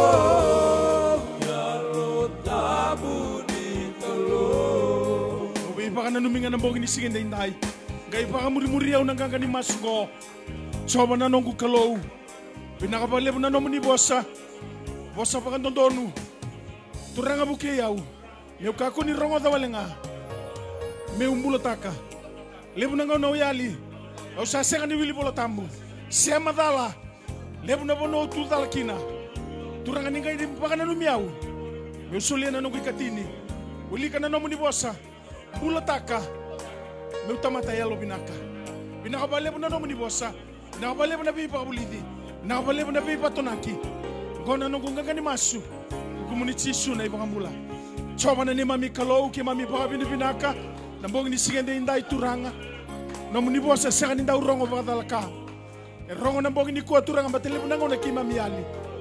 Obi pa kana numinga na bogi ni sige ndai. Gai pa muri-muri au nanganga ni masu go. Soba na nongu kalau. Pinakabale na nomu ni bosa. Bosa pa kan tondonu. Turanga buke yau. Meu kako ni rongo da walenga. Meu mbula taka. Lebu nanga no yali. Au sa sega ni wili bola tambu. Sema dala. Lebu na bono tu dala kina. Turanga ninga idi pakana no miau. Meu solia na no ikatini. Uli kana no muni bosa. Bula taka. Meu tamata yalo binaka. Binaka ba lebu na no muni bosa. Na ba lebu na bi pa bulidi. Na ba lebu na bi pa tonaki. Gona no gunga ni masu. Kumuni chisu na ibangambula. Choba na ni mami kalau ke mami pa binaka. Nambong ni sigende indai turanga. Nomu ni bosa sega ni ndau rongo vadalaka. E rongo nambong ni kuwa turanga bate lebu nangau na kima miali.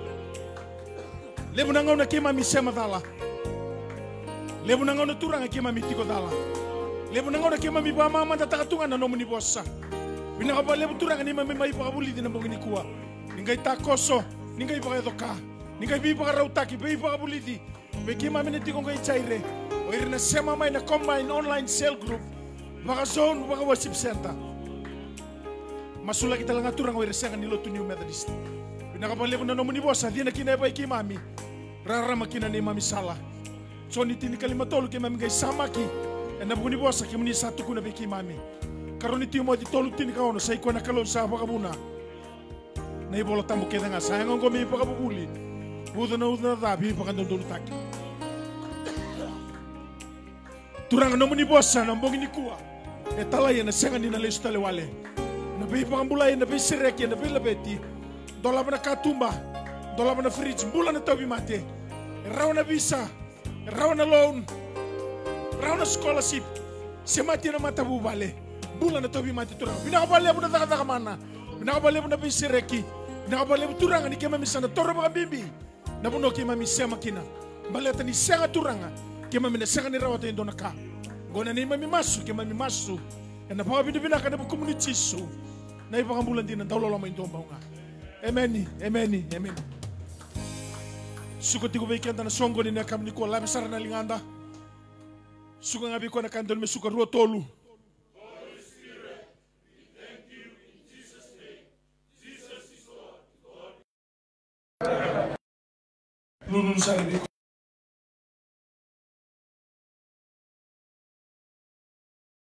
Lebu nangau na kima misema dala. Lebu nangau na turanga kima mitiko dala. Lebu nangau na kima mi ba mama tatakatunga na nomu ni bosa. Binaka ba lebu turanga ni mami mai pakabuli di nambong ni kuwa. Ningai takoso, ningai pakadoka. Ningai bi pakarautaki, bi pakabuli di. Beki mami ni tiko ngai chaire. Oir na sema mai na combine online cell group. Baka zone, baka worship center. Masula kita lang aturang oir senga ni lotu New Methodist. Pinakapalip na nomu ni bosa, di na kinaiba iki mami. Rarama kina ni mami salah. So ni tini kalimatolu ki mami gay samaki. E nabu ni bosa ki muni satu kuna beki mami. Karon ni timo di tolu tini kaono sa iko na kalon sa baka muna. Na ibola tambu keda nga sayang ang gomi baka bubuli. Udo na dabi baka ndondolo taki. Turang nomu ni bosa nambongi ni kuwa. E talaya na senga ni na lesu tale wale. Na bei pangambulay na bei sireki na bei labeti. Dola na katumba. Dola na fridge bula na tabi mate. Raw na visa. Raw na loan. Raw na scholarship. Semati na mata bubale. Bula na tabi mate turang. Pinakabale mo na taka mana. Pinakabale mo na bei sireki. Pinakabale mo turang ni kema misana toro baka bimbi. Na puno kema misema kina. Baleta ni senga turanga. Kema mina senga ni rawata indo naka. Gona ni mami masu kema mami masu. Na pa bidibina ka na community so. Na ipakambulan din ang tawlo lamang indo nga. Amen. Amen. Amen. Suka tigo be kenda na songo ni nakam ni ko la besar na linganda. Suka ngabi ko na kandol me suka ruo tolu. Holy Spirit, we thank you in Jesus' name. Jesus is Lord. Lulun sa